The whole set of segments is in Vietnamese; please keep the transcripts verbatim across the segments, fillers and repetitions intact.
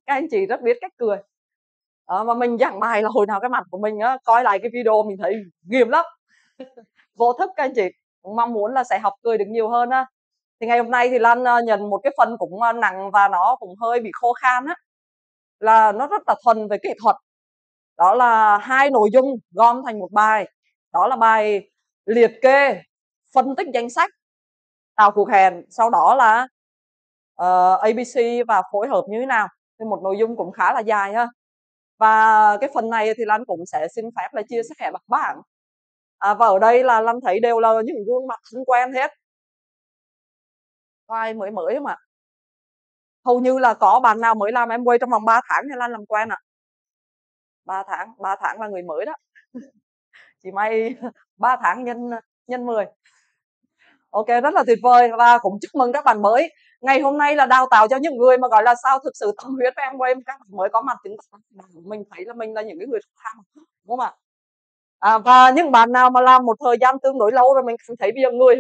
Các anh chị rất biết cách cười. Đó, mà mình giảng bài là hồi nào cái mặt của mình á, coi lại cái video mình thấy ghim lắm. Vô thức các anh chị cũng mong muốn là sẽ học cười được nhiều hơn á. Thì ngày hôm nay thì Lan uh, nhận một cái phần cũng uh, nặng và nó cũng hơi bị khô khan á, là nó rất là thuần về kỹ thuật. Đó là hai nội dung gom thành một bài. Đó là bài liệt kê, phân tích danh sách, tạo cuộc hẹn, sau đó là uh, a bê xê và phối hợp như thế nào. Thì một nội dung cũng khá là dài ha. Và cái phần này thì Lan cũng sẽ xin phép là chia sẻ với các bạn. À, và ở đây là Lan thấy đều là những gương mặt thân quen hết. Có ai mới mới không ạ? Hầu như là có bạn nào mới làm Amway trong vòng ba tháng thì Lan làm quen ạ. ba tháng, ba tháng là người mới đó. Chỉ may ba tháng nhân nhân mười. Ok, rất là tuyệt vời và cũng chúc mừng các bạn mới. Ngày hôm nay là đào tạo cho những người mà gọi là sao thực sự tâm huyết với Amway, các bạn mới có mặt chứng tỏ mình thấy là mình là những cái người tham, đúng không ạ? À, và những bạn nào mà làm một thời gian tương đối lâu rồi mình thấy bây giờ người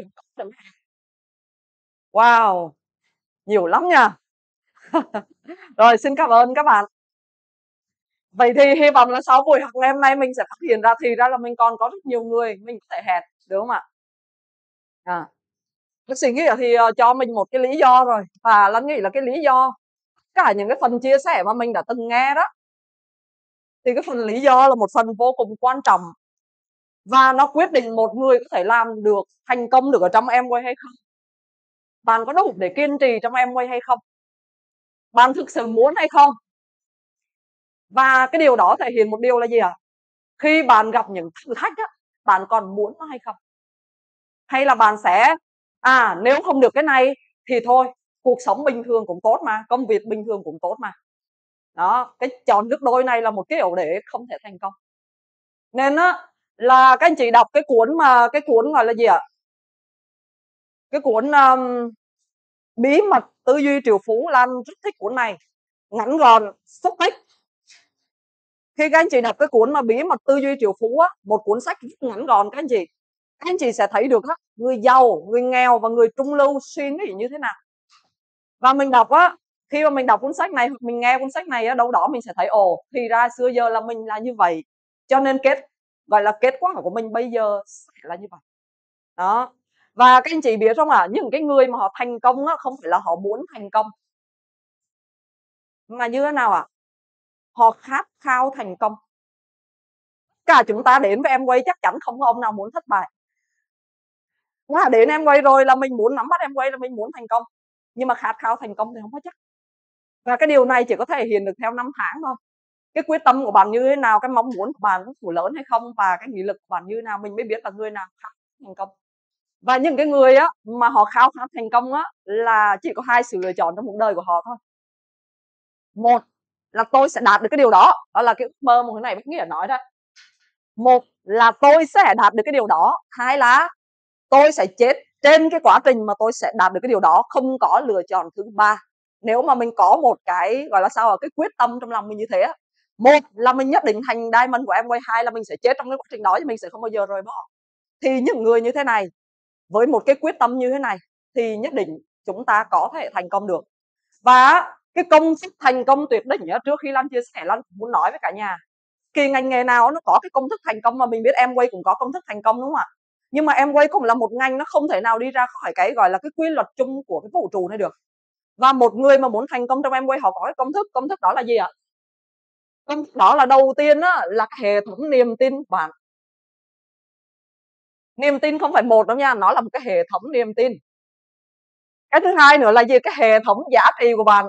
wow, nhiều lắm nha. Rồi, xin cảm ơn các bạn. Vậy thì hy vọng là sau buổi học ngày hôm nay mình sẽ phát hiện ra thì ra là mình còn có rất nhiều người mình có thể hẹn, đúng không ạ? À, bác sĩ nghĩ thì uh, cho mình một cái lý do rồi, và Lan nghĩ là cái lý do cả những cái phần chia sẻ mà mình đã từng nghe đó, thì cái phần lý do là một phần vô cùng quan trọng và nó quyết định một người có thể làm được thành công được ở trong Amway hay không. Bạn có đủ để kiên trì trong Amway hay không? Bạn thực sự muốn hay không? Và cái điều đó thể hiện một điều là gì ạ? À? Khi bạn gặp những thử thách á, bạn còn muốn nó hay không? Hay là bạn sẽ à nếu không được cái này thì thôi, cuộc sống bình thường cũng tốt mà, công việc bình thường cũng tốt mà. Đó, cái chọn nước đôi này là một kiểu để không thể thành công. Nên á là các anh chị đọc cái cuốn mà cái cuốn gọi là gì ạ? À? Cái cuốn um, Bí mật tư duy triệu phú, Lan rất thích cuốn này. Ngắn gọn, xúc tích. Khi các anh chị đọc cái cuốn mà Bí mật tư duy triệu phú á, một cuốn sách rất ngắn gọn các anh chị, các anh chị sẽ thấy được á, người giàu, người nghèo và người trung lưu suy nghĩ như thế nào. Và mình đọc á, khi mà mình đọc cuốn sách này, mình nghe cuốn sách này á, đâu đó mình sẽ thấy ồ, thì ra xưa giờ là mình là như vậy. Cho nên kết gọi là kết quả của mình bây giờ sẽ là như vậy. Đó. Và các anh chị biết không ạ, à, những cái người mà họ thành công á, không phải là họ muốn thành công, mà như thế nào ạ? À? Họ khát khao thành công. Cả chúng ta đến với Amway chắc chắn không có ông nào muốn thất bại. Mà đến Amway rồi là mình muốn nắm bắt Amway là mình muốn thành công. Nhưng mà khát khao thành công thì không có chắc. Và cái điều này chỉ có thể hiện được theo năm tháng thôi. Cái quyết tâm của bạn như thế nào, cái mong muốn của bạn có đủ lớn hay không, và cái nghị lực của bạn như thế nào, mình mới biết là người nào khát thành công. Và những cái người á mà họ khao khát thành công á là chỉ có hai sự lựa chọn trong cuộc đời của họ thôi. Một là tôi sẽ đạt được cái điều đó, đó là cái ước mơ mà cái này bác Nghĩa nói đó. Một là tôi sẽ đạt được cái điều đó, hai là tôi sẽ chết trên cái quá trình mà tôi sẽ đạt được cái điều đó, không có lựa chọn thứ ba. Nếu mà mình có một cái gọi là sao, cái quyết tâm trong lòng mình như thế, một là mình nhất định thành diamond của Amway, hai là mình sẽ chết trong cái quá trình đó, chứ mình sẽ không bao giờ rời bỏ. Thì những người như thế này với một cái quyết tâm như thế này thì nhất định chúng ta có thể thành công được. Và cái công thức thành công tuyệt đỉnh nhá, trước khi Lan chia sẻ, Lan muốn nói với cả nhà, kỳ ngành nghề nào nó có cái công thức thành công, mà mình biết Amway cũng có công thức thành công, đúng không ạ? Nhưng mà Amway cũng là một ngành nó không thể nào đi ra khỏi cái gọi là cái quy luật chung của cái vũ trụ này được. Và một người mà muốn thành công trong Amway họ có cái công thức, công thức đó là gì ạ? Công thức đó là đầu tiên á, là hệ thống niềm tin của bạn. Niềm tin không phải một đâu nha, nó là một cái hệ thống niềm tin. Cái thứ hai nữa là gì? Cái hệ thống giá trị của bạn,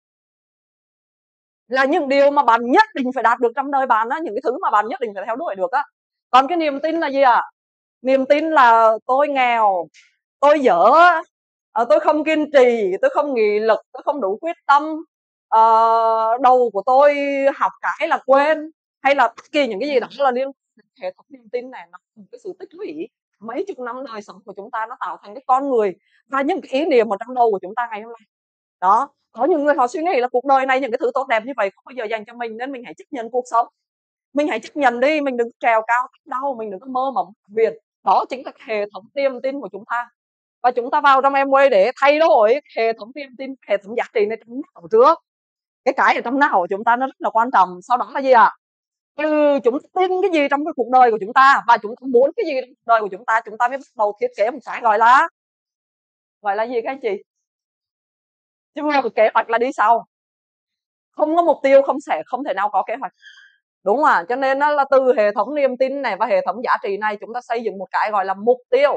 là những điều mà bạn nhất định phải đạt được trong đời bạn á, những cái thứ mà bạn nhất định phải theo đuổi được á. Còn cái niềm tin là gì ạ? À? Niềm tin là tôi nghèo, tôi dở, tôi không kiên trì, tôi không nghị lực, tôi không đủ quyết tâm, uh, đầu của tôi học cái là quên, hay là bất kỳ những cái gì đó là liên hệ thống niềm tin này nó một cái sự tích lũy mấy chục năm đời sống của chúng ta, nó tạo thành cái con người và những cái ý niệm ở trong đầu của chúng ta ngày hôm nay. Đó, có những người họ suy nghĩ là cuộc đời này những cái thứ tốt đẹp như vậy không bao giờ dành cho mình, nên mình hãy chấp nhận cuộc sống, mình hãy chấp nhận đi, mình đừng trèo cao đâu, mình đừng có mơ mộng Việt. Đó chính là hệ thống niềm tin của chúng ta, và chúng ta vào trong Amway để thay đổi hệ thống niềm tin, hệ thống giá trị này trong não trước. Cái cái ở trong não của chúng ta nó rất là quan trọng. Sau đó là gì ạ? À? Ừ, chúng ta tin cái gì trong cái cuộc đời của chúng ta và chúng ta muốn cái gì trong cuộc đời của chúng ta, chúng ta mới bắt đầu thiết kế một cái gọi là gọi là gì các anh chị? Chứ mà kế hoạch là đi sau. Không có mục tiêu không sẽ không thể nào có kế hoạch. Đúng không ạ? Cho nên nó là từ hệ thống niềm tin này và hệ thống giá trị này chúng ta xây dựng một cái gọi là mục tiêu.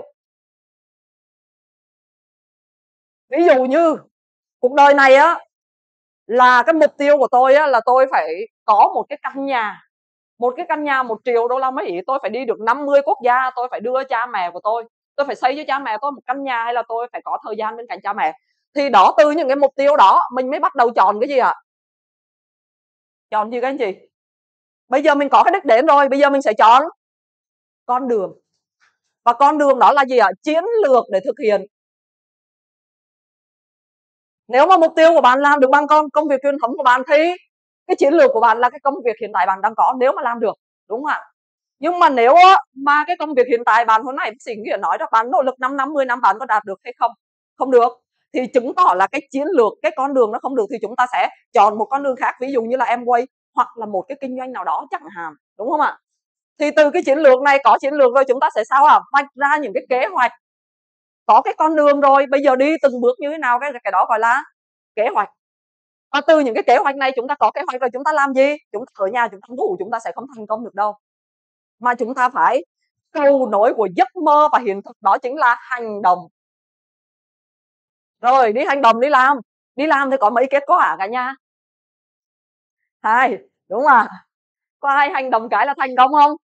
Ví dụ như cuộc đời này á là cái mục tiêu của tôi á là tôi phải có một cái căn nhà, một cái căn nhà một triệu đô la Mỹ, tôi phải đi được năm mươi quốc gia, tôi phải đưa cha mẹ của tôi, tôi phải xây cho cha mẹ tôi một căn nhà, hay là tôi phải có thời gian bên cạnh cha mẹ. Thì đó, từ những cái mục tiêu đó mình mới bắt đầu chọn cái gì ạ? À? Chọn gì các anh chị? Bây giờ mình có cái đích đến rồi, bây giờ mình sẽ chọn con đường. Và con đường đó là gì ạ? À? Chiến lược để thực hiện. Nếu mà mục tiêu của bạn làm được bằng con công việc truyền thống của bạn thì cái chiến lược của bạn là cái công việc hiện tại bạn đang có, nếu mà làm được, đúng không ạ? Nhưng mà nếu mà cái công việc hiện tại bạn hồi nãy bác sĩ Nghĩa nói đó, bạn nỗ lực năm năm, mười năm bạn có đạt được hay không? Không được. Thì chứng tỏ là cái chiến lược, cái con đường nó không được, thì chúng ta sẽ chọn một con đường khác, ví dụ như là Amway hoặc là một cái kinh doanh nào đó chẳng hạn, đúng không ạ? Thì từ cái chiến lược này, có chiến lược rồi chúng ta sẽ sao ạ? À? Vạch ra những cái kế hoạch, có cái con đường rồi, bây giờ đi từng bước như thế nào, cái cái đó gọi là kế hoạch. Và từ những cái kế hoạch này, chúng ta có kế hoạch rồi chúng ta làm gì? Chúng ta ở nhà chúng ta ngủ, chúng ta sẽ không thành công được đâu. Mà chúng ta phải cầu nối của giấc mơ và hiện thực, đó chính là hành động. Rồi đi hành động, đi làm. Đi làm thì có mấy kết quả cả nhà? Hai, đúng không ạ? Có ai hành động cái là thành công không?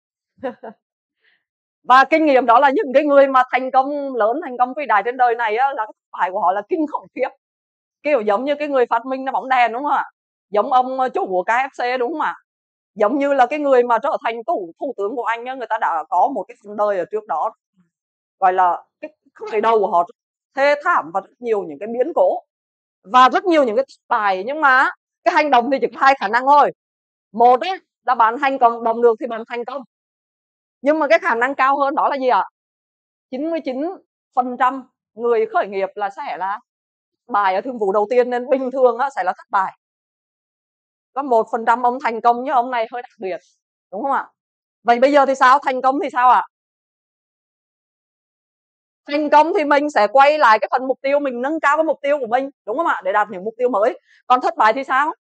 Và kinh nghiệm đó là những cái người mà thành công lớn, thành công vĩ đại trên đời này á, là cái thất bại của họ là kinh khủng khiếp. Kiểu giống như cái người phát minh ra bóng đèn, đúng không ạ? Giống ông chủ của ca ép xê, đúng không ạ? Giống như là cái người mà trở thành thủ thủ tướng của Anh á, người ta đã có một cái phần đời ở trước đó, gọi là cái khởi đầu của họ thê thảm và rất nhiều những cái biến cố và rất nhiều những cái thất bại. Nhưng mà cái hành động thì chỉ có hai khả năng thôi. Một ấy, là bạn hành động được thì bạn thành công. Nhưng mà cái khả năng cao hơn đó là gì ạ? chín mươi chín phần trăm người khởi nghiệp là sẽ là thất bại ở thương vụ đầu tiên, nên bình thường á, sẽ là thất bại. Có một phần trăm ông thành công, như ông này hơi đặc biệt, đúng không ạ? Vậy bây giờ thì sao? Thành công thì sao ạ? Thành công thì mình sẽ quay lại cái phần mục tiêu, mình nâng cao cái mục tiêu của mình, đúng không ạ? Để đạt những mục tiêu mới. Còn thất bại thì sao?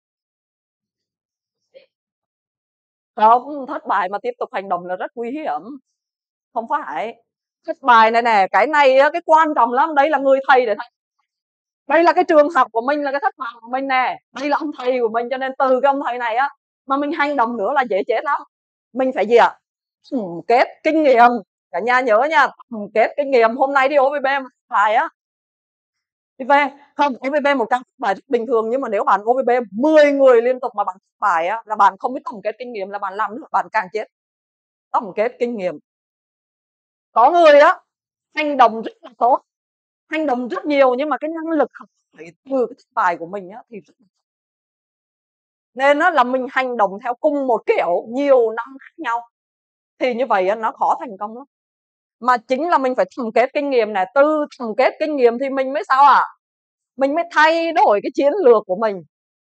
Không, thất bại mà tiếp tục hành động là rất nguy hiểm. Không phải. Thất bại này nè, cái này cái quan trọng lắm. Đây là người thầy để thầy. Đây là cái trường học của mình, là cái thất bại của mình nè. Đây là ông thầy của mình, cho nên từ cái ông thầy này á mà mình hành động nữa là dễ chết lắm. Mình phải gì ạ? À? Kết kinh nghiệm. Cả nhà nhớ nha, kết kinh nghiệm. Hôm nay đi ô vê bê phải á, đi về không, ô vê bê một trăm bài rất bình thường, nhưng mà nếu bạn ô vê bê mười người liên tục mà bạn thất bại á, là bạn không biết tổng kết kinh nghiệm, là bạn làm nữa bạn càng chết. Tổng kết kinh nghiệm. Có người á hành động rất là tốt, hành động rất nhiều, nhưng mà cái năng lực học hỏi từ cái thất bại của mình á thì rất là... nên á là mình hành động theo cùng một kiểu nhiều năm khác nhau thì như vậy á, nó khó thành công lắm. Mà chính là mình phải tổng kết kinh nghiệm này, từ tổng kết kinh nghiệm thì mình mới sao ạ? À? Mình mới thay đổi cái chiến lược của mình,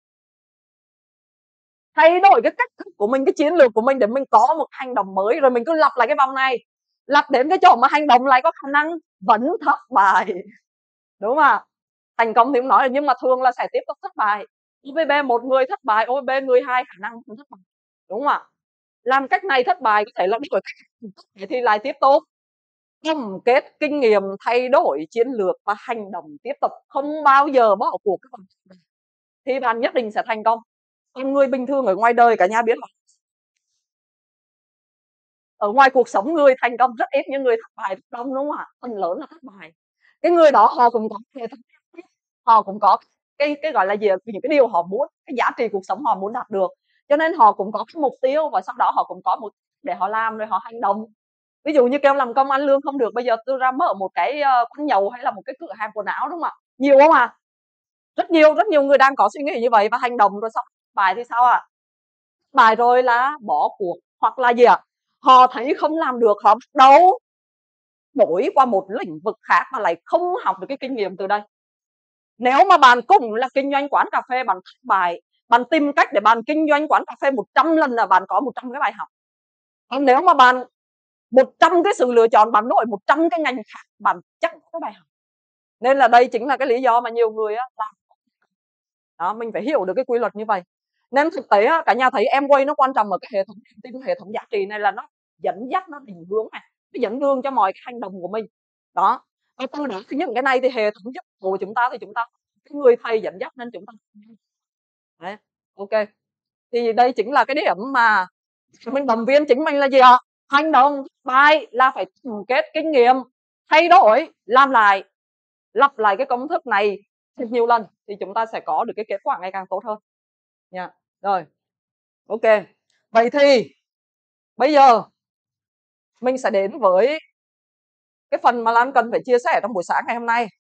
thay đổi cái cách thức của mình, cái chiến lược của mình, để mình có một hành động mới, rồi mình cứ lặp lại cái vòng này, lặp đến cái chỗ mà hành động lại có khả năng vẫn thất bại, đúng không ạ? Thành công thì cũng nói, nhưng mà thường là sẽ tiếp tục thất bại. ô vê bê một người thất bại, ô vê bê người hai khả năng không thất bại, đúng không ạ? Làm cách này thất bại, có thể là đổi cách thì lại tiếp tục tổng kết kinh nghiệm, thay đổi chiến lược và hành động tiếp tục, không bao giờ bỏ cuộc cái vòng này, thì bạn nhất định sẽ thành công. Con người bình thường ở ngoài đời cả nhà biết là ở ngoài cuộc sống người thành công rất ít, nhưng người thất bại rất đông, đúng không ạ? Phần lớn là thất bại. Cái người đó họ cũng có hệ thống, họ cũng có cái cái gọi là gì, những cái điều họ muốn, cái giá trị cuộc sống họ muốn đạt được, cho nên họ cũng có cái mục tiêu, và sau đó họ cũng có một để họ làm, rồi họ hành động. Ví dụ như kêu làm công ăn lương không được, bây giờ tôi ra mở một cái quán nhậu hay là một cái cửa hàng quần áo, đúng không ạ? Nhiều không ạ? À? Rất nhiều, rất nhiều người đang có suy nghĩ như vậy và hành động, rồi xong bài thì sao ạ? À? Bài rồi là bỏ cuộc, hoặc là gì ạ? À? Họ thấy không làm được, họ bắt đầu đổi qua một lĩnh vực khác mà lại không học được cái kinh nghiệm từ đây. Nếu mà bạn cũng là kinh doanh quán cà phê, bạn thất bại, bạn tìm cách để bạn kinh doanh quán cà phê một trăm lần là bạn có một trăm cái bài học. Còn nếu mà bạn một trăm cái sự lựa chọn, bạn đổi một trăm cái ngành khác, bạn chắc có cái bài học. Nên là đây chính là cái lý do mà nhiều người á làm. Đó, mình phải hiểu được cái quy luật như vậy. Nên thực tế á, cả nhà thấy Amway nó quan trọng ở cái hệ thống niềm tin, hệ thống giá trị này là nó dẫn dắt, nó định hướng này, nó dẫn đường cho mọi cái hành động của mình. Đó. Và từ đó thì những cái này thì hệ thống giúp của chúng ta thì chúng ta cái người thầy dẫn dắt nên chúng ta. Đấy. Ok. Thì đây chính là cái điểm mà mình động viên chính mình là gì ạ? Hành động bài là phải tổng kết kinh nghiệm, thay đổi, làm lại, lặp lại cái công thức này thật nhiều lần thì chúng ta sẽ có được cái kết quả ngày càng tốt hơn nha. Yeah. Rồi, ok. Vậy thì bây giờ mình sẽ đến với cái phần mà Lan cần phải chia sẻ trong buổi sáng ngày hôm nay.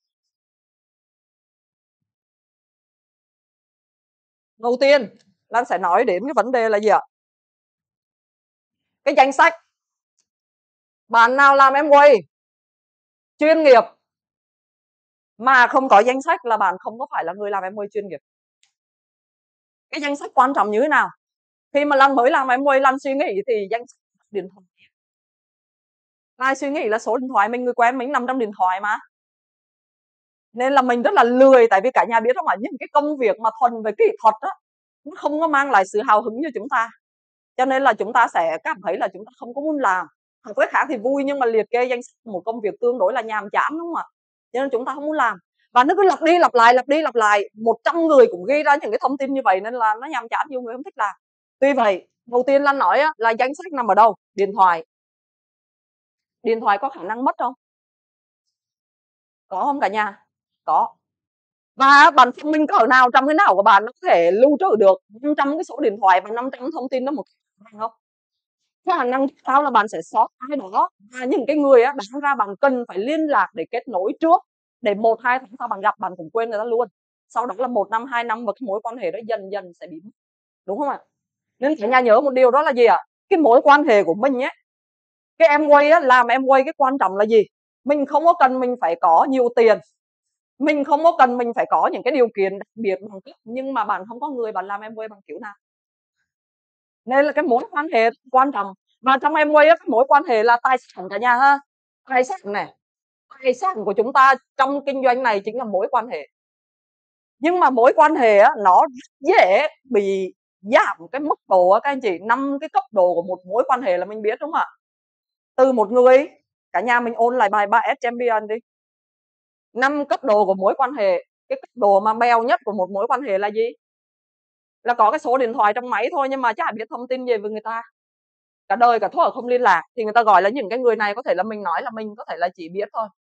Đầu tiên Lan sẽ nói đến cái vấn đề là gì ạ? Cái danh sách. Bạn nào làm Amway chuyên nghiệp mà không có danh sách là bạn không có phải là người làm Amway chuyên nghiệp. Cái danh sách quan trọng như thế nào? Khi mà Lan mới làm Amway, Lan suy nghĩ thì danh sách điện thoại. Ai suy nghĩ là số điện thoại mình, người quen mình nằm trong điện thoại mà. Nên là mình rất là lười, tại vì cả nhà biết không ạ, những cái công việc mà thuần về kỹ thuật á, nó không có mang lại sự hào hứng như chúng ta. Cho nên là chúng ta sẽ cảm thấy là chúng ta không có muốn làm. Học cái khác thì vui, nhưng mà liệt kê danh sách một công việc tương đối là nhàm chán, đúng không ạ? Cho nên chúng ta không muốn làm. Và nó cứ lặp đi lặp lại, lặp đi lặp lại, một trăm người cũng ghi ra những cái thông tin như vậy, nên là nó nhàm chán, nhiều người không thích làm. Tuy vậy, đầu tiên Lan nói á, là danh sách nằm ở đâu? Điện thoại. Điện thoại có khả năng mất không? Có không cả nhà? Có. Và bạn thông minh cỡ nào trong cái não của bạn nó có thể lưu trữ được năm trăm cái số điện thoại và năm trăm thông tin đó một cái không? Khả năng cao là bạn sẽ sót ai đó, và những cái người á đáng ra bạn cần phải liên lạc để kết nối trước, để một hai tháng sau bạn gặp bạn cũng quên người ta luôn. Sau đó là một năm hai năm và cái mối quan hệ đó dần dần sẽ bị mất, đúng không ạ? Nên cả nhà nhớ một điều đó là gì ạ? Cái mối quan hệ của mình nhé, cái Amway á, làm Amway cái quan trọng là gì? Mình không có cần mình phải có nhiều tiền, mình không có cần mình phải có những cái điều kiện đặc biệt bằng cấp, nhưng mà bạn không có người, bạn làm Amway bằng kiểu nào? Nên là cái mối quan hệ quan trọng. Và trong Amway á, cái mối quan hệ là tài sản cả nhà ha. Tài sản này, tài sản của chúng ta trong kinh doanh này chính là mối quan hệ. Nhưng mà mối quan hệ á, nó rất dễ bị giảm cái mức độ á, các anh chị. Năm cái cấp độ của một mối quan hệ là mình biết, đúng không ạ? Từ một người, cả nhà mình ôn lại bài ba S Champion đi. Năm cấp độ của mối quan hệ. Cái cấp độ mà bèo nhất của một mối quan hệ là gì? Là có cái số điện thoại trong máy thôi, nhưng mà chả biết thông tin gì về người ta, cả đời cả thuở không liên lạc, thì người ta gọi là những cái người này có thể là mình nói là mình có thể là chỉ biết thôi.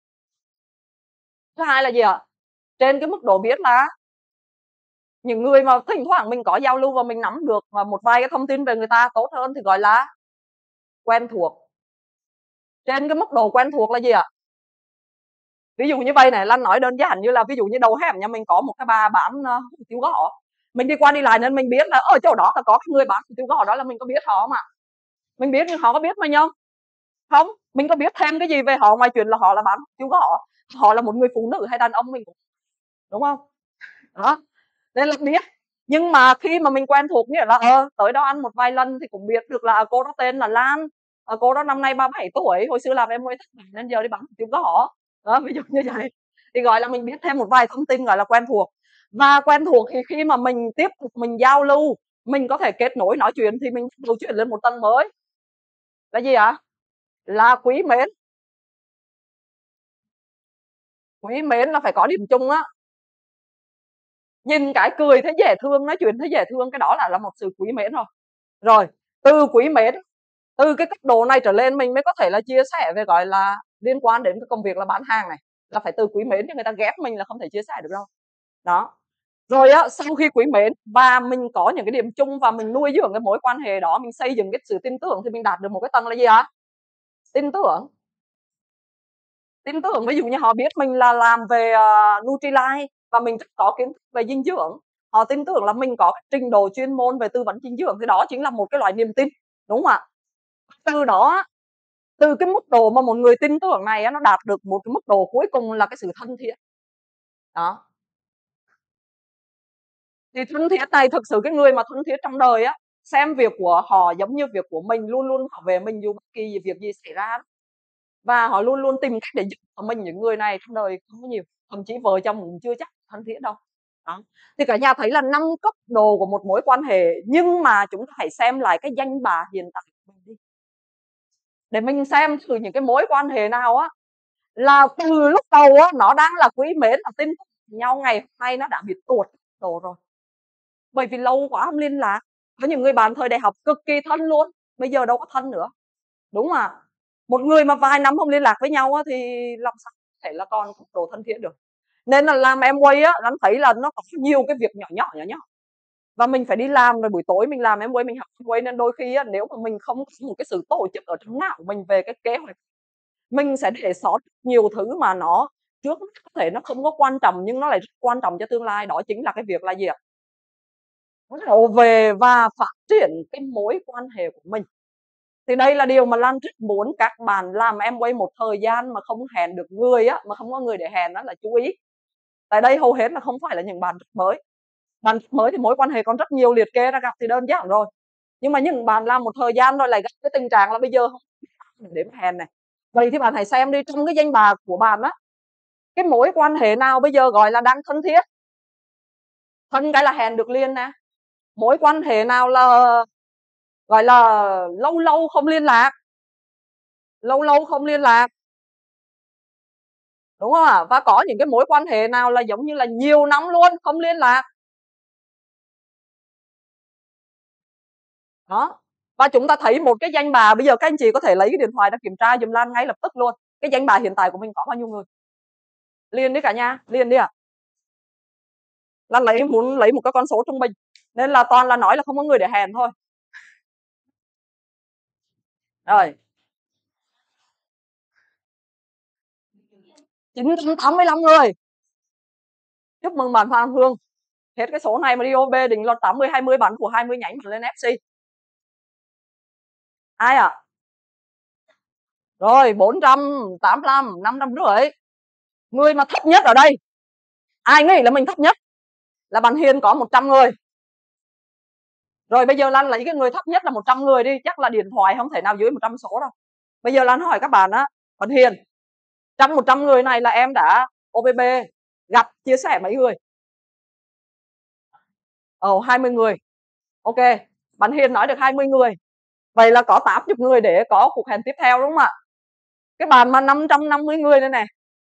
Thứ hai là gì ạ? Trên cái mức độ biết là những người mà thỉnh thoảng mình có giao lưu và mình nắm được mà một vài cái thông tin về người ta tốt hơn thì gọi là quen thuộc. Trên cái mức độ quen thuộc là gì ạ? Ví dụ như vậy này, Lan nói đơn giản như là ví dụ như đầu hẻm nhà mình có một cái bà bán uh, hủ tiếu gõ, mình đi qua đi lại nên mình biết là ở chỗ đó là có cái người bán hủ tiếu gõ đó, là mình có biết họ không ạ? Mình biết, nhưng họ có biết mình không? Không. Mình có biết thêm cái gì về họ ngoài chuyện là họ là bán hủ tiếu gõ? Họ là một người phụ nữ hay đàn ông mình cũng, đúng không? Đó, nên là biết. Nhưng mà khi mà mình quen thuộc như là ờ tới đó ăn một vài lần thì cũng biết được là cô đó tên là Lan, à, cô đó năm nay ba mươi bảy tuổi, hồi xưa làm em mới thất nên giờ đi bán hủ tiếu gõ đó, ví dụ như vậy thì gọi là mình biết thêm một vài thông tin, gọi là quen thuộc. Và quen thuộc thì khi mà mình tiếp tục mình giao lưu, mình có thể kết nối nói chuyện, thì mình bắt đầu chuyển lên một tầng mới là gì ạ? Là quý mến. Quý mến là phải có điểm chung á, nhìn cái cười thấy dễ thương, nói chuyện thấy dễ thương, cái đó là là một sự quý mến rồi. Rồi từ quý mến, từ cái cấp độ này trở lên mình mới có thể là chia sẻ về gọi là liên quan đến cái công việc là bán hàng này, là phải từ quý mến, chứ người ta ghép mình là không thể chia sẻ được đâu. Đó. Rồi á, sau khi quý mến và mình có những cái điểm chung và mình nuôi dưỡng cái mối quan hệ đó, mình xây dựng cái sự tin tưởng, thì mình đạt được một cái tầng là gì ạ? Tin tưởng. Tin tưởng, ví dụ như họ biết mình là làm về uh, Nutrilite và mình có kiến thức về dinh dưỡng, họ tin tưởng là mình có trình độ chuyên môn về tư vấn dinh dưỡng, thì đó chính là một cái loại niềm tin, đúng không ạ? Từ đó, từ cái mức độ mà một người tin tưởng này nó đạt được một cái mức độ cuối cùng là cái sự thân thiện. Đó. Thì thân thiết này, thực sự cái người mà thân thiết trong đời á, xem việc của họ giống như việc của mình, luôn luôn bảo vệ mình dù bất kỳ việc gì xảy ra. Và họ luôn luôn tìm cách để giúp mình. Những người này trong đời không có nhiều, thậm chí vợ chồng cũng chưa chắc thân thiết đâu. Đó. Thì cả nhà thấy là năm cấp độ của một mối quan hệ, nhưng mà chúng ta hãy xem lại cái danh bạ hiện tại của mình đi, để mình xem thử những cái mối quan hệ nào á là từ lúc đầu á nó đang là quý mến, là tin nhau, ngày hôm nay nó đã bị tuột độ rồi, bởi vì lâu quá không liên lạc. Có những người bạn thời đại học cực kỳ thân luôn, bây giờ đâu có thân nữa, đúng không ạ? Một người mà vài năm không liên lạc với nhau á, thì làm sao có thể là còn cấp độ thân thiết được. Nên là làm em quay á, anh thấy là nó có nhiều cái việc nhỏ nhỏ nhỏ nhỏ, và mình phải đi làm, rồi buổi tối mình làm em quay, mình học em quay, nên đôi khi á, nếu mà mình không có một cái sự tổ chức ở trong não của mình về cái kế hoạch, mình sẽ để sót nhiều thứ mà nó trước mắt có thể nó không có quan trọng, nhưng nó lại rất quan trọng cho tương lai. Đó chính là cái việc là gì ạ? Đổ về và phát triển cái mối quan hệ của mình. Thì đây là điều mà Lan rất muốn các bạn làm em quay một thời gian mà không hẹn được người á, mà không có người để hẹn, đó là chú ý. Tại đây hầu hết là không phải là những bạn rất mới. Bạn mới thì mối quan hệ còn rất nhiều, liệt kê ra gặp thì đơn giản rồi. Nhưng mà những bạn làm một thời gian rồi lại gặp cái tình trạng là bây giờ không để hẹn này. Vậy thì bạn hãy xem đi, trong cái danh bạ của bạn á, cái mối quan hệ nào bây giờ gọi là đang thân thiết? Thân cái là hẹn được liền nè. Mối quan hệ nào là gọi là lâu lâu không liên lạc? Lâu lâu không liên lạc, đúng không ạ? Và có những cái mối quan hệ nào là giống như là nhiều năm luôn không liên lạc? Đó. Và chúng ta thấy một cái danh bạ, bây giờ các anh chị có thể lấy cái điện thoại ra kiểm tra giùm Lan ngay lập tức luôn. Cái danh bạ hiện tại của mình có bao nhiêu người? Liền đi cả nhà, liền đi ạ. À. Lan lấy muốn lấy một cái con số trung bình. Nên là toàn là nói là không có người để hẹn thôi. Rồi. chín trăm tám mươi lăm người. Chúc mừng bạn Hoàng Hương. Hết cái số này mà đi ô bê định lọt tám mươi hai mươi bắn của hai mươi nhánh lên ép xê. Ai ạ? À? Rồi bốn trăm tám mươi lăm, năm trăm rưỡi. Người mà thấp nhất ở đây, ai nghĩ là mình thấp nhất? Là bạn Hiền có một trăm người. Rồi bây giờ Lan lấy cái người thấp nhất là một trăm người đi, chắc là điện thoại không thể nào dưới một trăm số đâu. Bây giờ Lan hỏi các bạn á, bạn Hiền, trong một trăm người này là em đã ô bê bê gặp chia sẻ mấy người? Ồ, hai mươi người. Ok, bạn Hiền nói được hai mươi người. Vậy là có tám mươi người để có cuộc hẹn tiếp theo, đúng không ạ? Cái bạn mà năm trăm năm mươi người đây này.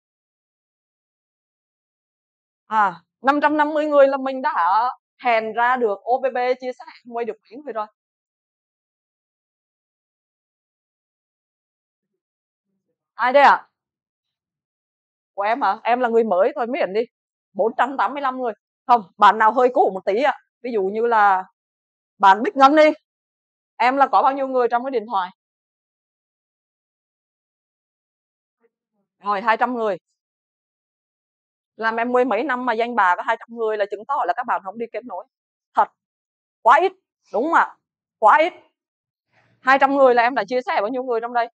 À, năm trăm năm mươi người là mình đã hẹn ra được ô bê bê chia sẻ quay được mấy người rồi? Ai đây ạ? À? Của em hả? Em là người mới thôi, miễn đi. bốn trăm tám mươi lăm người. Không, bạn nào hơi cũ một tí ạ. À. Ví dụ như là bạn Bích Ngân đi. Em là có bao nhiêu người trong cái điện thoại? Rồi, hai trăm người. Làm em mười mấy năm mà danh bà có hai trăm người là chứng tỏ là các bạn không đi kết nối. Thật, quá ít. Đúng không ạ? Quá ít. hai trăm người là em đã chia sẻ bao nhiêu người trong đây?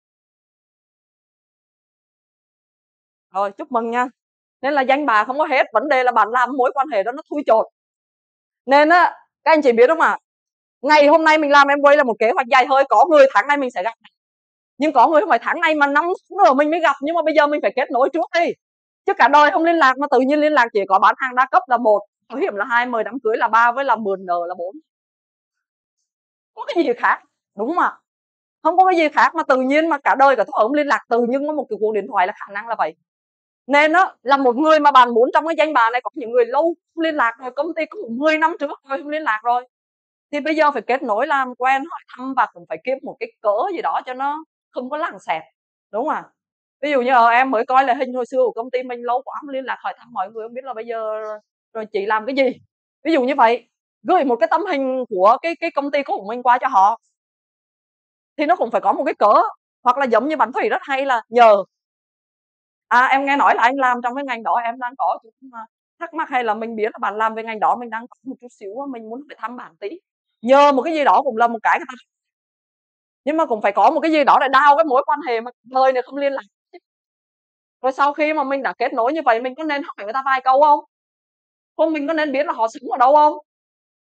Rồi, chúc mừng nha. Nên là danh bà không có hết, vấn đề là bạn làm mối quan hệ đó nó thui chột. Nên á, các anh chị biết không ạ? À? Ngày hôm nay mình làm em quay là một kế hoạch dài hơi, có người tháng nay mình sẽ gặp. Nhưng có người không phải tháng này mà năm nữa mình mới gặp, nhưng mà bây giờ mình phải kết nối trước đi. Chứ cả đời không liên lạc mà tự nhiên liên lạc, chỉ có bán hàng đa cấp là một, bảo hiểm là hai, mời đám cưới là ba, với là mượn nợ là bốn. Có cái gì khác, đúng không ạ? Không có cái gì khác mà tự nhiên mà cả đời cả thôi không liên lạc, tự nhiên có một cái cuộc điện thoại là khả năng là vậy. Nên á, là một người mà bạn muốn trong cái danh bạ này có những người lâu không liên lạc rồi, công ty cũng mười năm trước rồi không liên lạc rồi, thì bây giờ phải kết nối, làm quen, hỏi thăm, và cũng phải kiếm một cái cớ gì đó cho nó không có lằng xẹt, đúng không ạ? Ví dụ như ờ, em mới coi là hình hồi xưa của công ty mình lâu quá không liên lạc, hỏi thăm mọi người không biết là bây giờ rồi chị làm cái gì, ví dụ như vậy. Gửi một cái tấm hình của cái cái công ty của mình qua cho họ, thì nó cũng phải có một cái cớ. Hoặc là giống như bạn Thủy rất hay là nhờ, à em nghe nói là anh làm trong cái ngành đó, em đang có chút thắc mắc, hay là mình biết là bạn làm về ngành đó, mình đang có một chút xíu mình muốn phải thăm bạn tí, nhờ một cái gì đó cũng là một cái người ta, nhưng mà cũng phải có một cái gì đó để đào cái mối quan hệ mà đời này không liên lạc. Rồi sau khi mà mình đã kết nối như vậy, mình có nên hỏi người ta vài câu không? Không, mình có nên biết là họ sống ở đâu không?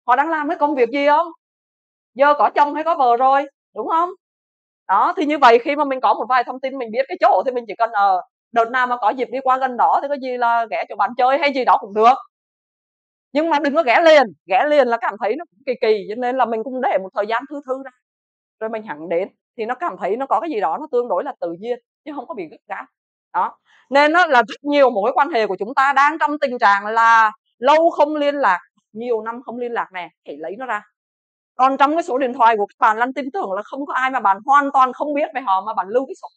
họ đang làm cái công việc gì không, giờ có chồng hay có vợ rồi, đúng không? Đó, thì như vậy khi mà mình có một vài thông tin, mình biết cái chỗ thì mình chỉ cần ờ đợt nào mà có dịp đi qua gần đó thì có gì là ghé chỗ bạn chơi hay gì đó cũng được. Nhưng mà đừng có ghé liền, ghé liền là cảm thấy nó cũng kỳ kỳ, cho nên là mình cũng để một thời gian thư thư ra rồi mình hẳn đến, thì nó cảm thấy nó có cái gì đó nó tương đối là tự nhiên chứ không có bị gấp gáp. Đó, nên nó là rất nhiều mối quan hệ của chúng ta đang trong tình trạng là lâu không liên lạc, nhiều năm không liên lạc nè, hãy lấy nó ra. Còn trong cái số điện thoại của các bạn, Lan tin tưởng là không có ai mà bạn hoàn toàn không biết về họ mà bạn lưu cái số.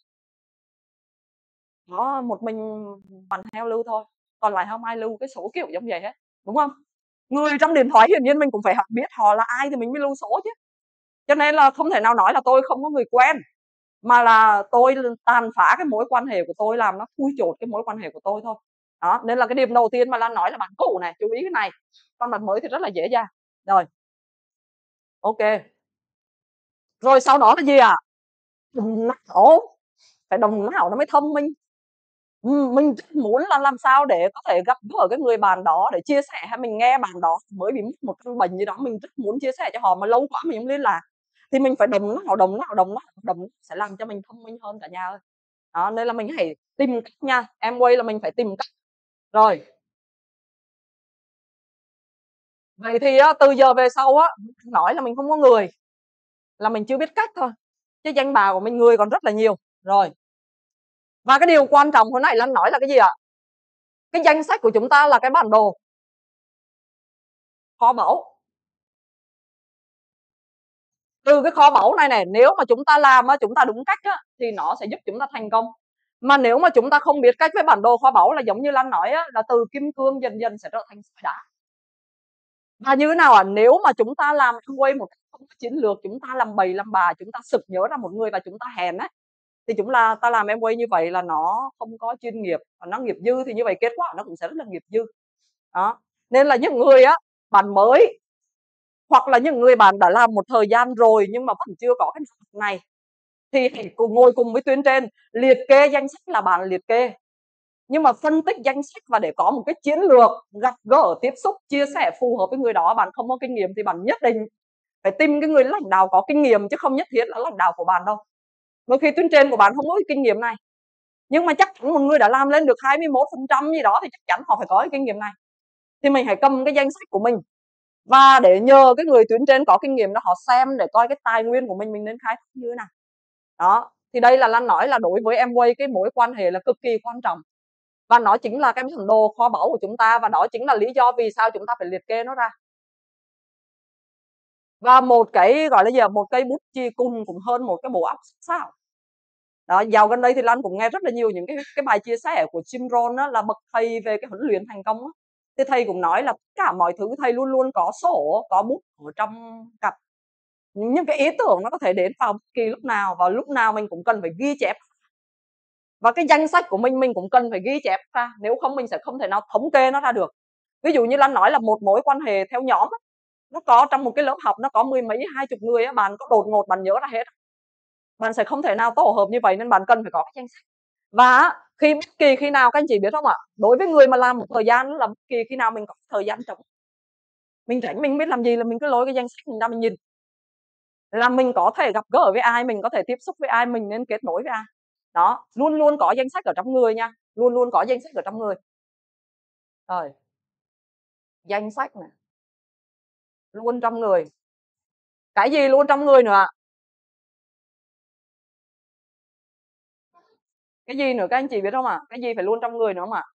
Đó, một mình bạn heo lưu thôi, còn lại không ai lưu cái số kiểu giống vậy hết, đúng không? Người trong điện thoại hiển nhiên mình cũng phải học biết họ là ai thì mình mới lưu số chứ. Cho nên là không thể nào nói là tôi không có người quen, mà là tôi tàn phá cái mối quan hệ của tôi, làm nó thui chột cái mối quan hệ của tôi thôi. Đó, nên là cái điểm đầu tiên mà Lan nói là bạn cũ này, chú ý cái này. Còn bạn mới thì rất là dễ dàng. Rồi. Ok. Rồi sau đó là gì ạ? À? Đồng não. Phải đồng não nó mới thông minh. Ừ, mình muốn là làm sao để có thể gặp gỡ cái người bạn đó để chia sẻ, hay mình nghe bạn đó mới bị mắc một căn bệnh gì đó, mình rất muốn chia sẻ cho họ mà lâu quá mình không liên lạc, thì mình phải đồng não đồng não đồng não đồng não sẽ làm cho mình thông minh hơn cả nhà ơi. Đó, nên là mình hãy tìm cách nha, em quay là mình phải tìm cách. Rồi vậy thì á, từ giờ về sau á, nói là mình không có người là mình chưa biết cách thôi, chứ danh bạ của mình người còn rất là nhiều. Rồi, và cái điều quan trọng hồi nãy Lan nói là cái gì ạ? Cái danh sách của chúng ta là cái bản đồ kho báu. Từ cái kho báu này này, nếu mà chúng ta làm á, chúng ta đúng cách á, thì nó sẽ giúp chúng ta thành công. Mà nếu mà chúng ta không biết cách với bản đồ kho báu là giống như Lan nói á, là từ kim cương dần dần sẽ trở thành sỏi đá. Và như thế nào ạ? À? Nếu mà chúng ta làm quay một cách không có chiến lược, chúng ta làm bầy làm bà, chúng ta sực nhớ ra một người và chúng ta hèn á, thì chúng là ta làm em quay như vậy là nó không có chuyên nghiệp, và nó nghiệp dư, thì như vậy kết quả nó cũng sẽ rất là nghiệp dư. Đó, nên là những người á, bạn mới hoặc là những người bạn đã làm một thời gian rồi nhưng mà vẫn chưa có cái này, thì hãy cùng ngồi cùng với tuyến trên liệt kê danh sách là bạn liệt kê, nhưng mà phân tích danh sách và để có một cái chiến lược gặp gỡ tiếp xúc chia sẻ phù hợp với người đó. Bạn không có kinh nghiệm thì bạn nhất định phải tìm cái người lãnh đạo có kinh nghiệm, chứ không nhất thiết là lãnh đạo của bạn đâu. Đôi khi tuyến trên của bạn không có cái kinh nghiệm này, nhưng mà chắc chắn một người đã làm lên được hai mươi mốt phần trăm gì đó thì chắc chắn họ phải có cái kinh nghiệm này. Thì mình hãy cầm cái danh sách của mình và để nhờ cái người tuyến trên có kinh nghiệm đó họ xem để coi cái tài nguyên của mình mình nên khai thác như thế nào. Đó, thì đây là Lan nói là đối với Amway cái mối quan hệ là cực kỳ quan trọng, và nó chính là cái bản đồ kho báu của chúng ta, và đó chính là lý do vì sao chúng ta phải liệt kê nó ra. Và một cái gọi là gì, một cây bút chì cùng cũng hơn một cái bộ óc sao. Đó, dạo gần đây thì Lan cũng nghe rất là nhiều những cái cái bài chia sẻ của Jim Rohn đó, là bậc thầy về cái huấn luyện thành công đó. Thì thầy cũng nói là tất cả mọi thứ thầy luôn luôn có sổ, có bút ở trong cặp. Nhưng cái ý tưởng nó có thể đến vào bất kỳ lúc nào, và lúc nào mình cũng cần phải ghi chép. Và cái danh sách của mình mình cũng cần phải ghi chép ra, nếu không mình sẽ không thể nào thống kê nó ra được. Ví dụ như Lan nói là một mối quan hệ theo nhóm, nó có trong một cái lớp học nó có mười mấy hai chục người á, bạn có đột ngột bạn nhớ ra hết, bạn sẽ không thể nào tổ hợp như vậy, nên bạn cần phải có cái danh sách. Và khi bất kỳ khi nào các anh chị biết không ạ, đối với người mà làm một thời gian là bất kỳ khi nào mình có thời gian trống, mình rảnh mình biết làm gì là mình cứ lôi cái danh sách mình ra mình nhìn, là mình có thể gặp gỡ với ai, mình có thể tiếp xúc với ai, mình nên kết nối với ai. Đó, luôn luôn có danh sách ở trong người nha, luôn luôn có danh sách ở trong người. Rồi, danh sách này luôn trong người. Cái gì luôn trong người nữa ạ? Cái gì nữa các anh chị biết không ạ? Cái gì phải luôn trong người nữa không ạ?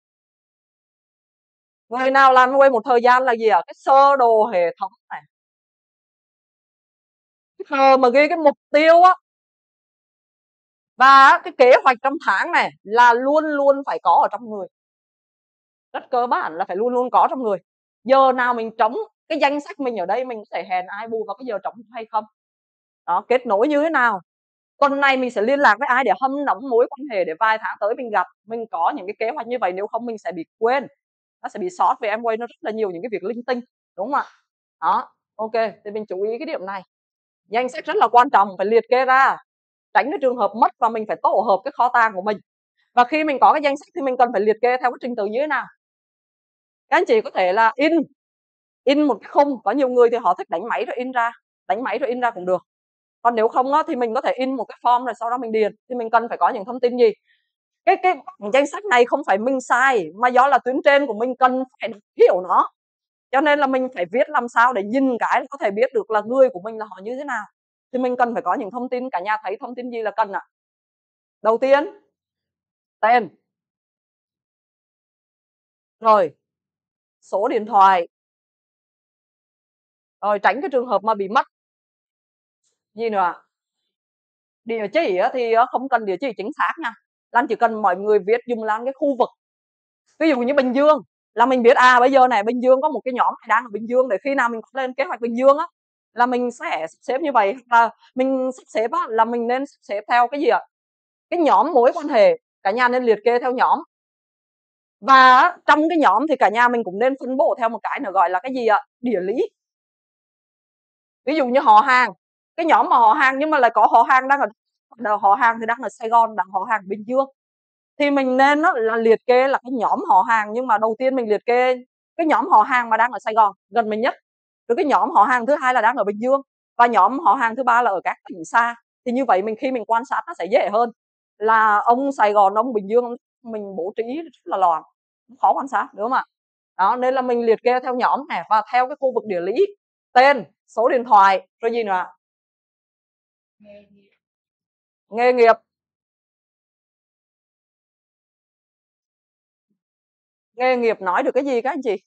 Người nào làm quay một thời gian là gì ạ? Cái sơ đồ hệ thống này, cái tờ mà ghi cái mục tiêu á, và cái kế hoạch trong tháng này là luôn luôn phải có ở trong người. Rất cơ bản là phải luôn luôn có trong người. Giờ nào mình trống, cái danh sách mình ở đây mình có thể hẹn ai bù vào cái giờ trống hay không. Đó, kết nối như thế nào, tuần này mình sẽ liên lạc với ai để hâm nóng mối quan hệ để vài tháng tới mình gặp. Mình có những cái kế hoạch như vậy, nếu không mình sẽ bị quên, nó sẽ bị sót. Về Amway nó rất là nhiều những cái việc linh tinh, đúng không ạ? Đó, ok, thì mình chú ý cái điểm này. Danh sách rất là quan trọng, phải liệt kê ra, tránh cái trường hợp mất và mình phải tổ hợp cái kho tàng của mình. Và khi mình có cái danh sách thì mình cần phải liệt kê theo cái trình tự như thế nào. Các anh chị có thể là in in một cái khung. Có nhiều người thì họ thích đánh máy rồi in ra, đánh máy rồi in ra cũng được. Còn nếu không á, thì mình có thể in một cái form rồi sau đó mình điền. Thì mình cần phải có những thông tin gì? Cái cái danh sách này không phải mình sai, mà do là tuyến trên của mình cần phải hiểu nó, cho nên là mình phải viết làm sao để nhìn cái có thể biết được là người của mình là họ như thế nào. Thì mình cần phải có những thông tin. Cả nhà thấy thông tin gì là cần ạ? À? Đầu tiên tên, rồi số điện thoại, rồi tránh cái trường hợp mà bị mất. Gì nữa? Địa chỉ thì không cần địa chỉ chính xác nha, Lan chỉ cần mọi người viết dùng Lan cái khu vực. Ví dụ như Bình Dương là mình biết à bây giờ này Bình Dương có một cái nhóm đang ở Bình Dương, để khi nào mình có lên kế hoạch Bình Dương á là mình sẽ sắp xếp như vậy. Và mình sắp xếp á, là mình nên sắp xếp theo cái gì ạ? Cái nhóm mối quan hệ, cả nhà nên liệt kê theo nhóm. Và trong cái nhóm thì cả nhà mình cũng nên phân bổ theo một cái nữa gọi là cái gì ạ? Địa lý. Ví dụ như họ hàng, cái nhóm mà họ hàng nhưng mà lại có họ hàng đang ở họ hàng thì đang ở Sài Gòn, đang họ hàng Bình Dương, thì mình nên đó là liệt kê là cái nhóm họ hàng, nhưng mà đầu tiên mình liệt kê cái nhóm họ hàng mà đang ở Sài Gòn gần mình nhất, rồi cái nhóm họ hàng thứ hai là đang ở Bình Dương, và nhóm họ hàng thứ ba là ở các tỉnh xa. Thì như vậy mình khi mình quan sát nó sẽ dễ hơn là ông Sài Gòn, ông Bình Dương mình bố trí rất là loạn, khó quan sát đúng không ạ? Đó, nên là mình liệt kê theo nhóm này và theo cái khu vực địa lý, tên, số điện thoại, rồi gì nữa? Nghề nghiệp. Nghề nghiệp nói được cái gì các anh chị?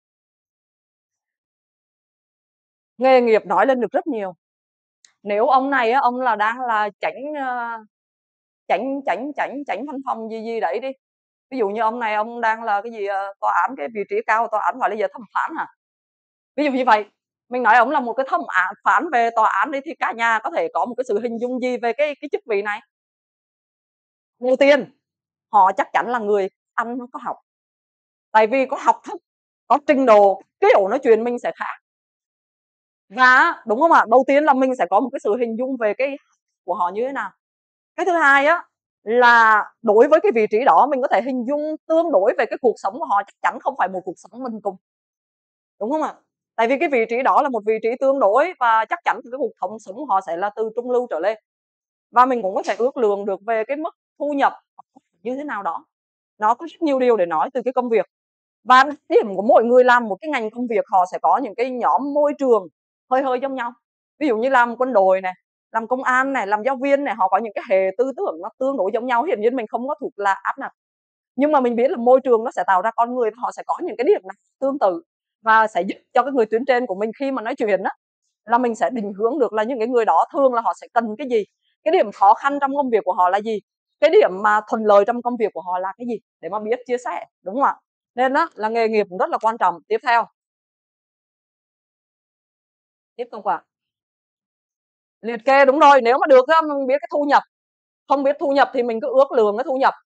Nghề nghiệp nói lên được rất nhiều. Nếu ông này á, ông là đang là chánh chánh chánh chánh chánh văn phòng gì gì đấy đi, ví dụ như ông này ông đang là cái gì tòa án, cái vị trí cao tòa án gọi là giờ thẩm phán hả, ví dụ như vậy, mình nói ông là một cái thẩm phán về tòa án đi, thì cả nhà có thể có một cái sự hình dung gì về cái cái chức vị này? Đầu tiên họ chắc chắn là người ăn có học, tại vì có học thức, có trình độ, kiểu nói chuyện mình sẽ khác. Và đúng không ạ? Đầu tiên là mình sẽ có một cái sự hình dung về cái của họ như thế nào. Cái thứ hai á là đối với cái vị trí đó mình có thể hình dung tương đối về cái cuộc sống của họ, chắc chắn không phải một cuộc sống mình cùng, đúng không ạ? Tại vì cái vị trí đó là một vị trí tương đối, và chắc chắn cái cuộc sống sống của họ sẽ là từ trung lưu trở lên. Và mình cũng có thể ước lượng được về cái mức thu nhập như thế nào đó. Nó có rất nhiều điều để nói từ cái công việc. Và điểm của mỗi người làm một cái ngành công việc, họ sẽ có những cái nhóm môi trường hơi hơi giống nhau. Ví dụ như làm quân đội này, làm công an này, làm giáo viên này, họ có những cái hệ tư tưởng nó tương đối giống nhau. Hiển nhiên mình không có thuộc là áp đặt, nhưng mà mình biết là môi trường nó sẽ tạo ra con người, và họ sẽ có những cái điểm này tương tự, và sẽ giúp cho cái người tuyến trên của mình khi mà nói chuyện đó là mình sẽ định hướng được là những cái người đó thường là họ sẽ cần cái gì, cái điểm khó khăn trong công việc của họ là gì, cái điểm mà thuận lợi trong công việc của họ là cái gì, để mà biết chia sẻ, đúng không ạ? Nên đó là nghề nghiệp cũng rất là quan trọng. Tiếp theo, tiếp tục ạ. Liệt kê, đúng rồi, nếu mà được á mình biết cái thu nhập, không biết thu nhập thì mình cứ ước lượng cái thu nhập.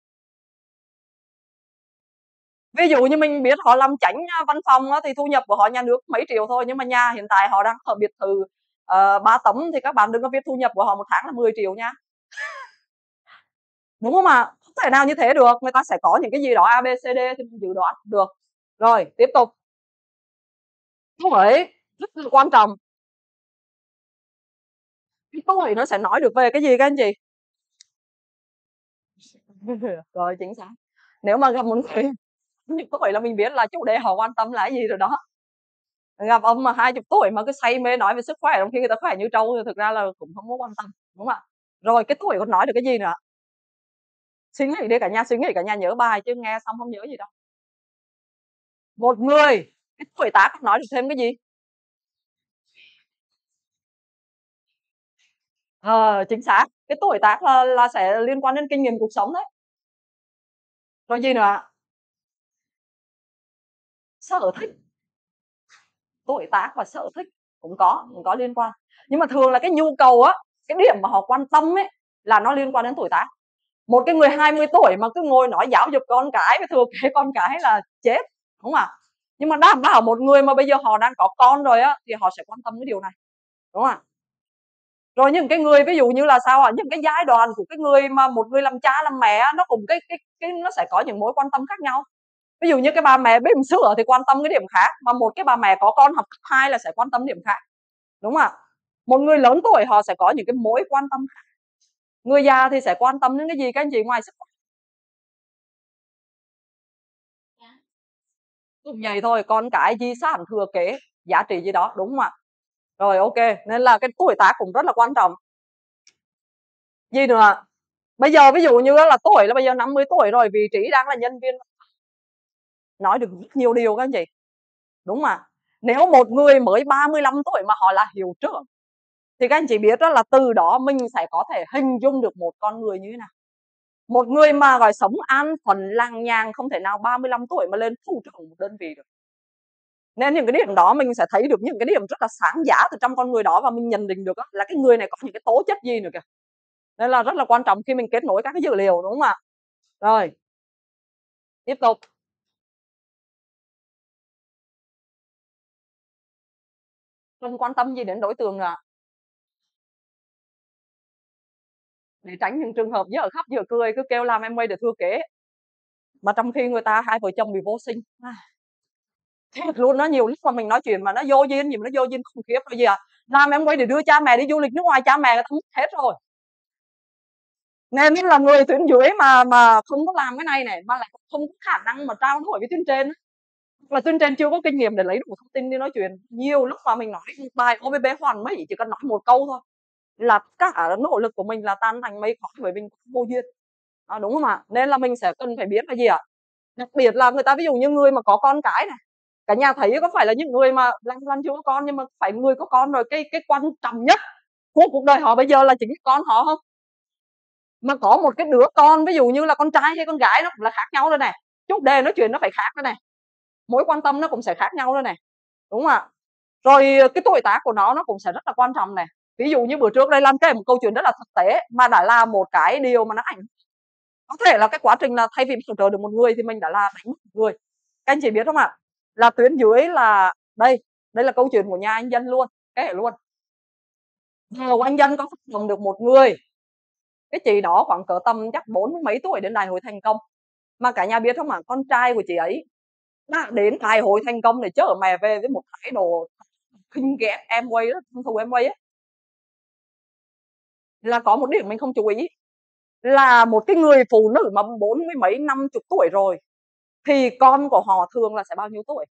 Ví dụ như mình biết họ làm chánh văn phòng á, thì thu nhập của họ nhà nước mấy triệu thôi, nhưng mà nhà hiện tại họ đang ở biệt thự uh, ba tấm, thì các bạn đừng có biết thu nhập của họ một tháng là mười triệu nha, đúng không ạ? Không thể nào như thế được, người ta sẽ có những cái gì đó a bê xê đê thì mình dự đoán được. Rồi tiếp tục, tuổi rất là quan trọng. Cái tuổi nó sẽ nói được về cái gì các anh chị? Rồi chính xác, nếu mà gặp một người những tuổi là mình biết là chủ đề họ quan tâm là cái gì rồi đó. Gặp ông mà hai chục tuổi mà cứ say mê nói về sức khỏe, trong khi người ta khỏe như trâu thì thực ra là cũng không có quan tâm, đúng không ạ? Rồi cái tuổi còn nói được cái gì nữa? Suy nghĩ đi cả nhà, suy nghĩ cả nhà nhớ bài chứ nghe xong không nhớ gì đâu. Một người cái tuổi tác nói được thêm cái gì? Ờ, chính xác, cái tuổi tác là, là sẽ liên quan đến kinh nghiệm cuộc sống đấy. Rồi gì nữa ạ? Sở thích. Tuổi tác và sở thích cũng có cũng có liên quan, nhưng mà thường là cái nhu cầu á, cái điểm mà họ quan tâm ấy là nó liên quan đến tuổi tác. Một cái người hai mươi tuổi mà cứ ngồi nói giáo dục con cái với thừa kế con cái là chết, đúng không ạ? Nhưng mà đảm bảo một người mà bây giờ họ đang có con rồi á thì họ sẽ quan tâm cái điều này, đúng không ạ? Rồi những cái người ví dụ như là sao ạ? Những cái giai đoạn của cái người mà một người làm cha làm mẹ nó cùng cái cái cái nó sẽ có những mối quan tâm khác nhau. Ví dụ như cái bà mẹ bỉm sữa thì quan tâm cái điểm khác, mà một cái bà mẹ có con học cấp hai là sẽ quan tâm điểm khác, đúng không ạ? Một người lớn tuổi họ sẽ có những cái mối quan tâm khác. Người già thì sẽ quan tâm đến cái gì các anh chị ngoài sức khỏe? Cũng vậy thôi, còn cái di sản thừa kế, giá trị gì đó, đúng không ạ? Rồi ok, nên là cái tuổi tác cũng rất là quan trọng. Gì nữa ạ? Bây giờ ví dụ như là tuổi là bây giờ năm mươi tuổi rồi, vị trí đang là nhân viên, nói được rất nhiều điều các anh chị, đúng không ạ? Nếu một người mới ba mươi lăm tuổi mà họ là hiệu trưởng thì các anh chị biết đó là từ đó mình sẽ có thể hình dung được một con người như thế nào. Một người mà gọi sống an phận làng nhàng không thể nào ba mươi lăm tuổi mà lên thủ trưởng một đơn vị được. Nên những cái điểm đó mình sẽ thấy được những cái điểm rất là sáng giá từ trong con người đó, và mình nhận định được là cái người này có những cái tố chất gì nữa kìa. Nên là rất là quan trọng khi mình kết nối các cái dữ liệu, đúng không ạ? Rồi, tiếp tục. Không quan tâm gì đến đối tượng nữa, để tránh những trường hợp dở khóc dở cười cứ kêu làm em quay để thưa kế, mà trong khi người ta hai vợ chồng bị vô sinh. Thiệt luôn, nó nhiều lúc mà mình nói chuyện mà nó vô duyên gì mà nó vô duyên khủng khiếp rồi gì à. Làm em quay để đưa cha mẹ đi du lịch nước ngoài, cha mẹ người ta mất hết rồi. Nên là người tuyến dưới mà mà không có làm cái này này, mà lại không có khả năng mà trao đổi với tuyến trên, là tuyến trên chưa có kinh nghiệm để lấy đủ thông tin đi nói chuyện. Nhiều lúc mà mình nói bài ô bê bê hoàn mấy chỉ cần nói một câu thôi là cả nỗ lực của mình là tan thành mây khói, bởi mình vô duyên. À, đúng không ạ? Nên là mình sẽ cần phải biết là gì ạ? Đặc biệt là người ta ví dụ như người mà có con cái này, cả nhà thấy có phải là những người mà lăn lăn chưa có con, nhưng mà phải người có con rồi, cái cái quan trọng nhất của cuộc đời họ bây giờ là chính con họ không? Mà có một cái đứa con ví dụ như là con trai hay con gái nó cũng là khác nhau rồi này, chút đề nói chuyện nó phải khác rồi này, mối quan tâm nó cũng sẽ khác nhau rồi này, đúng không ạ? Rồi cái tuổi tác của nó nó cũng sẽ rất là quan trọng này. Ví dụ như bữa trước đây làm kể một câu chuyện rất là thực tế mà đã là một cái điều mà nó ảnh, có thể là cái quá trình là thay vì hỗ trợ được một người thì mình đã là đánh mất một người. Các anh chị biết không ạ? Là tuyến dưới là đây, đây là câu chuyện của nhà anh Dân luôn, kể luôn. Giờ anh Dân có phát động được một người, cái chị đó khoảng cỡ tầm chắc bốn mấy tuổi đến đại hội thành công, mà cả nhà biết không ạ? Con trai của chị ấy đã đến đại hội thành công để chở mẹ về với một thái độ khinh ghét em quay đó, thù em quay á. Là có một điểm mình không chú ý là một cái người phụ nữ mà bốn mươi mấy năm chục tuổi rồi thì con của họ thường là sẽ bao nhiêu tuổi?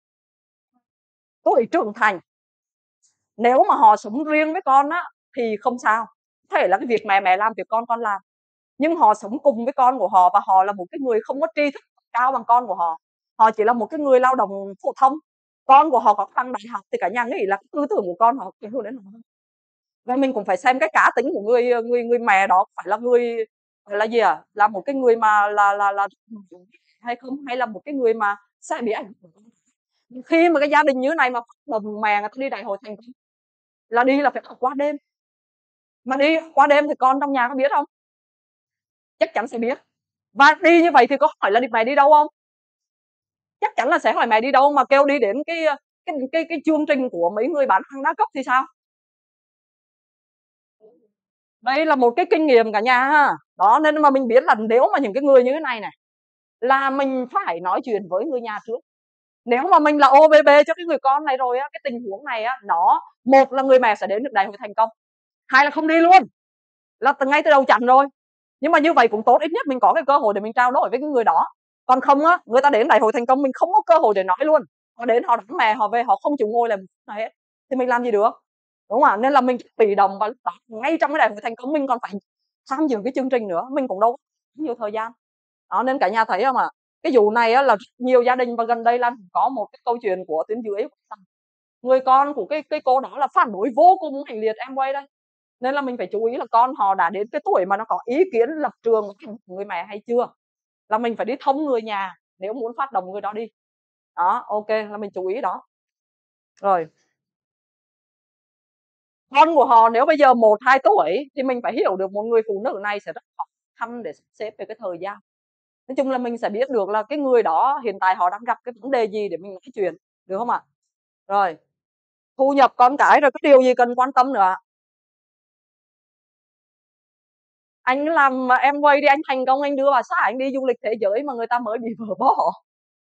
Tuổi trưởng thành. Nếu mà họ sống riêng với con á thì không sao, có thể là cái việc mẹ mẹ làm việc con con làm, nhưng họ sống cùng với con của họ và họ là một cái người không có tri thức cao bằng con của họ, họ chỉ là một cái người lao động phổ thông, con của họ có bằng đại học thì cả nhà nghĩ là tư tưởng của con họ ảnh hưởng đến họ. Và mình cũng phải xem cái cá tính của người người người mẹ đó phải là người là gì à, là một cái người mà là là là hay không, hay là một cái người mà sẽ bị ảnh hưởng. Khi mà cái gia đình như này mà đồng mẹ người ta đi đại hội thành công là đi là phải qua đêm, mà đi qua đêm thì con trong nhà có biết không? Chắc chắn sẽ biết. Và đi như vậy thì có hỏi là mẹ đi đâu không? Chắc chắn là sẽ hỏi mẹ đi đâu, mà kêu đi đến cái cái cái cái chương trình của mấy người bán hàng đa cấp thì sao? Đây là một cái kinh nghiệm cả nhà ha. Đó, nên mà mình biết là nếu mà những cái người như thế này này là mình phải nói chuyện với người nhà trước. Nếu mà mình là ô bê bê cho cái người con này rồi á, cái tình huống này á, nó một là người mẹ sẽ đến được đại hội thành công, hai là không đi luôn, là từ ngay từ đầu chặn rồi. Nhưng mà như vậy cũng tốt, ít nhất mình có cái cơ hội để mình trao đổi với cái người đó. Còn không á, người ta đến đại hội thành công mình không có cơ hội để nói luôn, họ đến họ đánh mẹ họ về họ không chịu ngồi làm này hết thì mình làm gì được, đúng không ạ? Nên là mình bị động, và lúc đó ngay trong cái đại hội thành công mình còn phải tham dự cái chương trình nữa, mình cũng đâu có nhiều thời gian. Đó, nên cả nhà thấy không ạ? Cái vụ này á, là nhiều gia đình, và gần đây là có một cái câu chuyện của tuyến dưới, người con của cái cái cô đó là phản đối vô cùng hành liệt em quay đây. Nên là mình phải chú ý là con họ đã đến cái tuổi mà nó có ý kiến lập trường của người mẹ hay chưa, là mình phải đi thông người nhà nếu muốn phát động người đó đi. Đó, ok, là mình chú ý đó. Rồi, con của họ nếu bây giờ một hai tuổi thì mình phải hiểu được một người phụ nữ này sẽ rất khó khăn để sắp xếp về cái thời gian. Nói chung là mình sẽ biết được là cái người đó hiện tại họ đang gặp cái vấn đề gì để mình nói chuyện, được không ạ? Rồi, thu nhập con cái rồi, cái điều gì cần quan tâm nữa ạ? Anh làm mà em quay đi, anh thành công, anh đưa bà xã anh đi du lịch thế giới mà người ta mới bị vợ bỏ,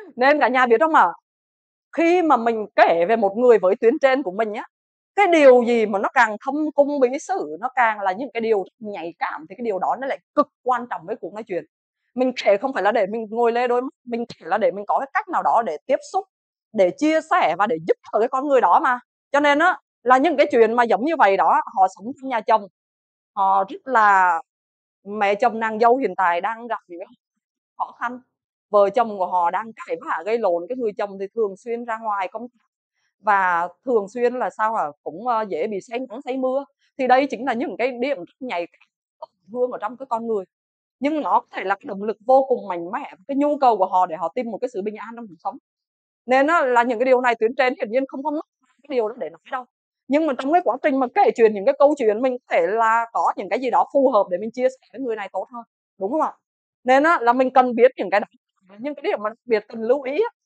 Nên cả nhà biết không ạ? À? Khi mà mình kể về một người với tuyến trên của mình á, cái điều gì mà nó càng thâm cung bí sử, nó càng là những cái điều nhạy cảm, thì cái điều đó nó lại cực quan trọng với cuộc nói chuyện. Mình kể không phải là để mình ngồi lê đôi mắt, mình kể là để mình có cái cách nào đó để tiếp xúc, để chia sẻ và để giúp đỡ cái con người đó mà. Cho nên á, là những cái chuyện mà giống như vậy đó, họ sống trong nhà chồng, họ rất là, mẹ chồng nàng dâu hiện tại đang gặp những khó khăn, vợ chồng của họ đang cãi vã gây lộn, cái người chồng thì thường xuyên ra ngoài công tác và thường xuyên là sao à cũng uh, dễ bị say nắng say mưa, thì đây chính là những cái điểm rất nhạy cảm thương ở trong cái con người, nhưng nó có thể là cái động lực vô cùng mạnh mẽ, cái nhu cầu của họ để họ tìm một cái sự bình an trong cuộc sống. Nên á, là những cái điều này tuyến trên hiển nhiên không có mất cái điều đó để nói đâu, nhưng mà trong cái quá trình mà kể chuyện những cái câu chuyện, mình có thể là có những cái gì đó phù hợp để mình chia sẻ với người này tốt hơn, đúng không ạ? Nên á, là mình cần biết những cái đó, những cái điểm mà đặc biệt cần lưu ý á.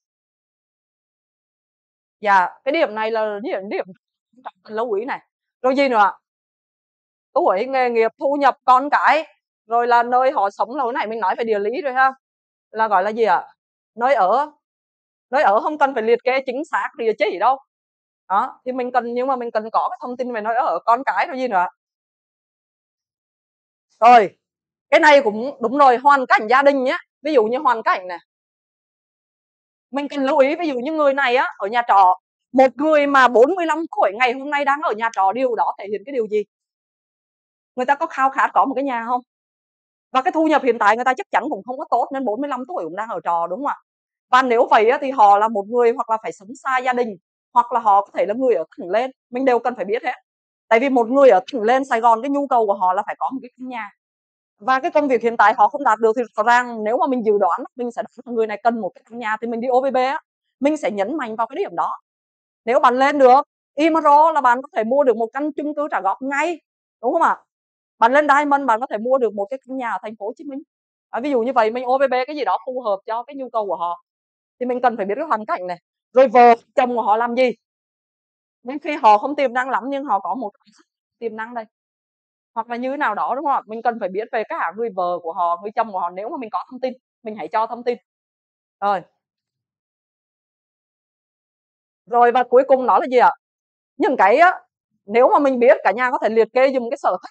Dạ, cái điểm này là những điểm cần lưu ý này. Rồi gì nữa ạ? Tuổi, nghề nghiệp, thu nhập, con cái, rồi là nơi họ sống, là hồi nãy mình nói về địa lý rồi ha, là gọi là gì ạ? Nơi ở. Nơi ở không cần phải liệt kê chính xác địa chỉ đâu. Đó, thì mình cần, nhưng mà mình cần có cái thông tin về nơi ở, con cái rồi gì nữa. Rồi, cái này cũng đúng rồi, hoàn cảnh gia đình nhé. Ví dụ như hoàn cảnh này, mình cần lưu ý, ví dụ như người này á ở nhà trọ, một người mà bốn mươi lăm tuổi ngày hôm nay đang ở nhà trọ, điều đó thể hiện cái điều gì? Người ta có khao khát có một cái nhà không? Và cái thu nhập hiện tại người ta chắc chắn cũng không có tốt, nên bốn mươi lăm tuổi cũng đang ở trọ, đúng không ạ? Và nếu vậy á, thì họ là một người hoặc là phải sống xa gia đình, hoặc là họ có thể là người ở tỉnh lên, mình đều cần phải biết hết. Tại vì một người ở tỉnh lên Sài Gòn, cái nhu cầu của họ là phải có một cái căn nhà, và cái công việc hiện tại họ không đạt được, thì rõ ràng nếu mà mình dự đoán, mình sẽ đoán người này cần một cái căn nhà, thì mình đi ô vê bê á, mình sẽ nhấn mạnh vào cái điểm đó. Nếu bạn lên được Imaro là bạn có thể mua được một căn chung cư trả góp ngay, đúng không ạ? Bạn lên Diamond bạn có thể mua được một cái căn nhà ở thành phố Hồ Chí Minh. À, ví dụ như vậy, mình ô vê bê cái gì đó phù hợp cho cái nhu cầu của họ, thì mình cần phải biết cái hoàn cảnh này. Rồi vợ chồng của họ làm gì, nên khi họ không tiềm năng lắm nhưng họ có một tiềm năng đây, hoặc là như thế nào đó, đúng không ạ? Mình cần phải biết về cả người vợ của họ, người chồng của họ, nếu mà mình có thông tin mình hãy cho thông tin. Rồi rồi và cuối cùng đó là gì ạ? Những cái á, nếu mà mình biết, cả nhà có thể liệt kê dùng cái sở thích,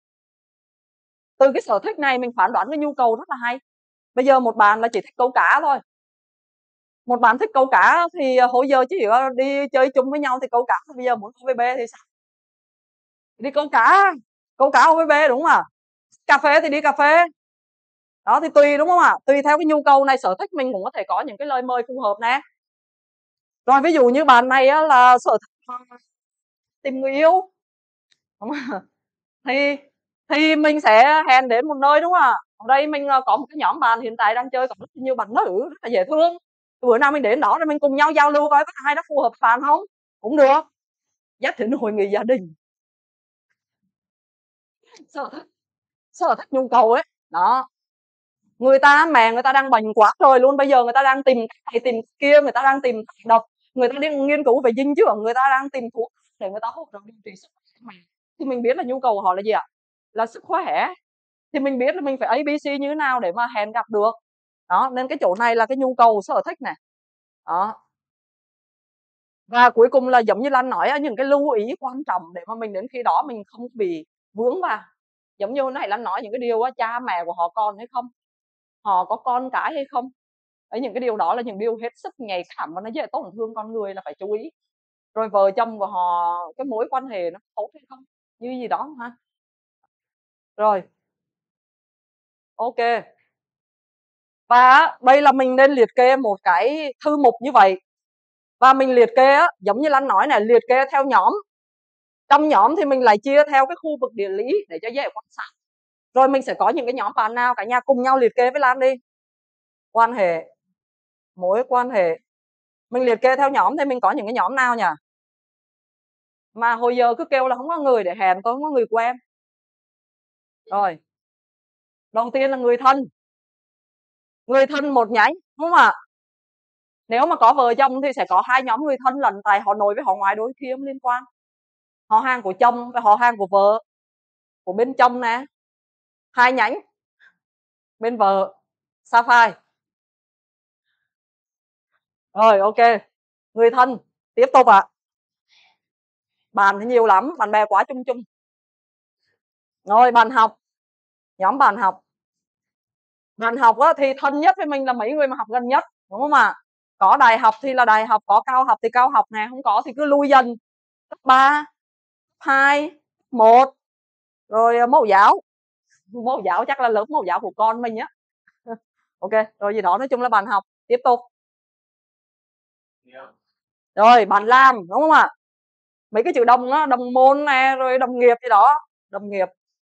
từ cái sở thích này mình phán đoán cái nhu cầu rất là hay. Bây giờ một bạn là chỉ thích câu cá thôi, một bạn thích câu cá thì hồi giờ chỉ có đi chơi chung với nhau thì câu cá, bây giờ muốn ô vê bê thì sao? Đi câu cá, câu cá ô vê bê, đúng không ạ? Cà phê thì đi cà phê. Đó thì tùy, đúng không ạ? Tùy theo cái nhu cầu này, sở thích, mình cũng có thể có những cái lời mời phù hợp nè. Rồi ví dụ như bạn này á, là sở thích tìm người yêu, đúng không? thì thì mình sẽ hẹn đến một nơi, đúng không ạ? Ở đây mình có một cái nhóm bạn hiện tại đang chơi có rất nhiều bạn nữ rất là dễ thương, bữa nào mình đến đó rồi mình cùng nhau giao lưu coi có ai đó phù hợp với bạn không, cũng được. Dắt đến hội nghị gia đình, sở thích, sở thích nhu cầu ấy đó. Người ta, mẹ người ta đang bệnh quá trời luôn, bây giờ người ta đang tìm cái này tìm cái kia, người ta đang tìm độc, người ta đang nghiên cứu về dinh dưỡng, người ta đang tìm thuốc để người ta hỗ trợ điều trị sức khỏe cho mẹ, thì mình biết là nhu cầu của họ là gì ạ? Là sức khỏe, thì mình biết là mình phải a bê xê như thế nào để mà hẹn gặp được. Đó, nên cái chỗ này là cái nhu cầu sở thích này. Đó. Và cuối cùng là giống như Lan nói, những cái lưu ý quan trọng để mà mình đến khi đó mình không bị vướng vào. Giống như này Lan nói những cái điều á, cha mẹ của họ còn hay không, họ có con cái hay không. Đấy, những cái điều đó là những điều hết sức nhạy cảm và nó dễ tổn thương con người, là phải chú ý. Rồi vợ chồng của họ, cái mối quan hệ nó tốt hay không, như gì đó ha. Rồi, ok. Và đây là mình nên liệt kê một cái thư mục như vậy, và mình liệt kê á, giống như Lan nói này, liệt kê theo nhóm. Trong nhóm thì mình lại chia theo cái khu vực địa lý để cho dễ quan sát. Rồi mình sẽ có những cái nhóm bạn nào cả nhà cùng nhau liệt kê với Lan đi. Quan hệ, mối quan hệ, mình liệt kê theo nhóm thì mình có những cái nhóm nào nhỉ? Mà hồi giờ cứ kêu là không có người để hẹn, tôi không có người quen. Rồi, đầu tiên là người thân, người thân một nhánh, đúng không ạ? Nếu mà có vợ chồng thì sẽ có hai nhóm người thân lận, tại họ nội với họ ngoại đôi khi không liên quan. Họ hàng của chồng và họ hàng của vợ, của bên chồng nè, hai nhánh, bên vợ, sapphire. Rồi, ok. Người thân, tiếp tục ạ. À. Bạn thì nhiều lắm, bạn bè quá chung chung. Rồi, bạn học, nhóm bạn học. Bạn học á, thì thân nhất với mình là mấy người mà học gần nhất, đúng không ạ? Có đại học thì là đại học, có cao học thì cao học nè, không có thì cứ lui dần. Cấp ba, hai, một, rồi mẫu giáo. Mẫu giáo chắc là lớp mẫu giáo của con mình á. Ok, rồi gì đó, nói chung là bạn học, tiếp tục. Rồi, bạn làm, đúng không ạ? Mấy cái chữ đồng á, đồng môn nè, rồi đồng nghiệp gì đó, đồng nghiệp.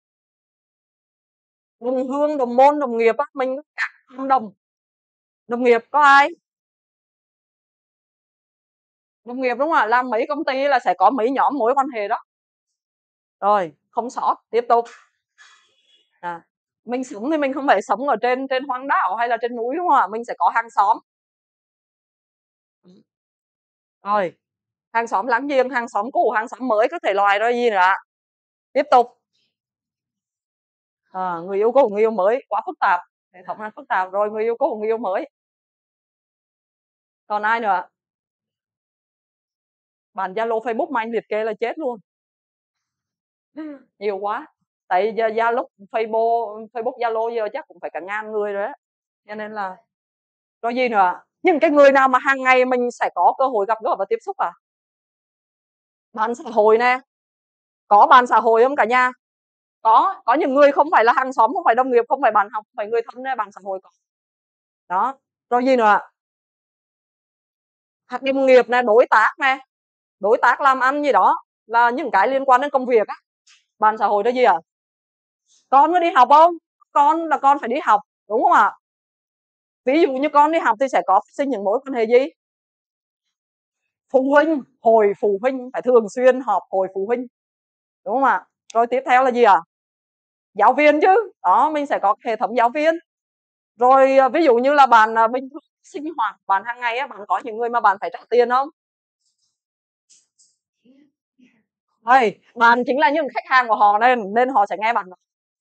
Đồng hương, đồng môn, đồng nghiệp á, mình cả đồng. Đồng nghiệp có ai? Đồng nghiệp đúng không ạ? Làm mấy công ty là sẽ có mấy nhóm mối quan hệ đó. Rồi, không sót, tiếp tục. À, mình sống thì mình không phải sống ở trên trên hoang đảo hay là trên núi đúng không ạ? Mình sẽ có hàng xóm. Rồi, hàng xóm láng giềng, hàng xóm cũ, hàng xóm mới, có thể loại rồi gì nữa ạ? Tiếp tục. À, người yêu cũ, người yêu mới, quá phức tạp. Hệ thống này phức tạp rồi, người yêu cũ, người yêu mới. Còn ai nữa? Bạn Zalo Facebook mà anh liệt kê là chết luôn. Nhiều quá. Tại giờ Zalo Facebook Facebook Zalo giờ chắc cũng phải cả ngàn người rồi á. Cho nên là có gì nữa? Nhưng cái người nào mà hàng ngày mình sẽ có cơ hội gặp gỡ và tiếp xúc à? Bạn xã hội nè. Có bạn xã hội không cả nhà? Có, có những người không phải là hàng xóm, không phải đồng nghiệp, không phải bạn học, không phải người thân nè, bạn xã hội có. Đó. Rồi gì nữa? Hạt đồng nghiệp nè, đối tác nè, đối tác làm ăn gì đó là những cái liên quan đến công việc á. Bạn xã hội đó gì ạ? À? Con có đi học không? Con là con phải đi học, đúng không ạ? Ví dụ như con đi học thì sẽ có phát sinh những mối quan hệ gì? Phụ huynh, hồi phụ huynh phải thường xuyên họp hồi phụ huynh, đúng không ạ? Rồi tiếp theo là gì ạ? À? Giáo viên chứ, đó mình sẽ có hệ thống giáo viên. Rồi ví dụ như là bạn bình thường sinh hoạt bạn hàng ngày á, bạn có những người mà bạn phải trả tiền không? Hey, bạn chính là những khách hàng của họ nên nên họ sẽ nghe bạn,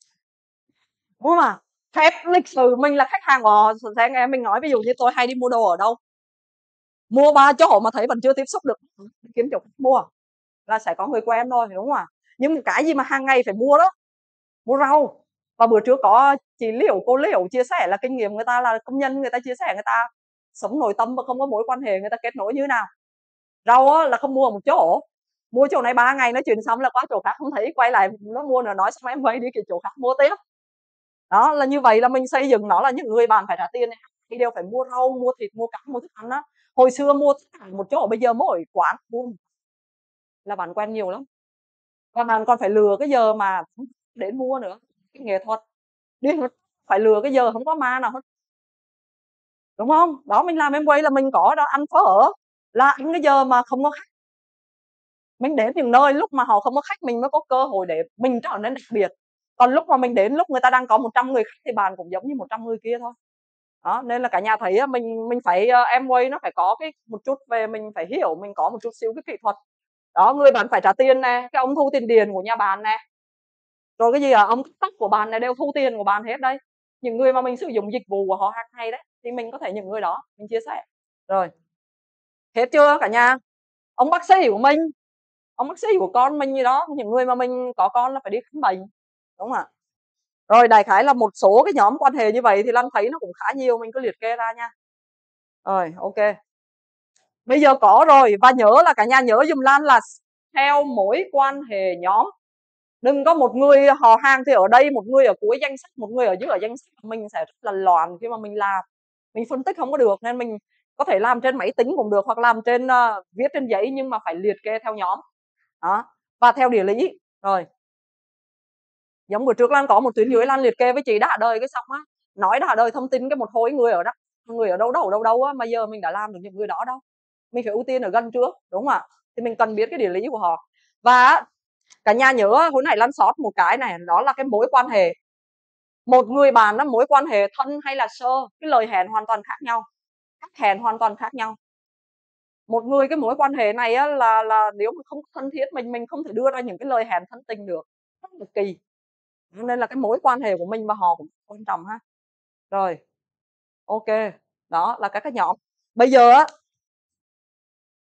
đúng không ạ? Phép lịch sử mình là khách hàng của họ sẽ nghe mình nói. Ví dụ như tôi hay đi mua đồ ở đâu, mua ba chỗ mà thấy vẫn chưa tiếp xúc được, kiếm chỗ mua là sẽ có người quen thôi, đúng không ạ? Nhưng cái gì mà hàng ngày phải mua đó, mua rau. Và bữa trước có chị Liễu, cô Liễu chia sẻ là kinh nghiệm người ta là công nhân, người ta chia sẻ người ta sống nội tâm và không có mối quan hệ, người ta kết nối như thế nào. Rau á, là không mua ở một chỗ, mua chỗ này ba ngày nói chuyện xong là qua chỗ khác không thấy, quay lại nó mua nữa nói xong em quay đi cái chỗ khác mua tiếp. Đó là như vậy là mình xây dựng nó là những người bạn phải trả tiền này, thì đều phải mua rau, mua thịt, mua cá, mua thức ăn đó. Hồi xưa mua tất cả một chỗ, bây giờ mỗi quán mua là bạn quen nhiều lắm. Và bạn còn phải lừa cái giờ mà đến mua nữa, cái nghệ thuật đi phải lừa cái giờ không có ma nào hết, đúng không? Đó, mình làm em quay là mình có đó, ăn phở ở là ăn cái giờ mà không có khách. Mình đến những nơi lúc mà họ không có khách mình mới có cơ hội để mình trở nên đặc biệt. Còn lúc mà mình đến lúc người ta đang có một trăm người khách thì bạn cũng giống như một trăm người kia thôi. Đó, nên là cả nhà thấy mình mình phải em quay nó phải có cái một chút về, mình phải hiểu, mình có một chút xíu cái kỹ thuật. Đó, người bạn phải trả tiền nè, cái ông thu tiền điền của nhà bạn nè. Rồi cái gì à, ông tóc của bạn này đều thu tiền của bạn hết đây. Những người mà mình sử dụng dịch vụ của họ hàng ngày đấy thì mình có thể những người đó mình chia sẻ. Rồi. Hết chưa cả nhà? Ông bác sĩ của mình, ông bác sĩ của con mình gì đó, những người mà mình có con là phải đi khám bệnh, đúng không ạ? Rồi đại khái là một số cái nhóm quan hệ như vậy thì Lan thấy nó cũng khá nhiều, mình cứ liệt kê ra nha. Rồi, ok. Bây giờ có rồi, và nhớ là cả nhà nhớ dùm Lan là theo mối quan hệ nhóm. Đừng có một người họ hàng thì ở đây, một người ở cuối danh sách, một người ở dưới ở danh sách, mình sẽ rất là loạn khi mà mình làm. Mình phân tích không có được, nên mình có thể làm trên máy tính cũng được, hoặc làm trên uh, viết trên giấy, nhưng mà phải liệt kê theo nhóm. Đó, và theo địa lý. Rồi. Giống bữa trước Lan có một tuyến dưới Lan liệt kê với chị đã đời cái xong á, nói đã đời thông tin cái một khối người ở đó, người ở đâu đâu đâu đâu á, mà giờ mình đã làm được những người đó đâu. Mình phải ưu tiên ở gần trước, đúng không ạ? Thì mình cần biết cái địa lý của họ. Và cả nhà nhớ hồi nãy Lan sót một cái này, đó là cái mối quan hệ. Một người bạn đó, mối quan hệ thân hay là sơ, cái lời hẹn hoàn toàn khác nhau, cách hẹn hoàn toàn khác nhau. Một người cái mối quan hệ này á, là là nếu mà không thân thiết, mình mình không thể đưa ra những cái lời hẹn thân tình được, rất là kỳ. Nên là cái mối quan hệ của mình và họ cũng quan trọng ha. Rồi, ok, đó là các cái nhóm. Bây giờ á,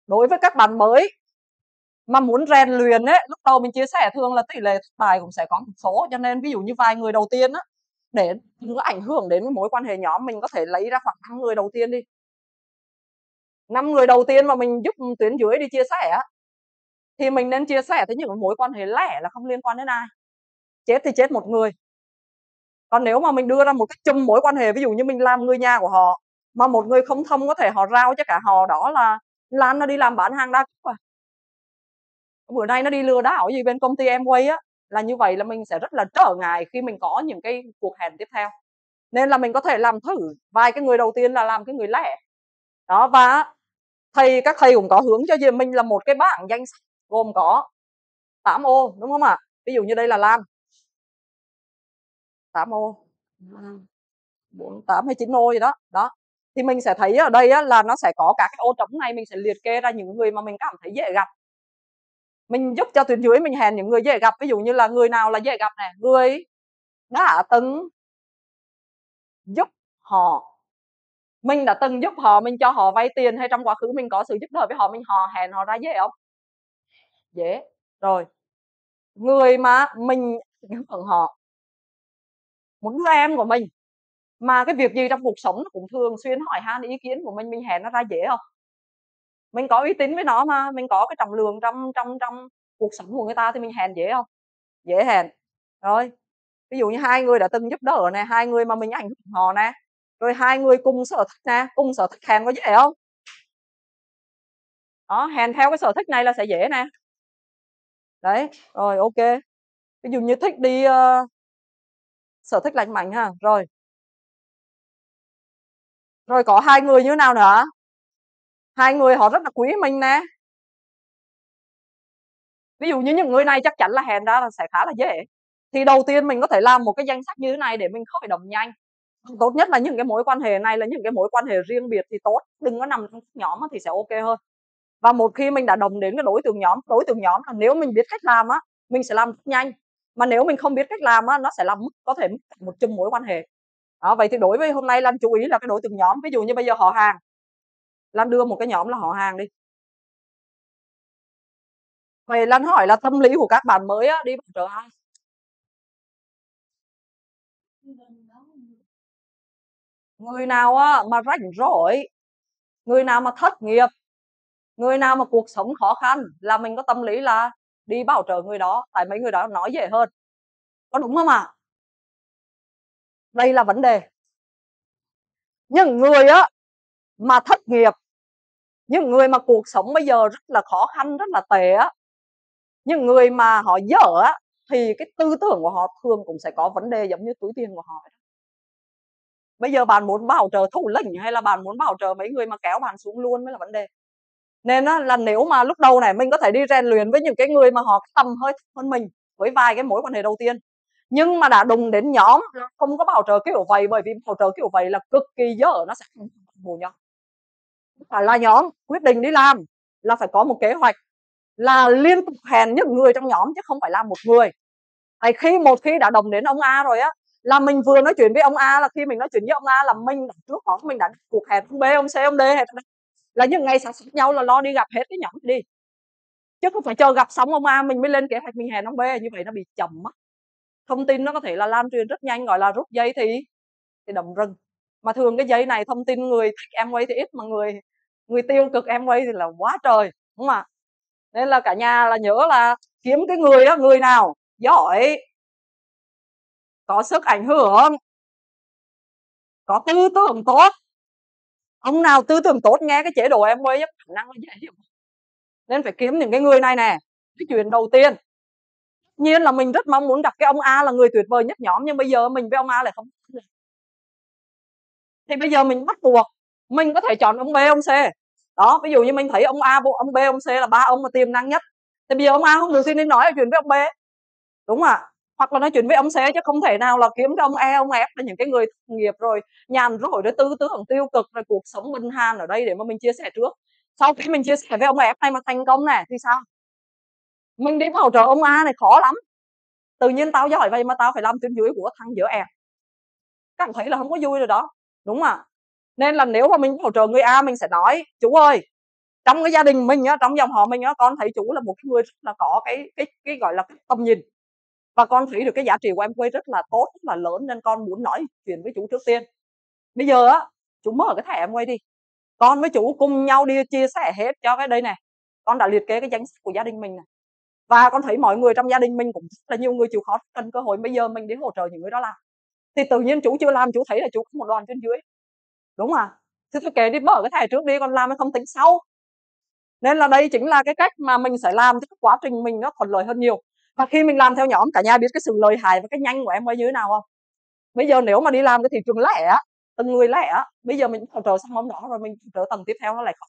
Đối với các bạn mới mà muốn rèn luyện ấy, lúc đầu mình chia sẻ thường là tỷ lệ thất bại cũng sẽ có một số, cho nên ví dụ như vài người đầu tiên á, để đừng có ảnh hưởng đến cái mối quan hệ nhóm, mình có thể lấy ra khoảng năm người đầu tiên đi. Năm người đầu tiên mà mình giúp tuyến dưới đi chia sẻ á, thì mình nên chia sẻ tới những mối quan hệ lẻ là không liên quan đến ai. Chết thì chết một người. Còn nếu mà mình đưa ra một cái chung mối quan hệ, ví dụ như mình làm người nhà của họ, mà một người không thông có thể họ rao cho cả họ, đó là Lan nó đi làm bán hàng đa cấp à. Bữa nay nó đi lừa đảo gì bên công ty Amway á, là như vậy là mình sẽ rất là trở ngại khi mình có những cái cuộc hẹn tiếp theo. Nên là mình có thể làm thử vài cái người đầu tiên là làm cái người lẻ. Đó, và thầy các thầy cũng có hướng cho gì mình là một cái bảng danh sách gồm có tám ô, đúng không ạ? Ví dụ như đây là Lan. tám ô. bốn, tám hay chín ô gì đó. Đó. Thì mình sẽ thấy ở đây á, là nó sẽ có các cái ô trống này, mình sẽ liệt kê ra những người mà mình cảm thấy dễ gặp. Mình giúp cho tuyến dưới mình hẹn những người dễ gặp, ví dụ như là người nào là dễ gặp này, người đã từng giúp họ, mình đã từng giúp họ, mình cho họ vay tiền, hay trong quá khứ mình có sự giúp đỡ với họ, mình họ hẹn họ ra dễ không? Dễ. Rồi, người mà mình hưởng họ, một đứa em của mình mà cái việc gì trong cuộc sống nó cũng thường xuyên hỏi han ý kiến của mình mình hẹn nó ra dễ không? Mình có uy tín với nó mà, mình có cái trọng lượng trong trong trong cuộc sống của người ta thì mình hẹn dễ không? Dễ hẹn. Rồi, ví dụ như hai người đã từng giúp đỡ nè, hai người mà mình ảnh hưởng họ nè, rồi hai người cùng sở thích nè, cùng sở thích hẹn có dễ không? Đó, hẹn theo cái sở thích này là sẽ dễ nè. Đấy, rồi ok. Ví dụ như thích đi uh, sở thích lành mạnh ha, rồi. Rồi có hai người như thế nào nữa? Hai người họ rất là quý mình nè. Ví dụ như những người này chắc chắn là hẹn ra là sẽ khá là dễ. Thì đầu tiên mình có thể làm một cái danh sách như thế này để mình khởi động nhanh. Tốt nhất là những cái mối quan hệ này là những cái mối quan hệ riêng biệt thì tốt, đừng có nằm trong nhóm thì sẽ ok hơn. Và một khi mình đã đồng đến cái đối tượng nhóm, đối tượng nhóm là nếu mình biết cách làm á, mình sẽ làm rất nhanh. Mà nếu mình không biết cách làm á, nó sẽ làm mất, có thể mất một chung mối quan hệ. Đó, vậy thì đối với hôm nay Lan chú ý là cái đối tượng nhóm, ví dụ như bây giờ họ hàng, Lan đưa một cái nhóm là họ hàng đi. Vậy Lan hỏi là tâm lý của các bạn mới á, đi bảo trợ ai? Người nào á, mà rảnh rỗi, người nào mà thất nghiệp, người nào mà cuộc sống khó khăn là mình có tâm lý là đi bảo trợ người đó, tại mấy người đó nói dễ hơn. Có đúng không ạ? À? Đây là vấn đề. Những người á mà thất nghiệp, những người mà cuộc sống bây giờ rất là khó khăn, rất là tệ á, những người mà họ dở á, thì cái tư tưởng của họ thường cũng sẽ có vấn đề giống như túi tiền của họ. Bây giờ bạn muốn bảo trợ thủ lĩnh hay là bạn muốn bảo trợ mấy người mà kéo bạn xuống luôn mới là vấn đề. Nên á, là nếu mà lúc đầu này mình có thể đi rèn luyện với những cái người mà họ tầm hơi thấp hơn mình với vài cái mối quan hệ đầu tiên, nhưng mà đã đụng đến nhóm không có bảo trợ kiểu vậy, bởi vì bảo trợ kiểu vậy là cực kỳ dở, nó sẽ không bộ nhóm. Phải là nhóm quyết định đi làm là phải có một kế hoạch, là liên tục hẹn những người trong nhóm chứ không phải là một người. Hay khi một khi đã đồng đến ông A rồi á, là mình vừa nói chuyện với ông A, là khi mình nói chuyện với ông A là mình trước đó mình đã cuộc hẹn ông B, ông C, ông D, là những ngày sát sát nhau là lo đi gặp hết cái nhóm đi, chứ không phải chờ gặp xong ông A mình mới lên kế hoạch mình hẹn ông B, như vậy nó bị chậm mất. Thông tin nó có thể là lan truyền rất nhanh, gọi là rút dây thì thì đầm rừng. Mà thường cái dây này thông tin người thích Amway thì ít, mà người người tiêu cực Amway thì là quá trời, đúng không ạ? Nên là cả nhà là nhớ là kiếm cái người đó, người nào giỏi, có sức ảnh hưởng, có tư tưởng tốt. Ông nào tư tưởng tốt nghe cái chế độ Amway khả năng là dễ hiểu. Nên phải kiếm những cái người này nè. Cái chuyện đầu tiên, nhiên là mình rất mong muốn gặp cái ông A là người tuyệt vời nhất nhóm, nhưng bây giờ mình với ông A lại không. Thì bây giờ mình bắt buộc mình có thể chọn ông B, ông C. Đó, ví dụ như mình thấy ông A, ông B, ông C là ba ông mà tiềm năng nhất, thì bây giờ ông A không được thì nên nói chuyện với ông B, đúng không ạ? Hoặc là nói chuyện với ông C, chứ không thể nào là kiếm cái ông E, ông F là những cái người thất nghiệp rồi nhàn rỗi rồi tư tưởng tiêu cực rồi cuộc sống bình hàn ở đây để mà mình chia sẻ trước. Sau khi mình chia sẻ với ông F này mà thành công này thì sao? Mình đi hỗ trợ ông A này khó lắm. Tự nhiên tao giỏi vậy mà tao phải làm tuyến dưới của thằng dở ẹt, cảm thấy là không có vui rồi đó, đúng không ạ? Nên là nếu mà mình hỗ trợ người A, mình sẽ nói chú ơi, trong cái gia đình mình á, trong dòng họ mình á, con thấy chú là một người rất là có cái cái cái gọi là cái tầm nhìn, và con thấy được cái giá trị của em quay rất là tốt, rất là lớn, nên con muốn nói chuyện với chú trước tiên. Bây giờ á, chú mở cái thẻ em quay đi, con với chú cùng nhau đi chia sẻ hết cho cái đây này. Con đã liệt kê cái danh sách của gia đình mình này, và con thấy mọi người trong gia đình mình cũng rất là nhiều người chịu khó cần cơ hội, bây giờ mình đi hỗ trợ những người đó làm. Thì tự nhiên chú chưa làm, chú thấy là chú có một đoàn trên dưới, đúng à? Thì thôi kệ đi, mở cái thẻ trước đi, còn làm hay không tính sau. Nên là đây chính là cái cách mà mình sẽ làm cho cái quá trình mình nó thuận lợi hơn nhiều. Và khi mình làm theo nhóm, cả nhà biết cái sự lợi hại và cái nhanh của em quay như thế nào không? Bây giờ nếu mà đi làm cái thị trường lẻ á, từng người lẻ á, bây giờ mình hỗ trợ xong hôm đó rồi mình hỗ trợ tầng tiếp theo nó lại khó.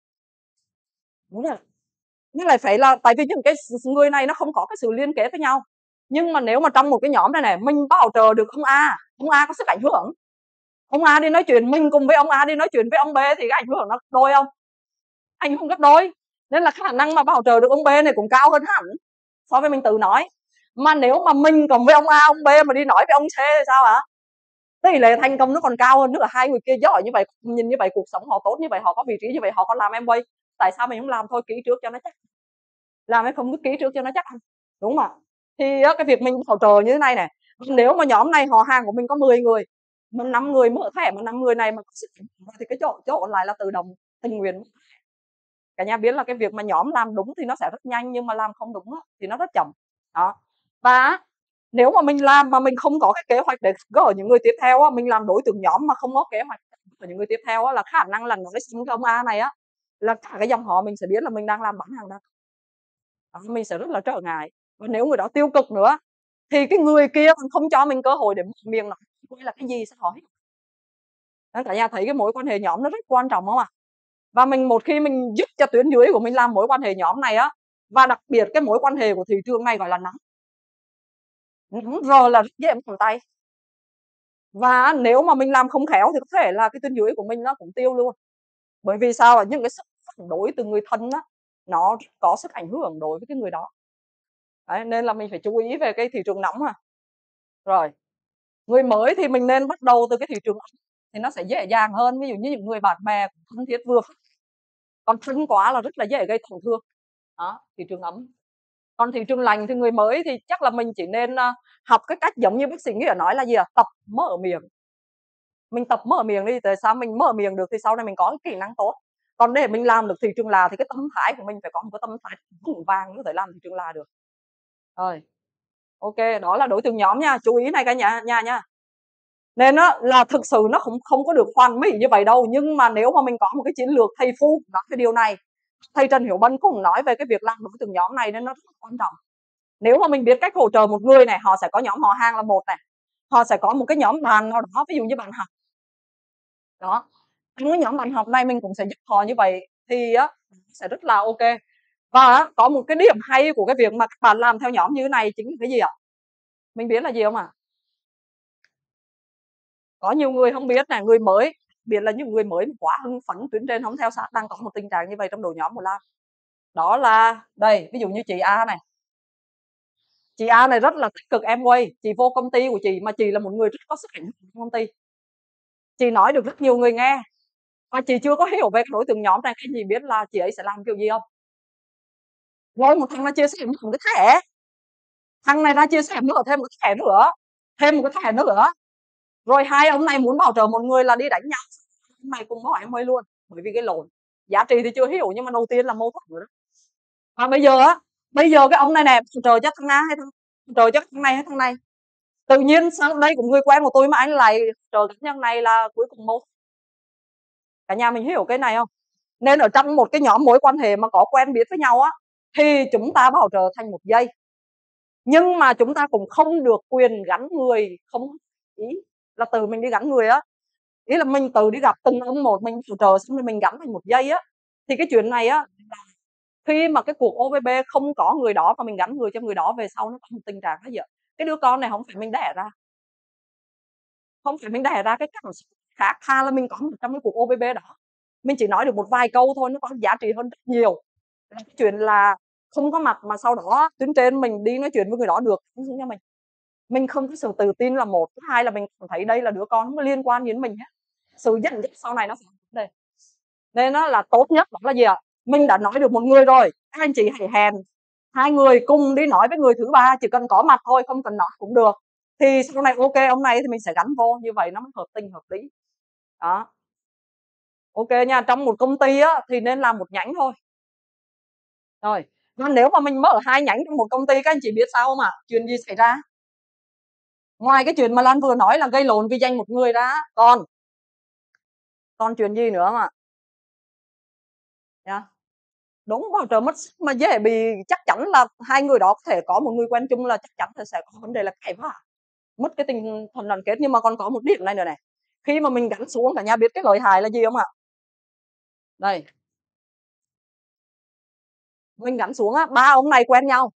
Đúng rồi. Nó lại phải là tại vì những cái người này nó không có cái sự liên kết với nhau. Nhưng mà nếu mà trong một cái nhóm này này, mình bảo trợ được ông A, ông A có sức ảnh hưởng. Ông A đi nói chuyện, mình cùng với ông A đi nói chuyện với ông B thì cái ảnh hưởng nó đôi không? Ảnh hưởng gấp đôi. Nên là khả năng mà bảo trợ được ông B này cũng cao hơn hẳn so với mình tự nói. Mà nếu mà mình cùng với ông A, ông B mà đi nói với ông C thì sao hả? Tỷ lệ thành công nó còn cao hơn nữa. Hai người kia giỏi như vậy, nhìn như vậy, cuộc sống họ tốt như vậy, họ có vị trí như vậy, họ còn làm em quay. Tại sao mình không làm thôi, ký trước cho nó chắc? Làm hay không cứ ký trước cho nó chắc ăn, đúng không ạ? Thì cái việc mình hỗ trợ như thế này này, nếu mà nhóm này họ hàng của mình có mười người, mà năm người mở thẻ, mà năm người này mà có sức thì cái chỗ chỗ còn lại là tự động tình nguyện. Cả nhà biết là cái việc mà nhóm làm đúng thì nó sẽ rất nhanh, nhưng mà làm không đúng thì nó rất chậm đó. Và nếu mà mình làm mà mình không có cái kế hoạch để gỡ những người tiếp theo á, mình làm đối tượng nhóm mà không có kế hoạch của những người tiếp theo á, là khả năng là nói xin cái ông A này á, là cả cái dòng họ mình sẽ biết là mình đang làm bán hàng đó. Đó, mình sẽ rất là trở ngại. Và nếu người đó tiêu cực nữa thì cái người kia còn không cho mình cơ hội để mở miệng nói đây là cái gì sao hỏi. Nên cả nhà thấy cái mối quan hệ nhóm nó rất quan trọng không ạ? Và mình một khi mình giúp cho tuyến dưới của mình làm mối quan hệ nhóm này á, và đặc biệt cái mối quan hệ của thị trường này gọi là nắm nắm rồi là rất dễ mất tay. Và nếu mà mình làm không khéo thì có thể là cái tuyến dưới của mình nó cũng tiêu luôn. Bởi vì sao? Những cái sức phản đối từ người thân á, nó có sức ảnh hưởng đối với cái người đó. Đấy, nên là mình phải chú ý về cái thị trường nóng à. Rồi, người mới thì mình nên bắt đầu từ cái thị trường nóng thì nó sẽ dễ dàng hơn. Ví dụ như những người bạn bè thân thiết vừa, còn thân quá là rất là dễ gây tổn thương. Đó, thị trường ấm. Còn thị trường lành thì người mới thì chắc là mình chỉ nên uh, học cái cách giống như bác sĩ Nghĩa nói là gì à? Tập mở miệng. Mình tập mở miệng đi, tại sao mình mở miệng được thì sau này mình có cái kỹ năng tốt. Còn để mình làm được thị trường là thì cái tâm thái của mình phải có một cái tâm thái vững vàng có thể làm thị trường là được. Rồi, ok, đó là đối tượng nhóm nha, chú ý này cả nhà nhà nha. Nên á, là thực sự nó không không có được hoàn mỹ như vậy đâu, nhưng mà nếu mà mình có một cái chiến lược, thầy Phu nói cái điều này, thầy Trần Hiểu Bân cũng nói về cái việc làm đối tượng nhóm này, nên nó rất là quan trọng. Nếu mà mình biết cách hỗ trợ một người này, họ sẽ có nhóm họ hàng là một này, họ sẽ có một cái nhóm bạn nào đó, ví dụ như bạn học đó, trong cái nhóm bạn học này mình cũng sẽ giúp họ như vậy thì á sẽ rất là ok. Và có một cái điểm hay của cái việc mà các bạn làm theo nhóm như thế này chính là cái gì ạ? Mình biết là gì không ạ? À? Có nhiều người không biết này, người mới biết là những người mới quá hưng phấn tuyến trên không theo sát, đang có một tình trạng như vậy trong đội nhóm của Lam. Đó là đây, ví dụ như chị A này, chị A này rất là tích cực em quay, chị vô công ty của chị mà chị là một người rất có sức ảnh hưởng trong công ty, chị nói được rất nhiều người nghe, và chị chưa có hiểu về đối tượng nhóm này, cái gì biết là chị ấy sẽ làm kiểu gì không? Rồi một thằng là chia sẻ một cái thẻ, thằng này ra chia sẻ nữa thêm một cái thẻ nữa, thêm một cái thẻ nữa, rồi hai ông này muốn bảo trợ một người là đi đánh nhau, mày cùng hỏi em quay luôn, bởi vì cái lộn giá trị thì chưa hiểu, nhưng mà đầu tiên là mâu thuẫn rồi đó. Và bây giờ á, bây giờ cái ông này nè hỗ trợ cho thằng A hay thằng hỗ trợ cho thằng này hay thằng này, tự nhiên sang đây cũng người quen của tôi mà anh lại trợ cái nhân này là cuối cùng mâu. Cả nhà mình hiểu cái này không? Nên ở trong một cái nhóm mối quan hệ mà có quen biết với nhau á, thì chúng ta bảo trợ thành một dây, nhưng mà chúng ta cũng không được quyền gắn người, không ý là từ mình đi gắn người á, ý là mình tự đi gặp từng ông một, mình hỗ trợ xong rồi mình gắn thành một dây á, thì cái chuyện này á, khi mà cái cuộc ô vê bê không có người đó mà mình gắn người cho người đó, về sau nó có một tình trạng là gì ạ? Cái đứa con này không phải mình đẻ ra, không phải mình đẻ ra cái cảm xúc khác, tha là mình có một trong cái cuộc ô vê bê đó, mình chỉ nói được một vài câu thôi, nó có giá trị hơn rất nhiều là cái chuyện là không có mặt mà sau đó tuyến trên mình đi nói chuyện với người đó được cho mình mình không có sự tự tin là một, thứ hai là mình thấy đây là đứa con không có liên quan đến mình hết, sự dẫn dắt sau này nó sẽ đây. Nên nó là tốt nhất đó là gì ạ? mình đã nói được một người rồi, các anh chị hãy hẹn hai người cùng đi nói với người thứ ba, chỉ cần có mặt thôi, không cần nói cũng được. Thì sau này ok ông này thì mình sẽ gắn vô, như vậy nó mới hợp tình hợp lý. Đó. Ok nha, trong một công ty á thì nên làm một nhánh thôi. Rồi, và nếu mà mình mở hai nhánh trong một công ty, các anh chị biết sao không ạ? Chuyện gì xảy ra? Ngoài cái chuyện mà Lan vừa nói là gây lộn vì danh một người ra, còn còn chuyện gì nữa không ạ? Yeah. Đúng, bảo trợ mất mà dễ bị, chắc chắn là hai người đó có thể có một người quen chung là chắc chắn là sẽ có vấn đề là cãi vã, mất cái tinh thần đoàn kết. Nhưng mà còn có một điểm này nữa này, khi mà mình gắn xuống, cả nhà biết cái lợi hại là gì không ạ? Đây, mình gắn xuống á, ba ông này quen nhau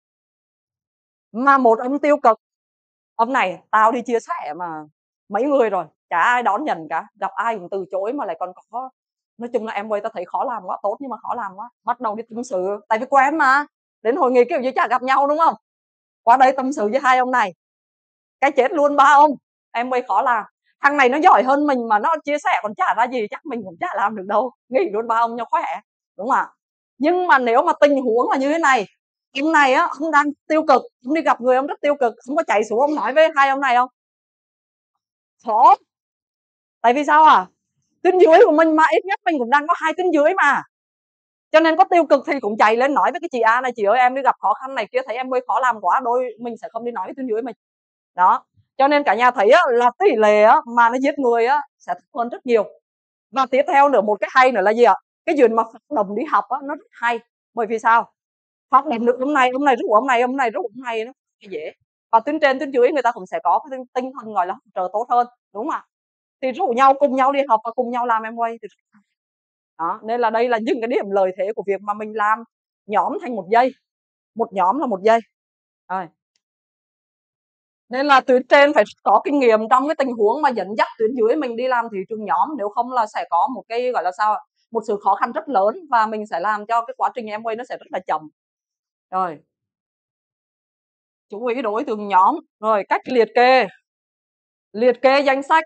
mà một ông tiêu cực. Ông này tao đi chia sẻ mà mấy người rồi chả ai đón nhận cả, gặp ai cũng từ chối, mà lại còn có, nói chung là em ơi tao thấy khó làm quá, tốt nhưng mà khó làm quá. Bắt đầu đi tâm sự, tại vì quen mà, đến hội nghị kiểu như chả gặp nhau đúng không, qua đây tâm sự với hai ông này, cái chết luôn ba ông. Em ơi khó làm, thằng này nó giỏi hơn mình mà nó chia sẻ còn chả ra gì, chắc mình cũng chả làm được đâu, nghỉ luôn ba ông cho khỏe, đúng không ạ? Nhưng mà nếu mà tình huống là như thế này, ông này á, ông đang tiêu cực, ông đi gặp người ông rất tiêu cực, ông có chạy xuống ông nói với hai ông này không? Khó. Tại vì sao à? Tuyến dưới của mình mà, ít nhất mình cũng đang có hai tuyến dưới mà, cho nên có tiêu cực thì cũng chạy lên nói với cái chị A này, chị ơi em đi gặp khó khăn này kia, thấy em ơi khó làm quá, đôi mình sẽ không đi nói với tuyến dưới mình. Đó, cho nên cả nhà thấy á, là tỷ lệ á, mà nó giết người á sẽ thấp hơn rất nhiều. Và tiếp theo nữa, một cái hay nữa là gì ạ? Cái chuyện mà phát động đi học á, nó rất hay. Bởi vì sao? Phát động được hôm nay, hôm nay rủ hôm nay, hôm nay rủ hôm nay, nó dễ. Và tuyến trên tuyến dưới người ta cũng sẽ có cái tinh thần gọi là hỗ trợ tốt hơn, đúng không ạ? Thì rủ nhau cùng nhau đi học và cùng nhau làm em quay. Đó, nên là đây là những cái điểm lợi thế của việc mà mình làm nhóm thành một dây, một nhóm là một dây. Rồi. Nên là tuyến trên phải có kinh nghiệm trong cái tình huống mà dẫn dắt tuyến dưới mình đi làm thị trường nhóm, nếu không là sẽ có một cái gọi là sao, một sự khó khăn rất lớn, và mình sẽ làm cho cái quá trình em quay nó sẽ rất là chậm. Rồi, chú ý đối tượng nhóm. Rồi, cách liệt kê, liệt kê danh sách.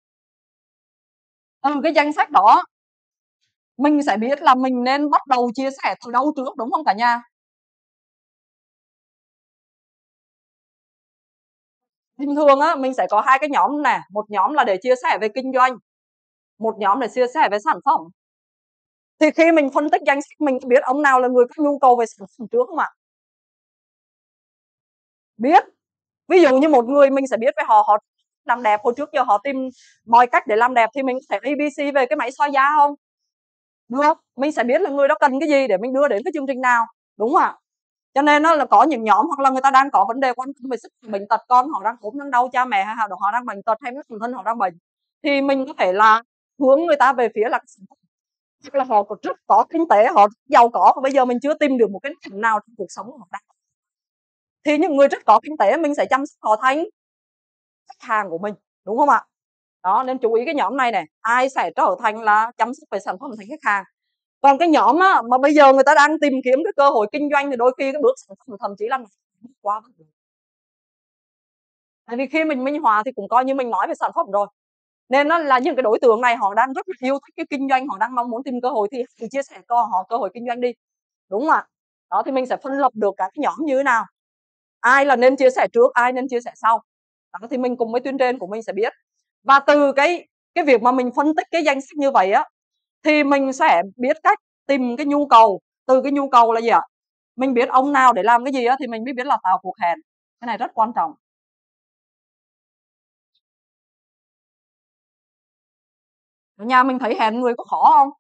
Ừ, cái danh sách đó mình sẽ biết là mình nên bắt đầu chia sẻ từ đâu trước, đúng không cả nhà? Bình thường á mình sẽ có hai cái nhóm này, một nhóm là để chia sẻ về kinh doanh, một nhóm để chia sẻ về sản phẩm. Thì khi mình phân tích danh sách, mình biết ông nào là người có nhu cầu về sản phẩm trước không ạ? Biết. Ví dụ như một người mình sẽ biết về họ, họ làm đẹp, hồi trước giờ họ tìm mọi cách để làm đẹp, thì mình sẽ a bê xê về cái máy soi da không? Được, mình sẽ biết là người đó cần cái gì để mình đưa đến cái chương trình nào, đúng không ạ? Cho nên nó là có những nhóm, hoặc là người ta đang có vấn đề quan tâm về sức bệnh tật, con họ đang ốm đang đau, cha mẹ hay họ đang bệnh tật, hay bản thân họ đang bệnh, thì mình có thể là hướng người ta về phía là tức là họ rất có kinh tế, họ giàu có, và bây giờ mình chưa tìm được một cái nào trong cuộc sống của họ đang, thì những người rất có kinh tế mình sẽ chăm sóc họ thành khách hàng của mình, đúng không ạ? Đó, nên chú ý cái nhóm này này, ai sẽ trở thành là chăm sóc về sản phẩm thành khách hàng. Còn cái nhóm á, mà bây giờ người ta đang tìm kiếm cái cơ hội kinh doanh, thì đôi khi cái bước sản phẩm thậm chí là qua. Tại vì khi mình minh họa thì cũng coi như mình nói về sản phẩm rồi, nên nó là những cái đối tượng này họ đang rất là yêu thích cái kinh doanh, họ đang mong muốn tìm cơ hội, thì hãy chia sẻ cho họ cơ hội kinh doanh đi, đúng không ạ? Đó, thì mình sẽ phân lập được các cái nhóm như thế nào, ai là nên chia sẻ trước, ai nên chia sẻ sau. Đó, thì mình cùng với tuyên trên của mình sẽ biết. Và từ cái cái việc mà mình phân tích cái danh sách như vậy á, thì mình sẽ biết cách tìm cái nhu cầu. Từ cái nhu cầu là gì ạ? Mình biết ông nào để làm cái gì á, thì mình mới biết là tạo cuộc hẹn. Cái này rất quan trọng. Ở nhà mình thấy hẹn người có khó không?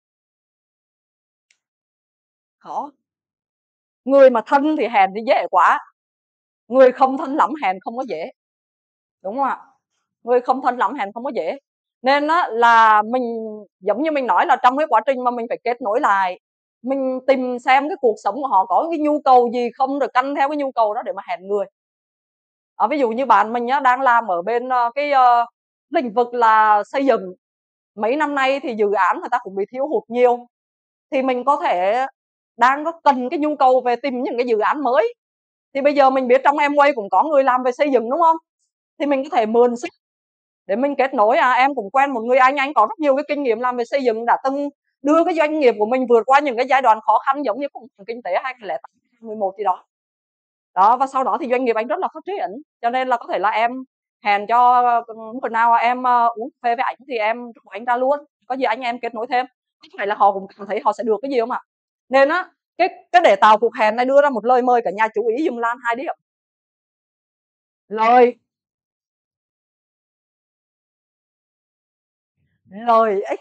Khó. Người mà thân thì hẹn thì dễ quá, người không thân lắm hẹn không có dễ, đúng không ạ? Người không thân lắm hẹn không có dễ. Nên á, là mình giống như mình nói là trong cái quá trình mà mình phải kết nối lại, mình tìm xem cái cuộc sống của họ có cái nhu cầu gì không, rồi căn theo cái nhu cầu đó để mà hẹn người. À, ví dụ như bạn mình á, đang làm ở bên uh, cái uh, lĩnh vực là xây dựng, mấy năm nay thì dự án người ta cũng bị thiếu hụt nhiều, thì mình có thể đang có cần cái nhu cầu về tìm những cái dự án mới, thì bây giờ mình biết trong Amway cũng có người làm về xây dựng, đúng không? Thì mình có thể mượn sức để mình kết nối. À, em cũng quen một người anh anh có rất nhiều cái kinh nghiệm làm về xây dựng, đã từng đưa cái doanh nghiệp của mình vượt qua những cái giai đoạn khó khăn giống như khủng hoảng kinh tế hai không không tám hai không một một gì đó. Đó, và sau đó thì doanh nghiệp anh rất là phát triển, cho nên là có thể là em hẹn cho bữa nào em uh, uống cà phê với anh thì em rủ anh ra luôn, có gì anh em kết nối thêm. Không phải là họ cũng cảm thấy họ sẽ được cái gì không ạ? Nên á, cái cái để tạo cuộc hẹn này đưa ra một lời mời cả nhà chú ý dùm Lan hai điểm. Lời lợi ích,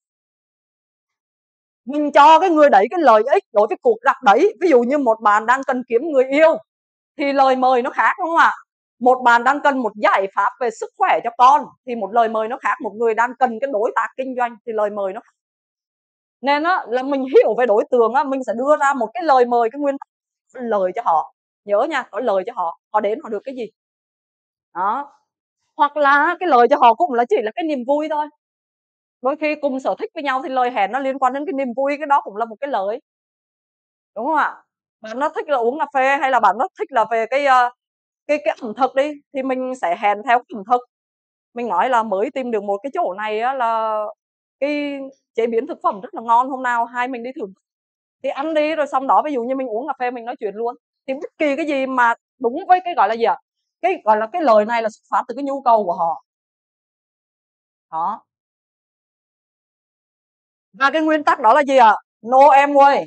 mình cho cái người đấy cái lợi ích đối với cuộc gặp đấy. Ví dụ như một bạn đang cần kiếm người yêu thì lời mời nó khác, đúng không ạ? Một bạn đang cần một giải pháp về sức khỏe cho con thì một lời mời nó khác. Một người đang cần cái đối tác kinh doanh thì lời mời nó khác. Nên á, là mình hiểu về đối tượng á, mình sẽ đưa ra một cái lời mời, cái nguyên tắc lời cho họ. Nhớ nha, có lời cho họ, họ đến họ được cái gì đó. Hoặc là cái lời cho họ cũng là chỉ là cái niềm vui thôi. Đôi khi cùng sở thích với nhau thì lời hẹn nó liên quan đến cái niềm vui, cái đó cũng là một cái lời, đúng không ạ? Bạn nó thích là uống cà phê hay là bạn nó thích là về cái uh, cái cái ẩm thực đi thì mình sẽ hẹn theo ẩm thực. Mình nói là mới tìm được một cái chỗ này á, là cái chế biến thực phẩm rất là ngon, hôm nào hai mình đi thử thì ăn đi, rồi xong đó ví dụ như mình uống cà phê mình nói chuyện luôn. Thì bất kỳ cái gì mà đúng với cái gọi là gì ạ, cái gọi là cái lời này là xuất phát từ cái nhu cầu của họ đó. Và cái nguyên tắc đó là gì ạ? No em way.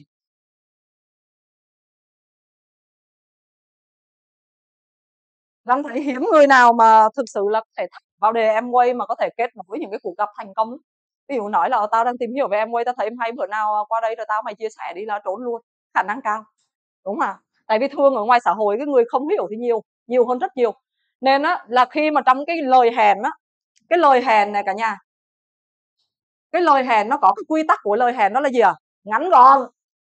Răng thấy hiếm người nào mà thực sự là có thể vào đề Amway mà có thể kết nối những cái cuộc gặp thành công. Ví dụ nói là tao đang tìm hiểu về Amway, tao thấy hay bữa nào qua đây rồi tao mày chia sẻ đi là trốn luôn, khả năng cao, đúng không ạ? Tại vì thường ở ngoài xã hội cái người không hiểu thì nhiều, nhiều hơn rất nhiều. Nên á là khi mà trong cái lời hẹn á, cái lời hẹn này cả nhà, cái lời hẹn nó có cái quy tắc của lời hẹn đó là gì ạ? À? Ngắn gọn.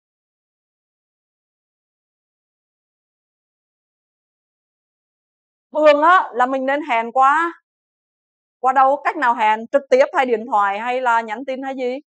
Thường á là mình nên hẹn qua qua đâu, cách nào hẹn, trực tiếp hay điện thoại hay là nhắn tin hay gì?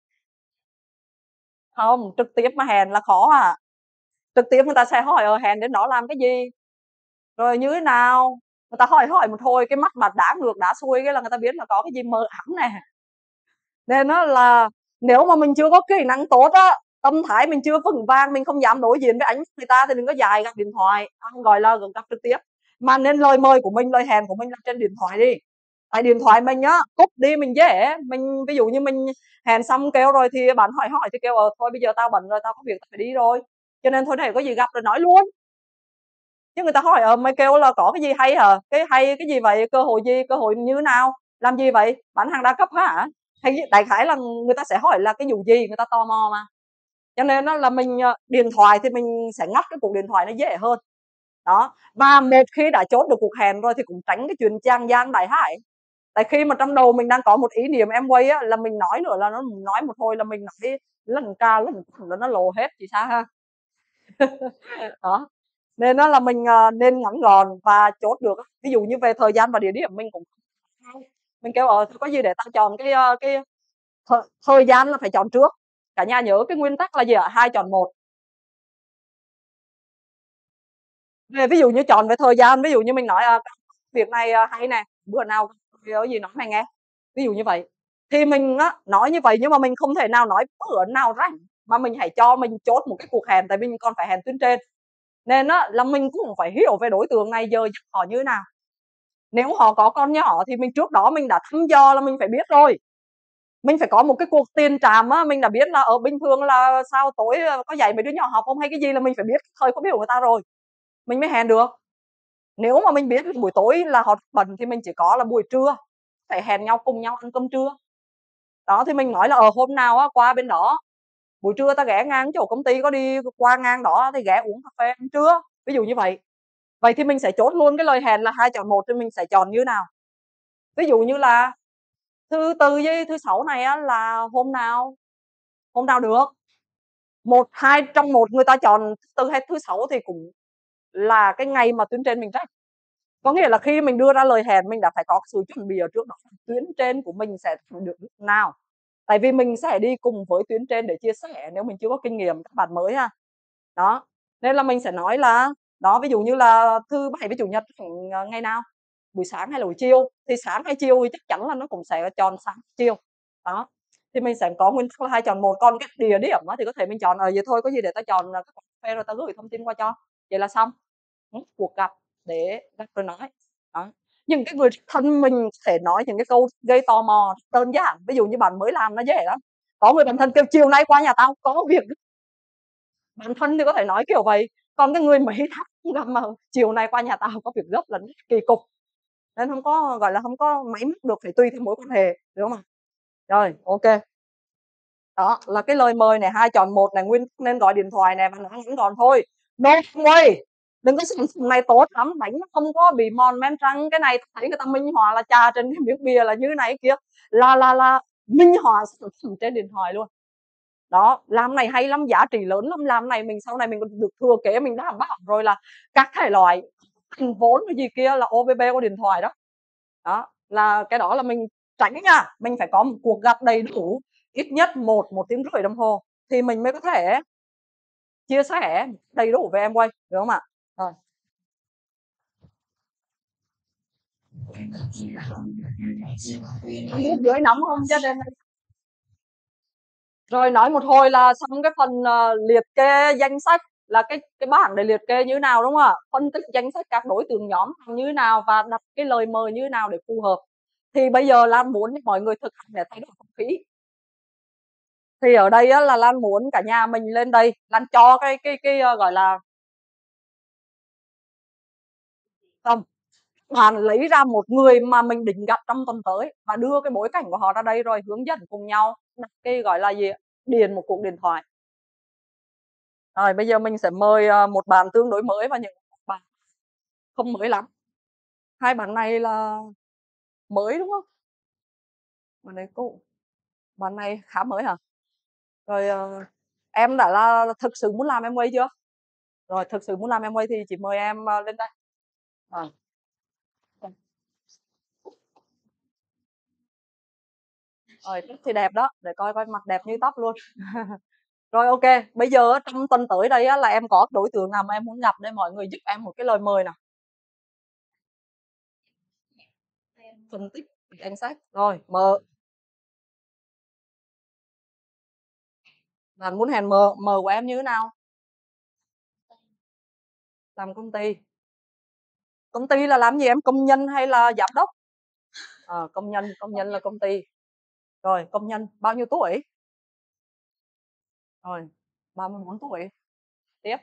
Không, trực tiếp mà hẹn là khó à. Trực tiếp người ta sẽ hỏi ở hẹn đến đó làm cái gì, rồi như thế nào, người ta hỏi hỏi một hồi cái mắt mặt đã ngược đã xuôi cái là người ta biết là có cái gì mờ ám nè. Nên nó là nếu mà mình chưa có kỹ năng tốt á, tâm thái mình chưa vững vàng, mình không dám đối diện với ánh người ta thì đừng có dài gặp điện thoại, anh gọi là gặp trực tiếp. Mà nên lời mời của mình, lời hẹn của mình là trên điện thoại đi. Tại điện thoại mình á, cúp đi mình dễ, mình ví dụ như mình hẹn xong kêu rồi thì bạn hỏi hỏi thì kêu ờ thôi bây giờ tao bận rồi, tao có việc tao phải đi rồi, cho nên thôi này có gì gặp rồi nói luôn. Chứ người ta hỏi ờ mày kêu là có cái gì hay hả, cái hay cái gì vậy, cơ hội gì, cơ hội như thế nào, làm gì vậy, bán hàng đa cấp hả, hay đại khái là người ta sẽ hỏi là cái vụ gì, người ta tò mò mà. Cho nên đó là mình điện thoại thì mình sẽ ngắt cái cuộc điện thoại nó dễ hơn đó. Và một khi đã chốt được cuộc hẹn rồi thì cũng tránh cái chuyện trang gian đại hải. Tại khi mà trong đầu mình đang có một ý niệm em quay á, là mình nói nữa là nó nói một hồi là mình nói lần ca lần là nó lộ hết thì sao ha. Đó, nên nó là mình uh, nên ngắn gọn và chốt được. Ví dụ như về thời gian và địa điểm mình cũng mình kêu ờ có gì để tao chọn cái uh, cái thời, thời gian là phải chọn trước. Cả nhà nhớ cái nguyên tắc là gì ạ? Hai chọn một. Về ví dụ như chọn về thời gian, ví dụ như mình nói uh, việc này uh, hay nè, bữa nào có gì nói mày nghe, ví dụ như vậy thì mình á nói như vậy, nhưng mà mình không thể nào nói bữa nào rảnh, mà mình hãy cho mình chốt một cái cuộc hẹn, tại vì mình còn phải hẹn tuyến trên. Nên á là mình cũng phải hiểu về đối tượng này giờ giấc họ như thế nào. Nếu họ có con nhỏ thì mình trước đó mình đã thăm dò là mình phải biết rồi, mình phải có một cái cuộc tiền trạm á, mình đã biết là ở bình thường là sao tối có dạy mấy đứa nhỏ học không hay cái gì, là mình phải biết thời khóa biểu người ta rồi mình mới hẹn được. Nếu mà mình biết buổi tối là họ bận thì mình chỉ có là buổi trưa phải hẹn nhau cùng nhau ăn cơm trưa đó. Thì mình nói là ở hôm nào á qua bên đó buổi trưa ta ghé ngang chỗ công ty có đi qua ngang đó thì ghé uống cà phê ăn trưa, ví dụ như vậy. Vậy thì mình sẽ chốt luôn cái lời hẹn là hai chọn một, thì mình sẽ chọn như nào. Ví dụ như là thứ tư với thứ sáu này á là hôm nào hôm nào được, một hai trong một người ta chọn thứ tư hay thứ sáu thì cũng là cái ngày mà tuyến trên mình rách. Có nghĩa là khi mình đưa ra lời hẹn mình đã phải có sự chuẩn bị ở trước đó, tuyến trên của mình sẽ được lúc nào, tại vì mình sẽ đi cùng với tuyến trên để chia sẻ nếu mình chưa có kinh nghiệm các bạn mới ha đó. Nên là mình sẽ nói là đó, ví dụ như là thứ bảy với chủ nhật ngày nào, buổi sáng hay là buổi chiều, thì sáng hay chiều thì chắc chắn là nó cũng sẽ chọn sáng chiều đó. Thì mình sẽ có nguyên tắc là hai chọn một, còn cái địa điểm á thì có thể mình chọn, ờ, vậy thôi có gì để tao chọn là cái quán cà phê rồi tao gửi thông tin qua cho, vậy là xong. Ừm, cuộc gặp để gặp rồi nói. Đó, những cái người thân mình có thể nói những cái câu gây tò mò đơn giản, ví dụ như bạn mới làm nó dễ lắm, có người bạn thân kêu chiều nay qua nhà tao có việc gấp. Bạn thân thì có thể nói kiểu vậy, còn cái người mấy tháng không gặp mà chiều nay qua nhà tao có việc gấp là rất kỳ cục. Nên hông có, gọi là, hông có máy móc được, phải tùy theo mối quan hệ, hiểu hông ạ? Rồi, ô kê. Đó, là cái lời mời này, hai chọn một này, nguyên nên gọi điện thoại nè và nói ngắn gọn thôi: "No way! Đừng có sản phẩm này tốt lắm, bánh nó không có bị mòn men răng, cái này thấy người ta minh họa là trà trên cái miếng bìa là như này kia." Là là là minh họa sản phẩm trên điện thoại luôn. Đó, làm này hay lắm, giá trị lớn lắm, làm này mình sau này mình còn được thừa kế, mình đảm bảo rồi là các thể loại thành vốn rồi gì kia là ô vê bê qua điện thoại đó. Đó, là cái đó là mình tránh nha, mình phải có một cuộc gặp đầy đủ, ít nhất một, một tiếng rưỡi đồng hồ thì mình mới có thể chia sẻ đầy đủ về Amway, được không ạ? Rồi. Biết dưới nóng không chứ nên Rồi nói một hồi là xong cái phần, ờ, liệt kê danh sách, là cái cái bảng để liệt kê như nào, đúng không ạ? Phân tích danh sách các đối tượng nhóm như nào và đặt cái lời mời như nào để phù hợp. Thì bây giờ Lan muốn mọi người thực hành để thay đổi không khí. Thì ở đây á là Lan muốn cả nhà mình lên đây, Lan cho cái cái cái, ơ, gọi là không, bạn lấy ra một người mà mình định gặp trong tuần tới và đưa cái bối cảnh của họ ra đây rồi hướng dẫn cùng nhau đặt cái, gọi là gì ạ, điền một cuộc điện thoại. Rồi bây giờ mình sẽ mời, ờ, một bạn tương đối mới và những bạn không mới lắm. Hai bạn này là mới, đúng không? Bạn này cũ, bạn này khá mới hả? Rồi, ờ, em đã là thực sự muốn làm Amway chưa? Rồi, thực sự muốn làm Amway thì chị mời em, ơ, lên đây. Ờ. Vâng. Rồi, tóc thì đẹp đó, để coi coi mặt đẹp như tóc luôn. Rồi, ô kê, bây giờ á trong tuần tới đây á là em có đối tượng nào mà em muốn gặp để mọi người giúp em một cái lời mời nào? Phân tích danh sách, rồi, M. Bạn muốn hẹn M, M của em như thế nào? Làm công ty. Công ty là làm gì em? Công nhân hay là giám đốc? Ờ, công nhân, công nhân là công ty. Rồi, công nhân, bao nhiêu tuổi? Rồi, ba mươi bốn tuổi. Tiếp.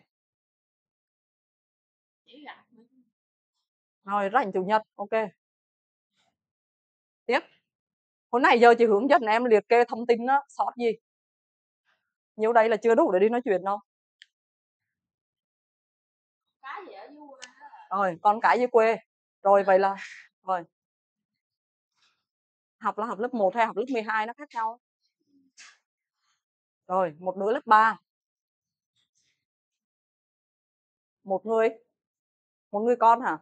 Rồi, rảnh Chủ nhật, ô kê. Tiếp. Hồi nãy giờ chị hướng dẫn em liệt kê thông tin á, sót gì? Nhiêu đây là chưa đủ để đi nói chuyện đâu. Cái gì ở dưới quê á. Rồi, con cái dưới quê. Rồi vậy là rồi. Học là học lớp một hay học lớp mười hai nó khác nhau. Rồi, một đứa lớp ba. Một người? Một người con hả?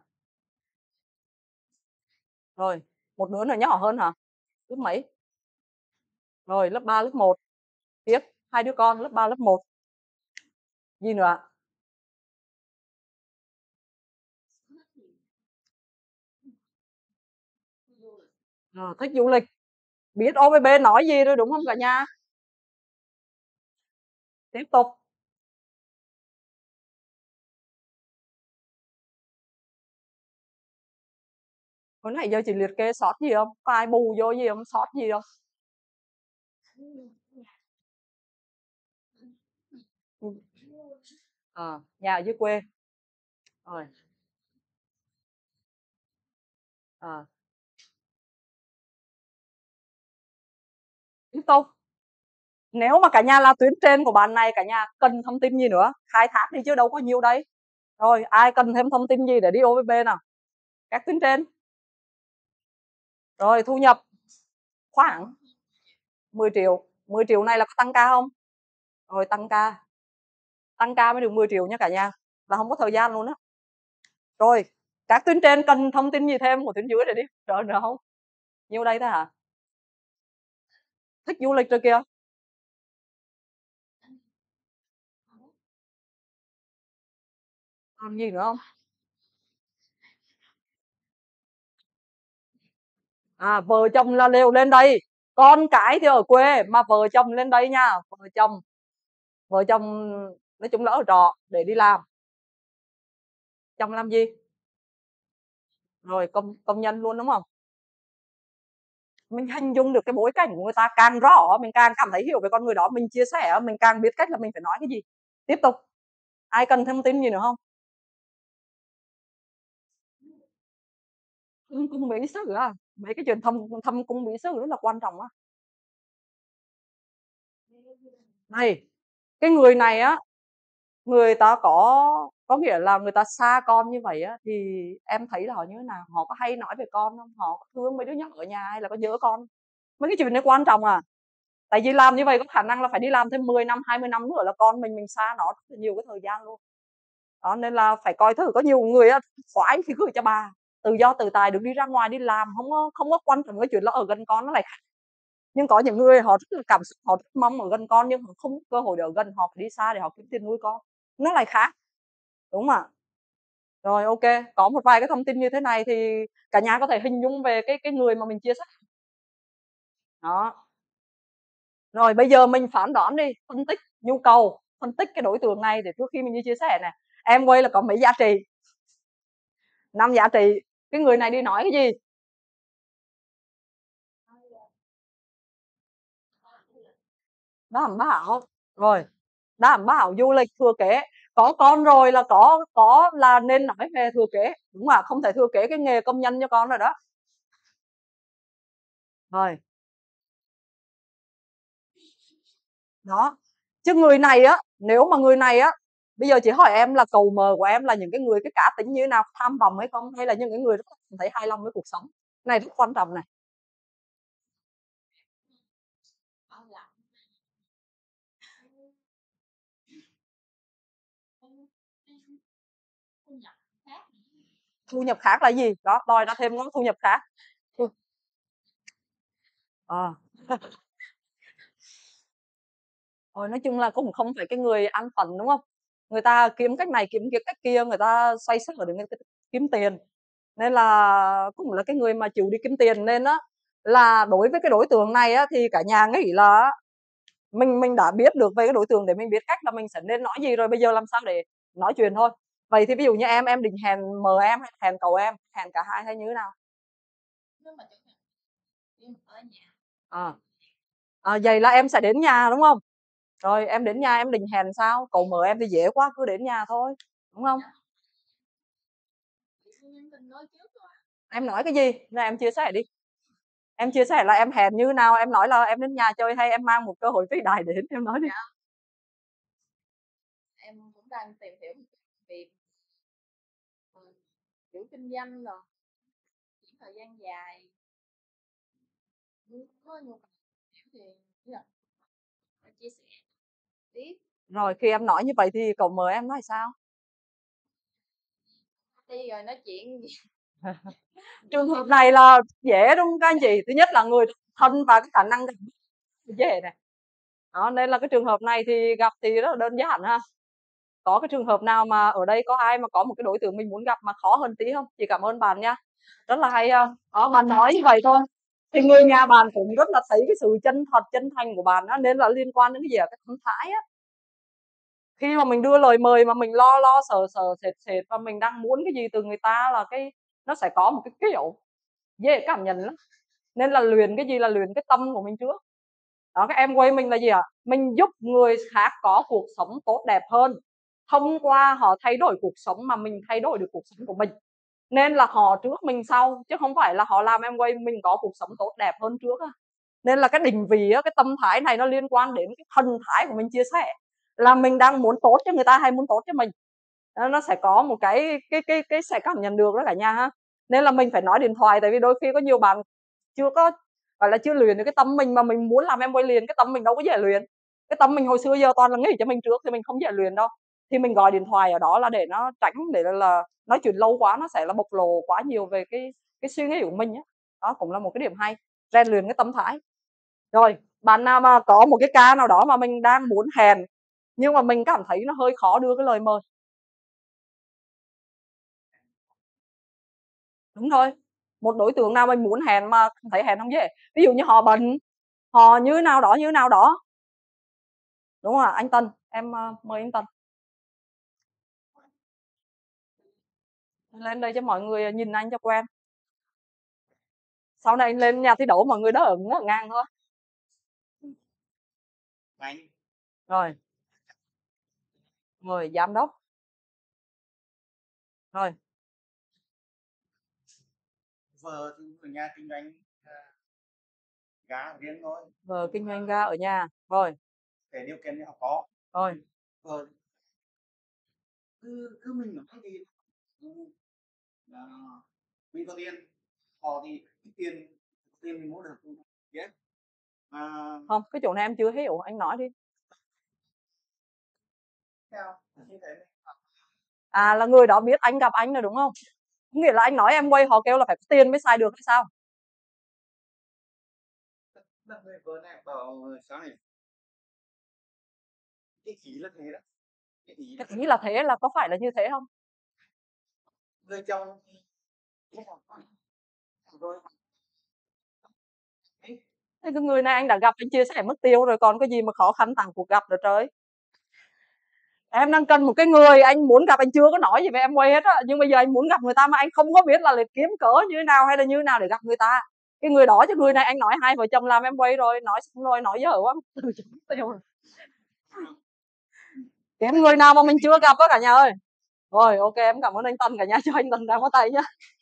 Rồi, một đứa nữa nhỏ hơn hả? Lớp mấy? Rồi, lớp ba, lớp một. Tiếp, hai đứa con lớp ba, lớp một. Gì nữa ạ? Ờ, thích du lịch. Biết ô vê bê nói gì rồi, đúng không cả nhà? Tiếp tục. Hồi nãy giờ chị liệt kê sót gì không? Có ai bù vô gì không? Sót gì không? Ừm. Ờ, nhà ở dưới quê. Rồi. Ờ. Tiếp tục. Nếu mà cả nhà là tuyến trên của bạn này, cả nhà cần thông tin gì nữa? Khai thác đi chứ đâu có nhiêu đây. Rồi, ai cần thêm thông tin gì để đi ô vê bê nào? Các tuyến trên. Rồi, thu nhập khoảng mười triệu. mười triệu này là có tăng ca không? Rồi, tăng ca. Tăng ca mới được mười triệu nha cả nhà, là không có thời gian luôn á. Rồi, các tuyến trên cần thông tin gì thêm của tuyến dưới để đi trợ nữa không? Nhiêu đây thôi hả? Thích du lịch rồi kìa. Còn gì nữa không? À, vợ chồng là đều lên đây, Con cái thì ở quê mà vợ chồng lên đây nha, vợ chồng vợ chồng nói chung là ở trọ để đi làm. Chồng làm gì? Rồi công công nhân luôn đúng không? Mình hình dung được cái bối cảnh của người ta càng rõ, mình càng cảm thấy hiểu về con người đó, mình chia sẻ mình càng biết cách là mình phải nói cái gì. Tiếp tục. Ai cần thêm thông tin gì nữa không? Thâm cung bí sử à? Mấy cái chuyện thâm thâm cung bí sử rất là quan trọng á. Này, cái người này á, người ta có có nghĩa là người ta xa con như vậy á, thì em thấy là họ như thế nào? Họ có hay nói về con không? Họ có thương mấy đứa nhỏ ở nhà hay là có nhớ con? Mấy cái chuyện này quan trọng à. Tại vì làm như vậy có khả năng là phải đi làm thêm mười năm, hai mươi năm nữa là con mình mình xa nó rất là nhiều cái thời gian luôn. Đó, nên là phải coi thử. Có nhiều người á, khoái khi gửi cho bà tự do tự tài được đi ra ngoài đi làm, không có không có quan trọng cái chuyện là ở gần con nó lại khác. Nhưng có những người họ rất là cảm xúc, họ rất mong ở gần con nhưng họ không có cơ hội để ở gần, họ phải đi xa để họ kiếm tiền nuôi con, nó lại khác, đúng không ạ? Rồi, ok, có một vài cái thông tin như thế này thì cả nhà có thể hình dung về cái cái người mà mình chia sẻ. Đó. Rồi bây giờ mình phán đoán đi, phân tích nhu cầu, phân tích cái đối tượng này để trước khi mình đi chia sẻ này. Em quay là có mấy giá trị? Năm giá trị. Cái người này đi nói cái gì? Đảm bảo. Rồi, đảm bảo du lịch thừa kế. Có con rồi là có có là nên nói về thừa kế, đúng không ạ? Không thể thừa kế cái nghề công nhân cho con rồi đó. Rồi. Đó. Chứ người này á, nếu mà người này á, bây giờ chị hỏi em là cầu mờ của em là những cái người cái cá tính như thế nào, tham vọng hay không, hay là những cái người rất thấy hài lòng với cuộc sống. Này rất quan trọng này. Thu nhập khác là gì? Đó, đòi ra thêm ngón thu nhập khác. À. Rồi nói chung là cũng không phải cái người an phận, đúng không? Người ta kiếm cách này kiếm cái cách kia, người ta xoay sở để người ta kiếm tiền. Nên là cũng là cái người mà chịu đi kiếm tiền, nên á là đối với cái đối tượng này á thì cả nhà nghĩ là mình mình đã biết được về cái đối tượng để mình biết cách là mình sẽ nên nói gì rồi, bây giờ làm sao để nói chuyện thôi. Vậy thì ví dụ như em em định hẹn mờ em hay hẹn cậu em, hẹn cả hai hay như thế nào? À. À, vậy là em sẽ đến nhà đúng không? Rồi em đến nhà em định hẹn sao? Cậu mờ em thì dễ quá, cứ đến nhà thôi, đúng không? Em nói cái gì? Này em chia sẻ đi. Em chia sẻ là em hẹn như nào? Em nói là em đến nhà chơi hay em mang một cơ hội vĩ đại đến? Em nói đi. Em cũng đang tìm hiểu việc kiểu kinh doanh rồi, chỉ thời gian dài có nhu cầu thì là chia sẻ tiếp. Rồi khi em nói như vậy thì cậu mời em nói sao? Đi rồi nói chuyện gì? Trường hợp này là dễ đúng không các anh chị? Thứ nhất là người thân và cái khả năng dễ này. Đó, nên là cái trường hợp này thì gặp thì rất là đơn giản ha. Có cái trường hợp nào mà ở đây có ai mà có một cái đối tượng mình muốn gặp mà khó hơn tí không? Chị cảm ơn bạn nha. Rất là hay ha. Đó, bạn nói như vậy thôi. Thì người nhà bạn cũng rất là thấy cái sự chân thật, chân thành của bạn đó, nên là liên quan đến cái gì à? Cái tâm thái á. Khi mà mình đưa lời mời mà mình lo lo sợ sợ sệt sệt và mình đang muốn cái gì từ người ta là cái nó sẽ có một cái kiểu dễ cảm nhận lắm. Nên là luyện cái gì là luyện cái tâm của mình trước. Đó, cái em quay mình là gì ạ? À? Mình giúp người khác có cuộc sống tốt đẹp hơn thông qua họ thay đổi cuộc sống mà mình thay đổi được cuộc sống của mình. Nên là họ trước mình sau, chứ không phải là họ làm em quay mình có cuộc sống tốt đẹp hơn trước á. Nên là cái định vị á, cái tâm thái này nó liên quan đến cái thần thái của mình chia sẻ là mình đang muốn tốt cho người ta hay muốn tốt cho mình. Nó sẽ có một cái cái cái cái sẽ cảm nhận được đó cả nhà ha. Nên là mình phải nói điện thoại, tại vì đôi khi có nhiều bạn chưa có gọi là chưa luyện được cái tâm mình, mà mình muốn làm em quay liền, cái tâm mình đâu có dễ luyện. Cái tâm mình hồi xưa giờ toàn là nghĩ cho mình trước thì mình không dễ luyện đâu. Thì mình gọi điện thoại ở đó là để nó tránh, để là nói chuyện lâu quá nó sẽ là bộc lộ quá nhiều về cái cái suy nghĩ của mình á. Đó cũng là một cái điểm hay, rèn luyện cái tâm thái. Rồi, bạn nào mà có một cái ca nào đó mà mình đang muốn hẹn nhưng mà mình cảm thấy nó hơi khó đưa cái lời mời. Đúng rồi. Một đối tượng nào mình muốn hẹn mà thấy hẹn không dễ. Ví dụ như họ bận, Hò như nào đó, như nào đó. Đúng rồi, anh Tân, em uh, mời anh Tân lên đây cho mọi người nhìn anh cho quen. Sau này anh lên nhà thi đấu mọi người đỡ ứng ở ngang thôi. Anh. Rồi. Rồi, giám đốc. Rồi. Vợ thì ở nhà kinh doanh gá riêng thôi. Vợ kinh doanh ga ở nhà. Rồi. Để điều kiện họ có. Rồi. Vợ cứ cứ mình nói gì là mình có tiền, họ thì tiền tiền mình mua được yes. À, không, cái chỗ này em chưa hiểu, anh nói đi. À, là người đó biết anh gặp anh rồi đúng không? Nghĩa là anh nói em quay họ kêu là phải có tiền mới xài được hay sao? Là người vợ này bảo sao này? Cái ý là thế đó. Cái ý là, cái ý là thế là có phải là như thế không? Người chồng rồi. Thế cái người này anh đã gặp, anh chia sẻ mất tiêu rồi, còn cái gì mà khó khăn tặng cuộc gặp rồi trời. Em đang cần một cái người anh muốn gặp, anh chưa có nói gì về em quay hết á, nhưng bây giờ anh muốn gặp người ta mà anh không có biết là kiếm cỡ như thế nào hay là như thế nào để gặp người ta. Cái người đó chứ người này anh nói hai vợ chồng làm em quay rồi, nói xong rồi nói dở quá. Kiếm người nào mà mình chưa gặp đó cả nhà ơi. Rồi ok, em cảm ơn anh Tân, cả nhà cho anh Tân đang có tay nhá.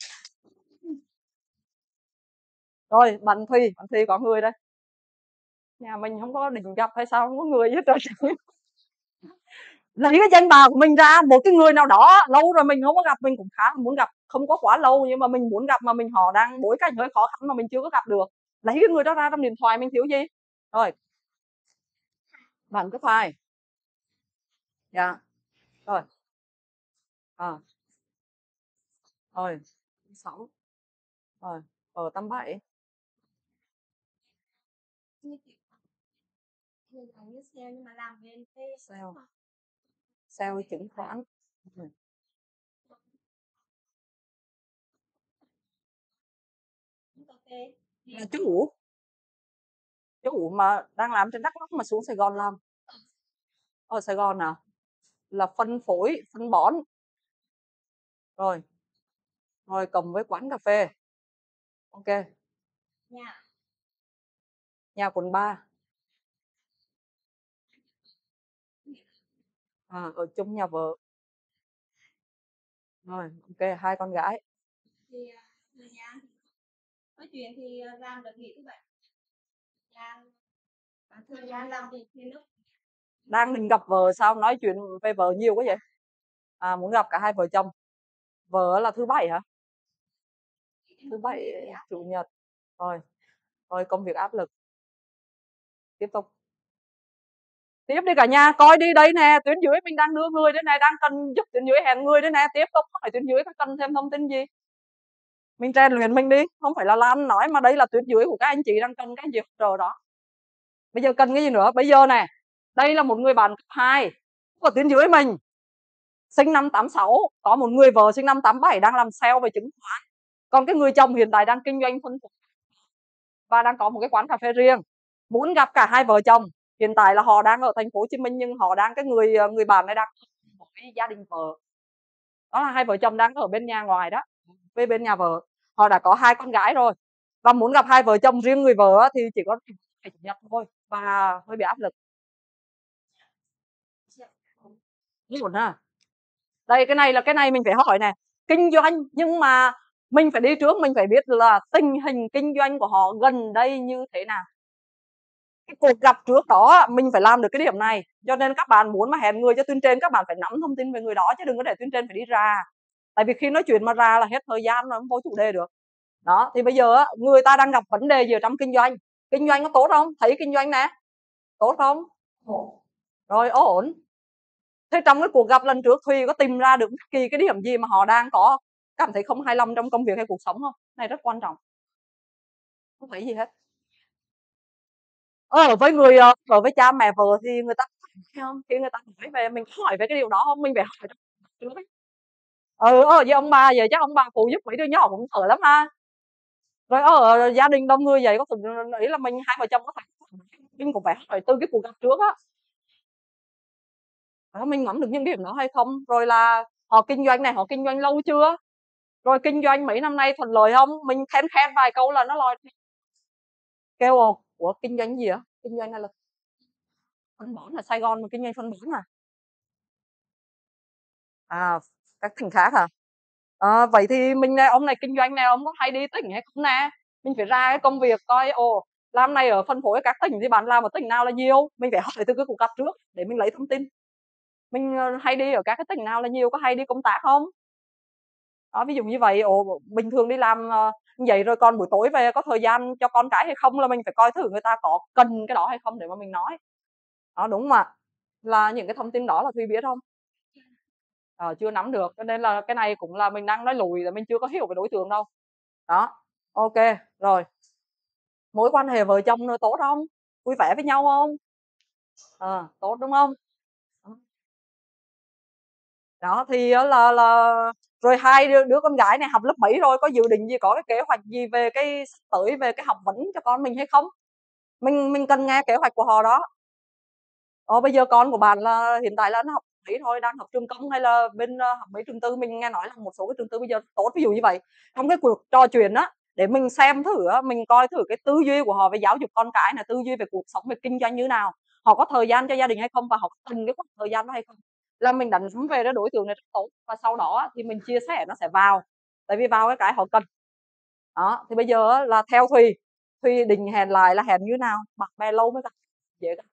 Rồi bạn Thùy, bạn Thùy có người đây. Nhà mình không có định gặp hay sao không có người hết rồi. Lấy cái danh bạ của mình ra, một cái người nào đó lâu rồi mình không có gặp, mình cũng khá muốn gặp, không có quá lâu nhưng mà mình muốn gặp mà mình họ đang bối cảnh hơi khó khăn mà mình chưa có gặp được. Lấy cái người đó ra trong điện thoại mình thiếu gì. Rồi bạn cấp hai. Dạ. Rồi. À. Rồi sáu. Rồi ở tám bảy. Sale nhưng mà làm bên Sale. Sale chứng khoán. Ừ. Là chú Ủ. Chú Ủ mà đang làm trên Đắk Lắk mà xuống Sài Gòn làm. Ở Sài Gòn à? Là phân phối, phân bón. Rồi. Rồi cộng với quán cà phê. Ok. Nhà. Nhà quận ba. À, ở chung nhà vợ. Rồi, ok, hai con gái. Thì người nhà nói chuyện thì làm được nghỉ thứ bảy. Làm thời gian làm việc thì lúc Đang định gặp vợ sao nói chuyện về vợ nhiều quá vậy? À, muốn gặp cả hai vợ chồng. Vợ là thứ bảy hả? Thứ bảy, chủ nhật. Rồi, rồi công việc áp lực. Tiếp tục. Tiếp đi cả nhà, coi đi đây nè, tuyến dưới mình đang đưa người đây này, đang cần giúp tuyến dưới hẹn người đây nè, tiếp tục hỏi tuyến dưới có cần thêm thông tin gì. Mình rèn luyện mình đi, không phải là Lan nói mà đây là tuyến dưới của các anh chị đang cần cái gì hỗ trợ đó. Bây giờ cần cái gì nữa? Bây giờ nè, đây là một người bạn cấp hai của tuyến dưới mình. Sinh năm tám sáu, có một người vợ sinh năm tám bảy đang làm sale về chứng khoán. Còn cái người chồng hiện tại đang kinh doanh phân phối và đang có một cái quán cà phê riêng. Muốn gặp cả hai vợ chồng. Hiện tại là họ đang ở thành phố Hồ Chí Minh nhưng họ đang cái người người bạn này đang một cái gia đình vợ. Đó là hai vợ chồng đang ở bên nhà ngoài đó, với bên nhà vợ. Họ đã có hai con gái rồi. Và muốn gặp hai vợ chồng riêng người vợ thì chỉ có ngày chủ nhật thôi và hơi bị áp lực. Buồn ha. Đây cái này là cái này mình phải hỏi nè. Kinh doanh nhưng mà mình phải đi trước, mình phải biết là tình hình kinh doanh của họ gần đây như thế nào. Cái cuộc gặp trước đó mình phải làm được cái điểm này. Cho nên các bạn muốn mà hẹn người cho tuyến trên, các bạn phải nắm thông tin về người đó chứ đừng có để tuyến trên phải đi ra. Tại vì khi nói chuyện mà ra là hết thời gian rồi không có chủ đề được. Đó, thì bây giờ người ta đang gặp vấn đề gì ở trong kinh doanh. Kinh doanh có tốt không? Thấy kinh doanh nè. Tốt không? Ổn. Rồi ổn. Thế trong cái cuộc gặp lần trước Thùy có tìm ra được bất kỳ cái điểm gì mà họ đang có cảm thấy không hài lòng trong công việc hay cuộc sống không? Này rất quan trọng. Không phải gì hết. Ở với người ở với cha mẹ vợ thì người ta không, khi người ta hỏi về mình hỏi về cái điều đó không, mình phải hỏi trước ấy. Ừ, ở với ông bà vậy chắc ông bà phụ giúp mấy đứa nhỏ cũng sợ lắm ha. Rồi ở gia đình đông người vậy có ý là mình hai vợ chồng có phải mình cũng phải hỏi từ cái cuộc gặp trước á. Đó, mình nắm được những điểm đó hay không, rồi là họ kinh doanh này họ kinh doanh lâu chưa, rồi kinh doanh mấy năm nay thuận lợi không, mình khen khen vài câu là nó lòi kêu ồ của kinh doanh gì á, kinh doanh này là phân bón ở Sài Gòn mà kinh doanh phân bón à? À, các tỉnh khác hả? À, vậy thì mình này, ông này kinh doanh này ông có hay đi tỉnh hay không nè? Mình phải ra cái công việc coi ồ làm này ở phân phối các tỉnh thì bạn làm ở tỉnh nào là nhiều, mình phải hỏi từ cái cuộc gặp trước để mình lấy thông tin. Mình hay đi ở các cái tỉnh nào là nhiều, có hay đi công tác không? Đó, ví dụ như vậy. Ồ, bình thường đi làm như vậy rồi còn buổi tối về có thời gian cho con cái hay không, là mình phải coi thử người ta có cần cái đó hay không để mà mình nói. Đó, đúng mà là những cái thông tin đó là Thùy biết không? Ờ, chưa nắm được, cho nên là cái này cũng là mình đang nói lùi là mình chưa có hiểu về đối tượng đâu. Đó, ok rồi. Mối quan hệ vợ chồng rồi tốt không, vui vẻ với nhau không? À, tốt đúng không? Đó thì là là rồi hai đứa, đứa con gái này học lớp bảy rồi, có dự định gì, có cái kế hoạch gì về cái sắp tới về cái học vấn cho con mình hay không? Mình mình cần nghe kế hoạch của họ đó. Ờ, bây giờ con của bạn là hiện tại là nó học mấy thôi, đang học trường công hay là bên uh, học mấy trường tư? Mình nghe nói là một số cái trường tư bây giờ tốt, ví dụ như vậy. Trong cái cuộc trò chuyện á, để mình xem thử, mình coi thử cái tư duy của họ về giáo dục con cái, là tư duy về cuộc sống, về kinh doanh như nào, họ có thời gian cho gia đình hay không, và họ có cần cái khoảng thời gian đó hay không, là mình đánh giá về cái đối tượng này rất tốt. Và sau đó thì mình chia sẻ nó sẽ vào, tại vì vào cái cái họ cần. Đó thì bây giờ là theo Thùy Thùy định hẹn lại là hẹn như nào, bạn bè lâu mới gặp, dễ gặp.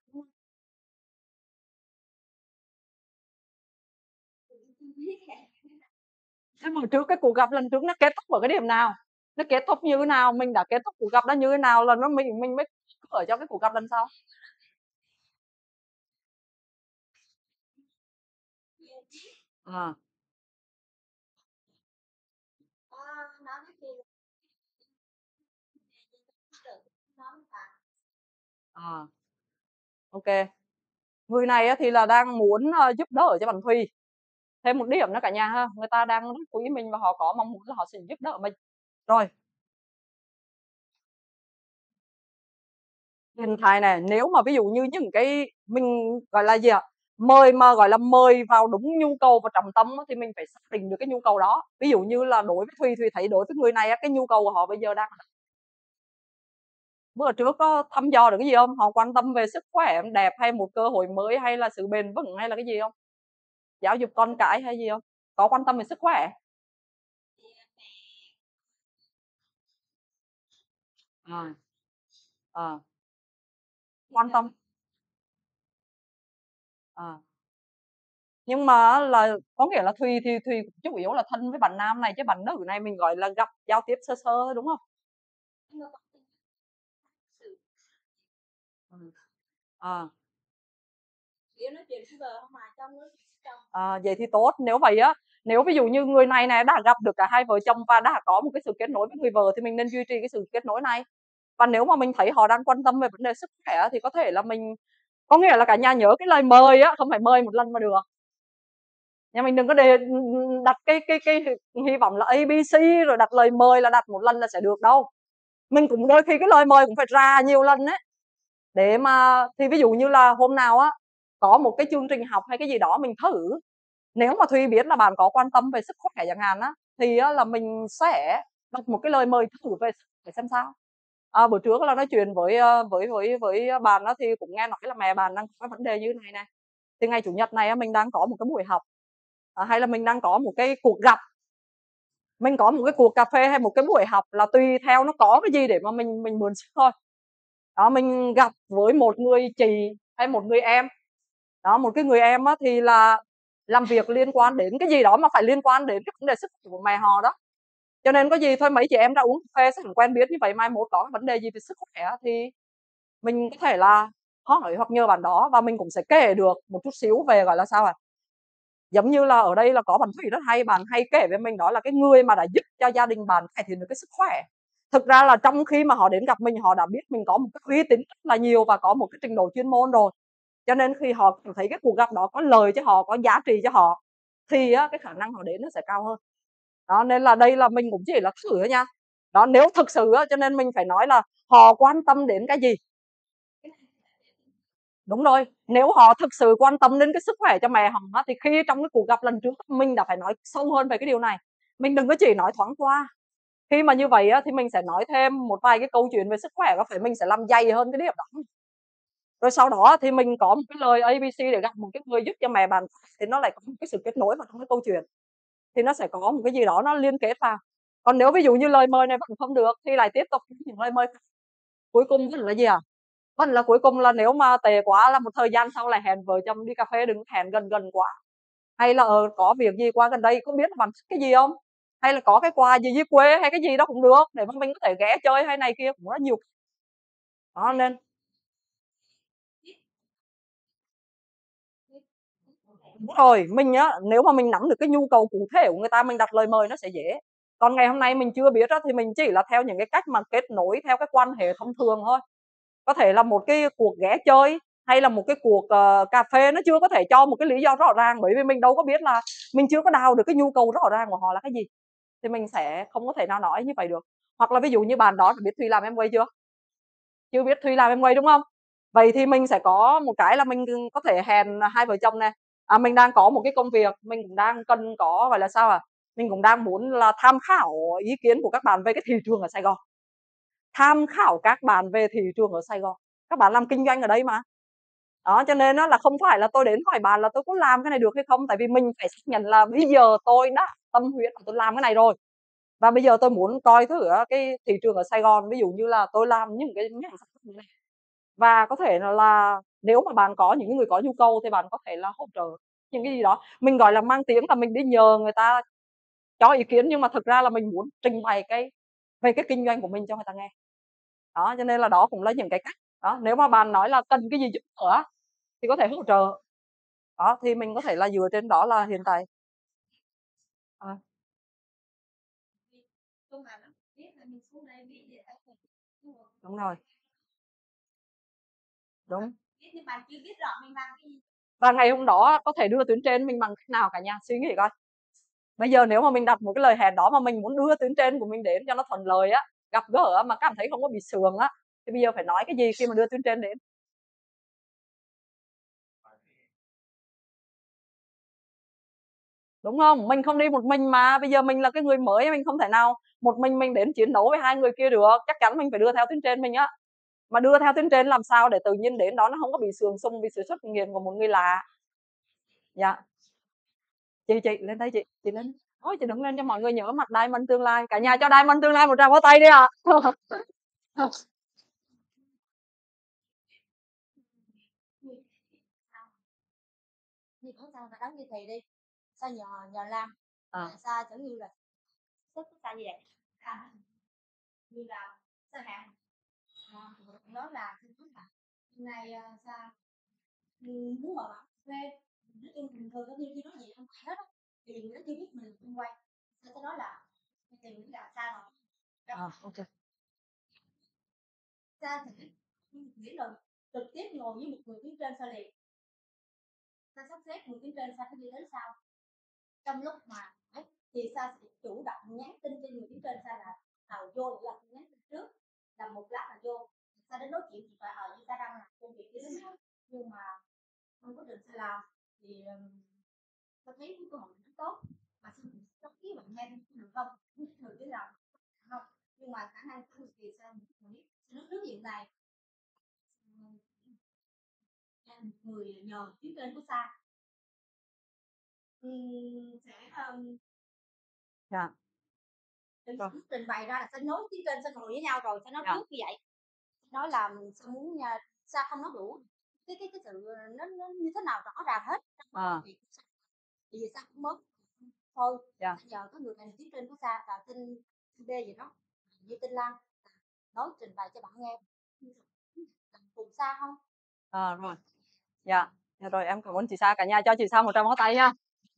Thế mà trước cái cuộc gặp lần trước nó kết thúc ở cái điểm nào, nó kết thúc như thế nào, mình đã kết thúc cuộc gặp đó như thế nào là nó mình mình mới ở trong cái cuộc gặp lần sau. À. À. Ok, người này thì là đang muốn giúp đỡ cho bạn Thùy thêm một điểm nữa cả nhà ha, người ta đang rất quý mình và họ có mong muốn là họ sẽ giúp đỡ mình. Rồi hiện tại này, nếu mà ví dụ như những cái mình gọi là gì ạ, mời mà gọi là mời vào đúng nhu cầu và trọng tâm thì mình phải xác định được cái nhu cầu đó. Ví dụ như là đối với Thùy Thùy thấy đối với người này cái nhu cầu của họ bây giờ đang bữa trước có thăm dò được cái gì không, họ quan tâm về sức khỏe đẹp hay một cơ hội mới hay là sự bền vững hay là cái gì không, giáo dục con cái hay gì không, có quan tâm về sức khỏe? À. À. Quan tâm. À. Nhưng mà là có nghĩa là Thùy thì Thùy chủ yếu là thân với bạn nam này, chứ bạn nữ này mình gọi là gặp giao tiếp sơ sơ thôi đúng không? À. À, vậy thì tốt. Nếu vậy á, nếu ví dụ như người này này đã gặp được cả hai vợ chồng và đã có một cái sự kết nối với người vợ thì mình nên duy trì cái sự kết nối này. Và nếu mà mình thấy họ đang quan tâm về vấn đề sức khỏe thì có thể là mình, có nghĩa là cả nhà nhớ cái lời mời á, không phải mời một lần mà được. Nhà mình đừng có để đặt cái cái cái hy vọng là a bê xê rồi đặt lời mời là đặt một lần là sẽ được đâu. Mình cũng đôi khi cái lời mời cũng phải ra nhiều lần đấy. Để mà thì ví dụ như là hôm nào á có một cái chương trình học hay cái gì đó mình thử, nếu mà Thùy biết là bạn có quan tâm về sức khỏe chẳng hạn á, thì á, là mình sẽ đặt một cái lời mời thử về để xem sao. À, bữa trước là nói chuyện với với với với bạn đó thì cũng nghe nói là mẹ bạn đang có vấn đề như thế này nè, thì ngày chủ nhật này á, mình đang có một cái buổi học, à, hay là mình đang có một cái cuộc gặp, mình có một cái cuộc cà phê hay một cái buổi học là tùy theo nó có cái gì để mà mình mình mượn sức thôi. Đó, mình gặp với một người chị hay một người em, đó một cái người em á, thì là làm việc liên quan đến cái gì đó mà phải liên quan đến cái vấn đề sức khỏe của mẹ họ đó, cho nên có gì thôi mấy chị em ra uống cà phê sẽ quen biết như vậy, mai mốt có vấn đề gì về sức khỏe thì mình có thể là hỏi hoặc nhờ bạn đó, và mình cũng sẽ kể được một chút xíu về gọi là sao à, giống như là ở đây là có bạn Thủy rất hay, bạn hay kể với mình đó là cái người mà đã giúp cho gia đình bạn cải thiện được cái sức khỏe. Thực ra là trong khi mà họ đến gặp mình, họ đã biết mình có một cái uy tín rất là nhiều và có một cái trình độ chuyên môn rồi, cho nên khi họ thấy cái cuộc gặp đó có lời cho họ, có giá trị cho họ thì á, cái khả năng họ đến nó sẽ cao hơn. Đó nên là đây là mình cũng chỉ là thử thôi nha. Đó nếu thực sự á, cho nên mình phải nói là họ quan tâm đến cái gì. Đúng rồi, nếu họ thực sự quan tâm đến cái sức khỏe cho mẹ họ thì khi trong cái cuộc gặp lần trước mình đã phải nói sâu hơn về cái điều này. Mình đừng có chỉ nói thoáng qua. Khi mà như vậy á, thì mình sẽ nói thêm một vài cái câu chuyện về sức khỏe, có phải mình sẽ làm dày hơn cái điểm đó. Rồi sau đó thì mình có một cái lời a bê xê để gặp một cái người giúp cho mẹ bạn, thì nó lại có một cái sự kết nối vào trong cái câu chuyện. Thì nó sẽ có một cái gì đó nó liên kết vào. Còn nếu ví dụ như lời mời này vẫn không được thì lại tiếp tục những lời mời khác. Cuối cùng vẫn là gì à? Vẫn là cuối cùng là nếu mà tệ quá là một thời gian sau lại hẹn vợ chồng đi cà phê, đừng hẹn gần gần quá. Hay là ờ, có việc gì qua gần đây, không biết là bạn thích cái gì không? Hay là có cái quà gì dưới quê hay cái gì đó cũng được để mà mình có thể ghé chơi hay này kia, cũng rất nhiều. Đó nên đúng rồi, mình á, nếu mà mình nắm được cái nhu cầu cụ thể của người ta, mình đặt lời mời nó sẽ dễ. Còn ngày hôm nay mình chưa biết á, thì mình chỉ là theo những cái cách mà kết nối theo cái quan hệ thông thường thôi. Có thể là một cái cuộc ghé chơi hay là một cái cuộc uh, cà phê, nó chưa có thể cho một cái lý do rõ ràng, bởi vì mình đâu có biết là mình chưa có đào được cái nhu cầu rõ ràng của họ là cái gì, thì mình sẽ không có thể nào nói như vậy được. Hoặc là ví dụ như bạn đó biết Thùy làm em quay chưa? Chưa biết Thùy làm em quay đúng không? Vậy thì mình sẽ có một cái là mình có thể hẹn hai vợ chồng này, à, mình đang có một cái công việc, mình cũng đang cần có gọi là sao à, mình cũng đang muốn là tham khảo ý kiến của các bạn về cái thị trường ở Sài Gòn, tham khảo các bạn về thị trường ở Sài Gòn, các bạn làm kinh doanh ở đây mà. Đó, cho nên đó là không phải là tôi đến hỏi bạn là tôi có làm cái này được hay không, tại vì mình phải xác nhận là bây giờ tôi đã tâm huyết là tôi làm cái này rồi, và bây giờ tôi muốn coi thử cái thị trường ở Sài Gòn, ví dụ như là tôi làm những cái những sản phẩm này, và có thể là, là nếu mà bạn có những người có nhu cầu thì bạn có thể là hỗ trợ những cái gì đó. Mình gọi là mang tiếng là mình đi nhờ người ta cho ý kiến, nhưng mà thực ra là mình muốn trình bày cái về cái kinh doanh của mình cho người ta nghe. Đó, cho nên là đó cũng là những cái cách đó. Nếu mà bạn nói là cần cái gì giúp đỡ thì có thể hỗ trợ. Đó, thì mình có thể là dựa trên đó là hiện tại. À, đúng rồi, đúng. Nhưng bạn chưa biết rõ mình làm cái gì. Và ngày hôm đó có thể đưa tuyến trên mình bằng cách nào cả nhà suy nghĩ coi. Bây giờ nếu mà mình đặt một cái lời hẹn đó mà mình muốn đưa tuyến trên của mình đến cho nó thuận lợi á, gặp gỡ mà cảm thấy không có bị sườn á, thì bây giờ phải nói cái gì khi mà đưa tuyến trên đến? Đúng không? Mình không đi một mình mà, bây giờ mình là cái người mới, mình không thể nào một mình mình đến chiến đấu với hai người kia được, chắc chắn mình phải đưa theo tuyến trên mình á. Mà đưa theo tuyến trên làm sao để tự nhiên đến đó nó không có bị sườn xung vì sự xuất hiện của một người lạ. Dạ. Chị chị lên đây chị, chị lên. Ôi chị đứng lên cho mọi người nhớ mặt Diamond tương lai. Cả nhà cho Diamond tương lai một tràng pháo tay đi ạ. À. Thì có sao mà đóng như thầy đi, sao nhờ nhờ làm, à. Sao giống như là sức sao như vậy, à, như là sao hạn, à, đó là hôm nay sao muốn mở bán thuê, nói chung bình thường nó như khi nói gì không phải hết á, thì nó chưa biết mình không quay, sao nói là tìm những đạo sao rồi, À, ok. Sa thì nghĩ là trực tiếp ngồi với một người phía trên sao liền, ta sắp xếp người phía trên sao đi đến sau, trong lúc mà ấy, thì Sa sẽ chủ động nhắn tin cho người phía trên Sa là nào vô để làm nhắn tin trước, làm một lát là vô, Sa đến nói chuyện thì phải ở như ta đang làm công việc như thế nào, nhưng mà không có định Sa làm thì Sa thấy cái cơ hội nó tốt, mà Sa có ký bạn nghe được không, thử cái làm không, nhưng mà khả năng của thì Sa nghĩ nó trước hiện này người nhờ phía trên của Sa uhm, sẽ um, Dạ. trình, trình bày ra là sẽ nói phía trên sẽ ngồi với nhau rồi sẽ nói Dạ. trước như vậy, nói là Sa muốn uh, Sa không nói đủ cái cái cái sự nó, nó như thế nào rõ ràng hết, À. thì Sa cũng mất thôi. Dạ. Giờ có người này phía trên của Sa là tin tin B gì đó như tin Lan nói trình bày cho bạn nghe cùng Sa không. À, rồi. Dạ. Dạ rồi, em cảm ơn chị Sa. Cả nhà cho chị Sa một tràng pháo tay nha.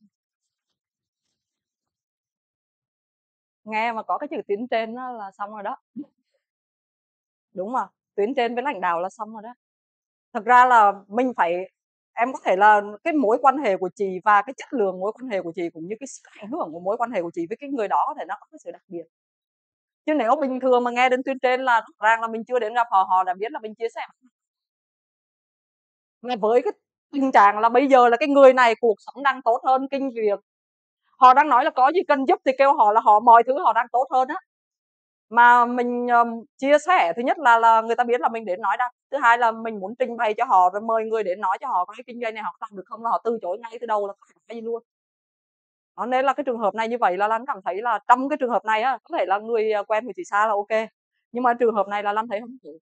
Nghe mà có cái chữ tuyến trên đó là xong rồi đó. Đúng mà, tuyến trên với lãnh đạo là xong rồi đó. Thật ra là mình phải, em có thể là cái mối quan hệ của chị và cái chất lượng mối quan hệ của chị cũng như cái sức ảnh hưởng của mối quan hệ của chị với cái người đó có thể nó có cái sự đặc biệt. Chứ nếu bình thường mà nghe đến tuyến trên là rõ ràng là mình chưa đến gặp họ, họ đã biết là mình chia sẻ. Mà với cái tình trạng là bây giờ là cái người này cuộc sống đang tốt hơn kinh việc, họ đang nói là có gì cần giúp thì kêu họ, là họ mọi thứ họ đang tốt hơn á. Mà mình um, chia sẻ, thứ nhất là là người ta biết là mình đến nói đó, thứ hai là mình muốn trình bày cho họ rồi mời người đến nói cho họ cái kinh doanh này họ làm được không, là họ từ chối ngay từ đầu là không phải gì luôn. Đó, nên là cái trường hợp này như vậy là Lan cảm thấy là trong cái trường hợp này á, có thể là người quen của chị Sa là ok, nhưng mà trường hợp này là Lan thấy không đủ.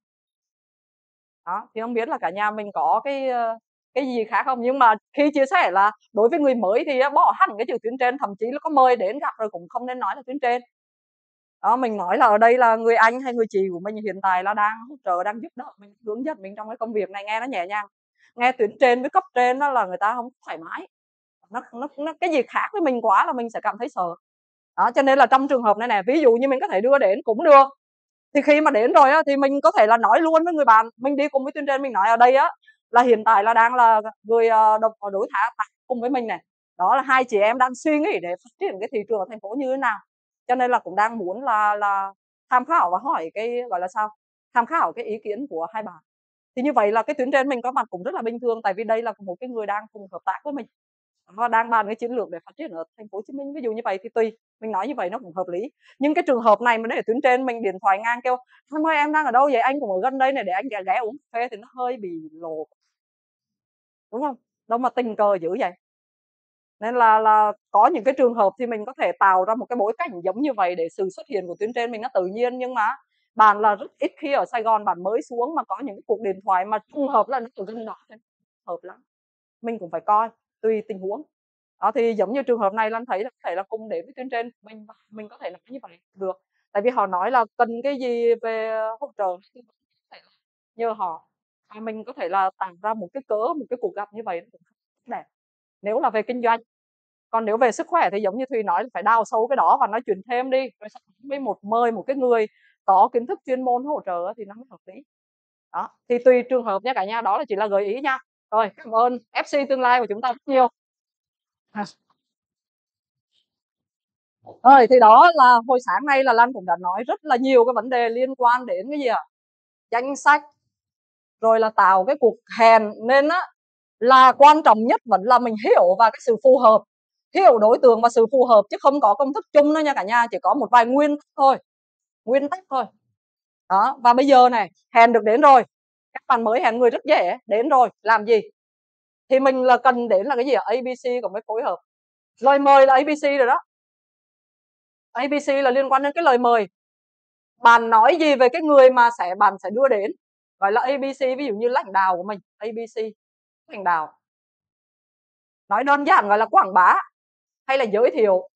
Đó, thì không biết là cả nhà mình có cái cái gì khác không, nhưng mà khi chia sẻ là đối với người mới thì bỏ hẳn cái chữ tuyến trên, thậm chí là có mời đến gặp rồi cũng không nên nói là tuyến trên. Đó, mình nói là ở đây là người anh hay người chị của mình hiện tại là đang hỗ trợ, đang giúp đỡ mình, hướng dẫn mình trong cái công việc này, nghe nó nhẹ nhàng. Nghe tuyến trên với cấp trên đó là người ta không thoải mái, nó, nó, nó cái gì khác với mình quá là mình sẽ cảm thấy sợ. Đó, cho nên là trong trường hợp này nè, ví dụ như mình có thể đưa đến cũng được, thì khi mà đến rồi á, thì mình có thể là nói luôn với người bạn mình đi cùng với tuyến trên, mình nói ở đây á là hiện tại là đang là người uh, đối tác cùng với mình này, đó là hai chị em đang suy nghĩ để phát triển cái thị trường ở thành phố như thế nào, cho nên là cũng đang muốn là là tham khảo và hỏi cái gọi là sao tham khảo cái ý kiến của hai bạn. Thì như vậy là cái tuyến trên mình có mặt cũng rất là bình thường, tại vì đây là một cái người đang cùng hợp tác với mình và đang bàn cái chiến lược để phát triển ở thành phố Hồ Chí Minh, ví dụ như vậy thì tùy mình nói như vậy nó cũng hợp lý. Nhưng cái trường hợp này mà để tuyến trên mình điện thoại ngang kêu em ơi em đang ở đâu vậy, anh cũng ở gần đây này để anh ghé, ghé uống cà phê thì nó hơi bị lộ, đúng không, đâu mà tình cờ dữ vậy. Nên là là có những cái trường hợp thì mình có thể tạo ra một cái bối cảnh giống như vậy để sự xuất hiện của tuyến trên mình nó tự nhiên, nhưng mà bạn là rất ít khi ở Sài Gòn bạn mới xuống mà có những cái cuộc điện thoại mà trùng hợp là nó ở gần đó, hợp lắm, mình cũng phải coi tùy tình huống. Đó, thì giống như trường hợp này Lan thấy là có thể là cùng đến với tuyến trên mình, mình có thể nói như vậy được, tại vì họ nói là cần cái gì về hỗ trợ nhờ họ, à, mình có thể là tạo ra một cái cớ, một cái cuộc gặp như vậy cũng đẹp nếu là về kinh doanh. Còn nếu về sức khỏe thì giống như Thùy nói là phải đào sâu cái đó và nói chuyện thêm đi, rồi với một mời một cái người có kiến thức chuyên môn hỗ trợ thì nó mới hợp lý. Đó, thì tùy trường hợp nha cả nhà, đó là chỉ là gợi ý nha. Rồi, cảm ơn ép xê tương lai của chúng ta rất nhiều. Rồi, thì đó là hồi sáng nay là Lan cũng đã nói rất là nhiều cái vấn đề liên quan đến cái gì ạ? Danh sách, rồi là tạo cái cuộc hẹn, nên á là quan trọng nhất vẫn là mình hiểu và cái sự phù hợp, hiểu đối tượng và sự phù hợp, chứ không có công thức chung đâu nha cả nhà, chỉ có một vài nguyên tắc thôi, nguyên tắc thôi. Đó, và bây giờ này hẹn được đến rồi, các bạn mới hẹn người rất dễ đến rồi, làm gì thì mình là cần đến là cái gì ạ? a bê xê còn mới phối hợp. Lời mời là a bê xê rồi đó, a bê xê là liên quan đến cái lời mời. Bạn nói gì về cái người mà sẽ bạn sẽ đưa đến, gọi là a bê xê, ví dụ như lãnh đạo của mình, a bê xê lãnh đạo. Nói đơn giản gọi là quảng bá hay là giới thiệu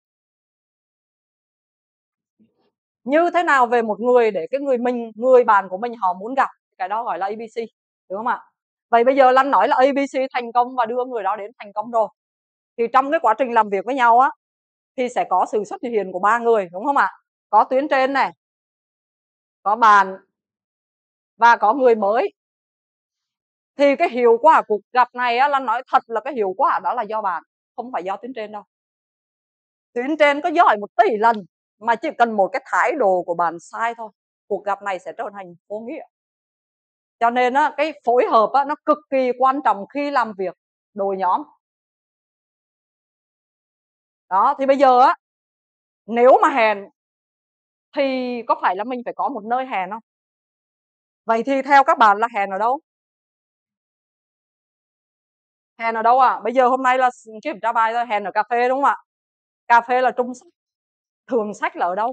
như thế nào về một người để cái người mình, người bạn của mình họ muốn gặp, cái đó gọi là a bê xê, đúng không ạ? Vậy bây giờ Lan nói là a bê xê thành công và đưa người đó đến thành công rồi, thì trong cái quá trình làm việc với nhau á thì sẽ có sự xuất hiện của ba người, đúng không ạ? Có tuyến trên này, có bạn và có người mới. Thì cái hiệu quả cuộc gặp này á, Lan nói thật là cái hiệu quả đó là do bạn, không phải do tuyến trên đâu. Tuyến trên có giỏi một tỷ lần mà chỉ cần một cái thái độ của bạn sai thôi, cuộc gặp này sẽ trở thành vô nghĩa. Cho nên á, cái phối hợp á, nó cực kỳ quan trọng khi làm việc đội nhóm. Đó, thì bây giờ á, nếu mà hẹn thì có phải là mình phải có một nơi hẹn không? Vậy thì theo các bạn là hẹn ở đâu? Hẹn ở đâu à? Bây giờ hôm nay là kiểm tra bài thôi, hẹn ở cà phê đúng không ạ? Cà phê là trung sách, thường sách là ở đâu?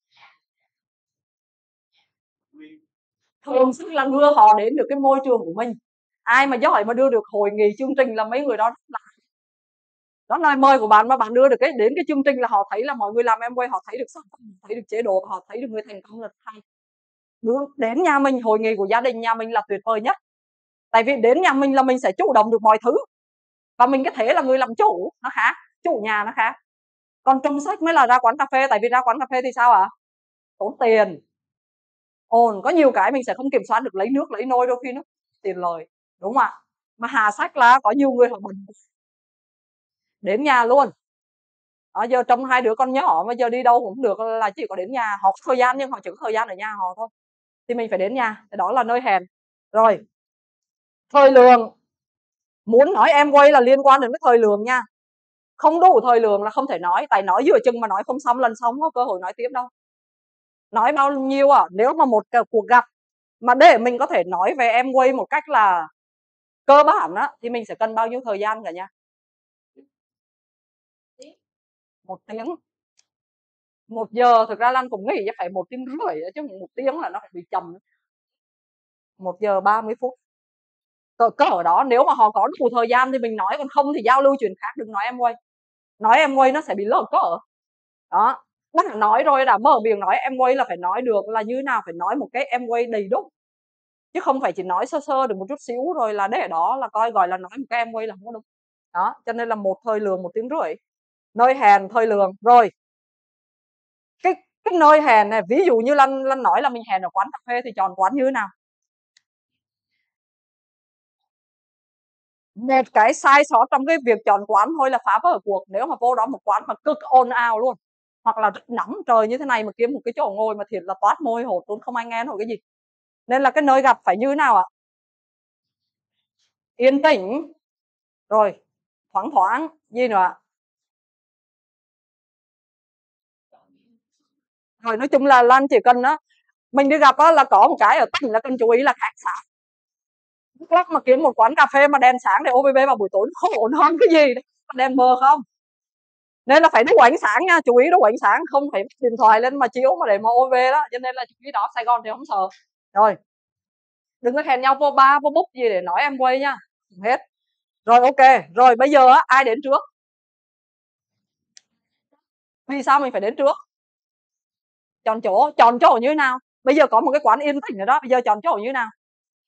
Thường sách là đưa họ đến được cái môi trường của mình. Ai mà giỏi mà đưa được hội nghị chương trình là mấy người đó là đó, lời mời của bạn mà bạn đưa được cái đến cái chương trình là họ thấy là mọi người làm Amway, họ thấy được sản phẩm, thấy được chế độ, họ thấy được người thành công là hay. Đúng, đến nhà mình, hội nghị của gia đình nhà mình là tuyệt vời nhất, tại vì đến nhà mình là mình sẽ chủ động được mọi thứ và mình có thể là người làm chủ, nó khác, chủ nhà nó khác. Còn trong sách mới là ra quán cà phê, tại vì ra quán cà phê thì sao ạ? À? Tốn tiền, ồn, có nhiều cái mình sẽ không kiểm soát được, lấy nước lấy nôi đôi khi nó tiền lời, đúng không ạ? Mà hà sách là có nhiều người họ bận đến nhà luôn. Đó, giờ trong hai đứa con nhỏ mà giờ đi đâu cũng được là chỉ có đến nhà, họ có thời gian nhưng họ chỉ có thời gian ở nhà họ thôi, thì mình phải đến nhà, đó là nơi hẹn. Rồi thời lượng, Muốn nói Amway là liên quan đến cái thời lượng nha, không đủ thời lượng là không thể nói, tại nói giữa chừng mà nói không xong, lần sau không có cơ hội nói tiếp đâu. Nói bao nhiêu à, nếu mà một cuộc gặp mà để mình có thể nói về Amway một cách là cơ bản á thì mình sẽ cần bao nhiêu thời gian cả nhà? Một tiếng. Một giờ thực ra Lan cũng nghĩ phải một tiếng rưỡi chứ một tiếng là nó bị chậm. Một giờ ba mươi phút. Cỡ cỡ đó, nếu mà họ có đủ thời gian thì mình nói, còn không thì giao lưu chuyện khác, đừng nói Amway. Nói Amway nó sẽ bị lỡ cỡ. Đó, bác đã nói rồi, đã mở miệng nói Amway là phải nói được là như nào, phải nói một cái Amway đầy đủ. Chứ không phải chỉ nói sơ sơ được một chút xíu rồi là để ở đó là coi gọi là nói một cái Amway là không có đúng. Đó, cho nên là một thời lượng một tiếng rưỡi. Nơi hẹn thời lượng rồi. Cái cái nơi hẹn này, ví dụ như Lân Lân nói là mình hẹn ở quán cà phê thì chọn quán như thế nào? Một cái sai sót trong cái việc chọn quán thôi là phá vỡ cuộc. Nếu mà vô đó một quán mà cực ồn ào luôn, hoặc là rất nóng trời như thế này mà kiếm một cái chỗ ngồi mà thiệt là toát môi hột luôn, không ai nghe nổi cái gì. Nên là cái nơi gặp phải như thế nào ạ? Yên tĩnh, rồi thoáng thoáng, gì nữa ạ? Rồi nói chung là Lan chỉ cần đó, mình đi gặp đó là có một cái ở tỉnh là cần chú ý là khách sạn. Lúc mà kiếm một quán cà phê mà đèn sáng để ô bê bê vào buổi tối không ổn hơn cái gì đấy, đèn mờ không. Nên là phải đủ ánh sáng nha, chú ý đủ ánh sáng, không phải điện thoại lên mà chiếu mà để mà ô bê đó, cho nên là chú ý đó. Sài Gòn thì không sợ. Rồi đừng có hẹn nhau vô bar vô book gì để nói Amway nha, hết. Rồi ok, rồi bây giờ á, ai đến trước? Vì sao mình phải đến trước? Chọn chỗ, chọn chỗ như thế nào? Bây giờ có một cái quán yên tĩnh rồi đó, bây giờ chọn chỗ như thế nào?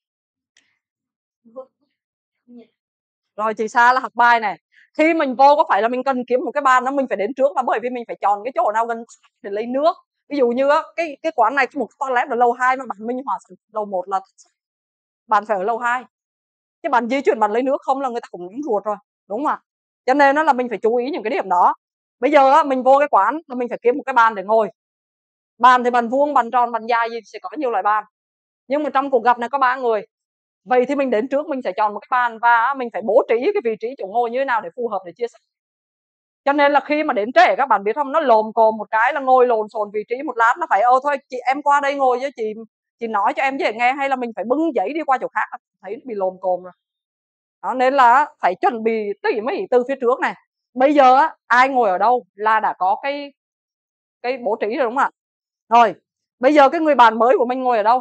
Rồi chị Sa là học bài này. Khi mình vô có phải là mình cần kiếm một cái bàn đó mình phải đến trước, là bởi vì mình phải chọn cái chỗ nào gần để lấy nước. Ví dụ như cái cái quán này có một toilet ở lầu hai mà bạn Minh Hòa lầu một là bạn phải ở lầu hai. Cái bạn di chuyển bạn lấy nước không là người ta cũng nóng ruột rồi, đúng không ạ? Cho nên nó là mình phải chú ý những cái điểm đó. Bây giờ á, mình vô cái quán là mình phải kiếm một cái bàn để ngồi. Bàn thì bàn vuông, bàn tròn, bàn dài gì sẽ có nhiều loại bàn. Nhưng mà trong cuộc gặp này có ba người. Vậy thì mình đến trước mình sẽ chọn một cái bàn và mình phải bố trí cái vị trí chỗ ngồi như thế nào để phù hợp để chia sẻ. Cho nên là khi mà đến trễ các bạn biết không, nó lồm cồm một cái là ngồi lộn xộn vị trí một lát, nó phải ơ thôi chị em qua đây ngồi với chị chị nói cho em dễ nghe, hay là mình phải bưng giấy đi qua chỗ khác, thấy nó bị lồm cồm rồi. Đó, nên là phải chuẩn bị tỉ mỉ từ phía trước này. Bây giờ á, ai ngồi ở đâu là đã có cái cái bố trí rồi đúng không ạ? Rồi bây giờ cái người bạn mới của mình ngồi ở đâu?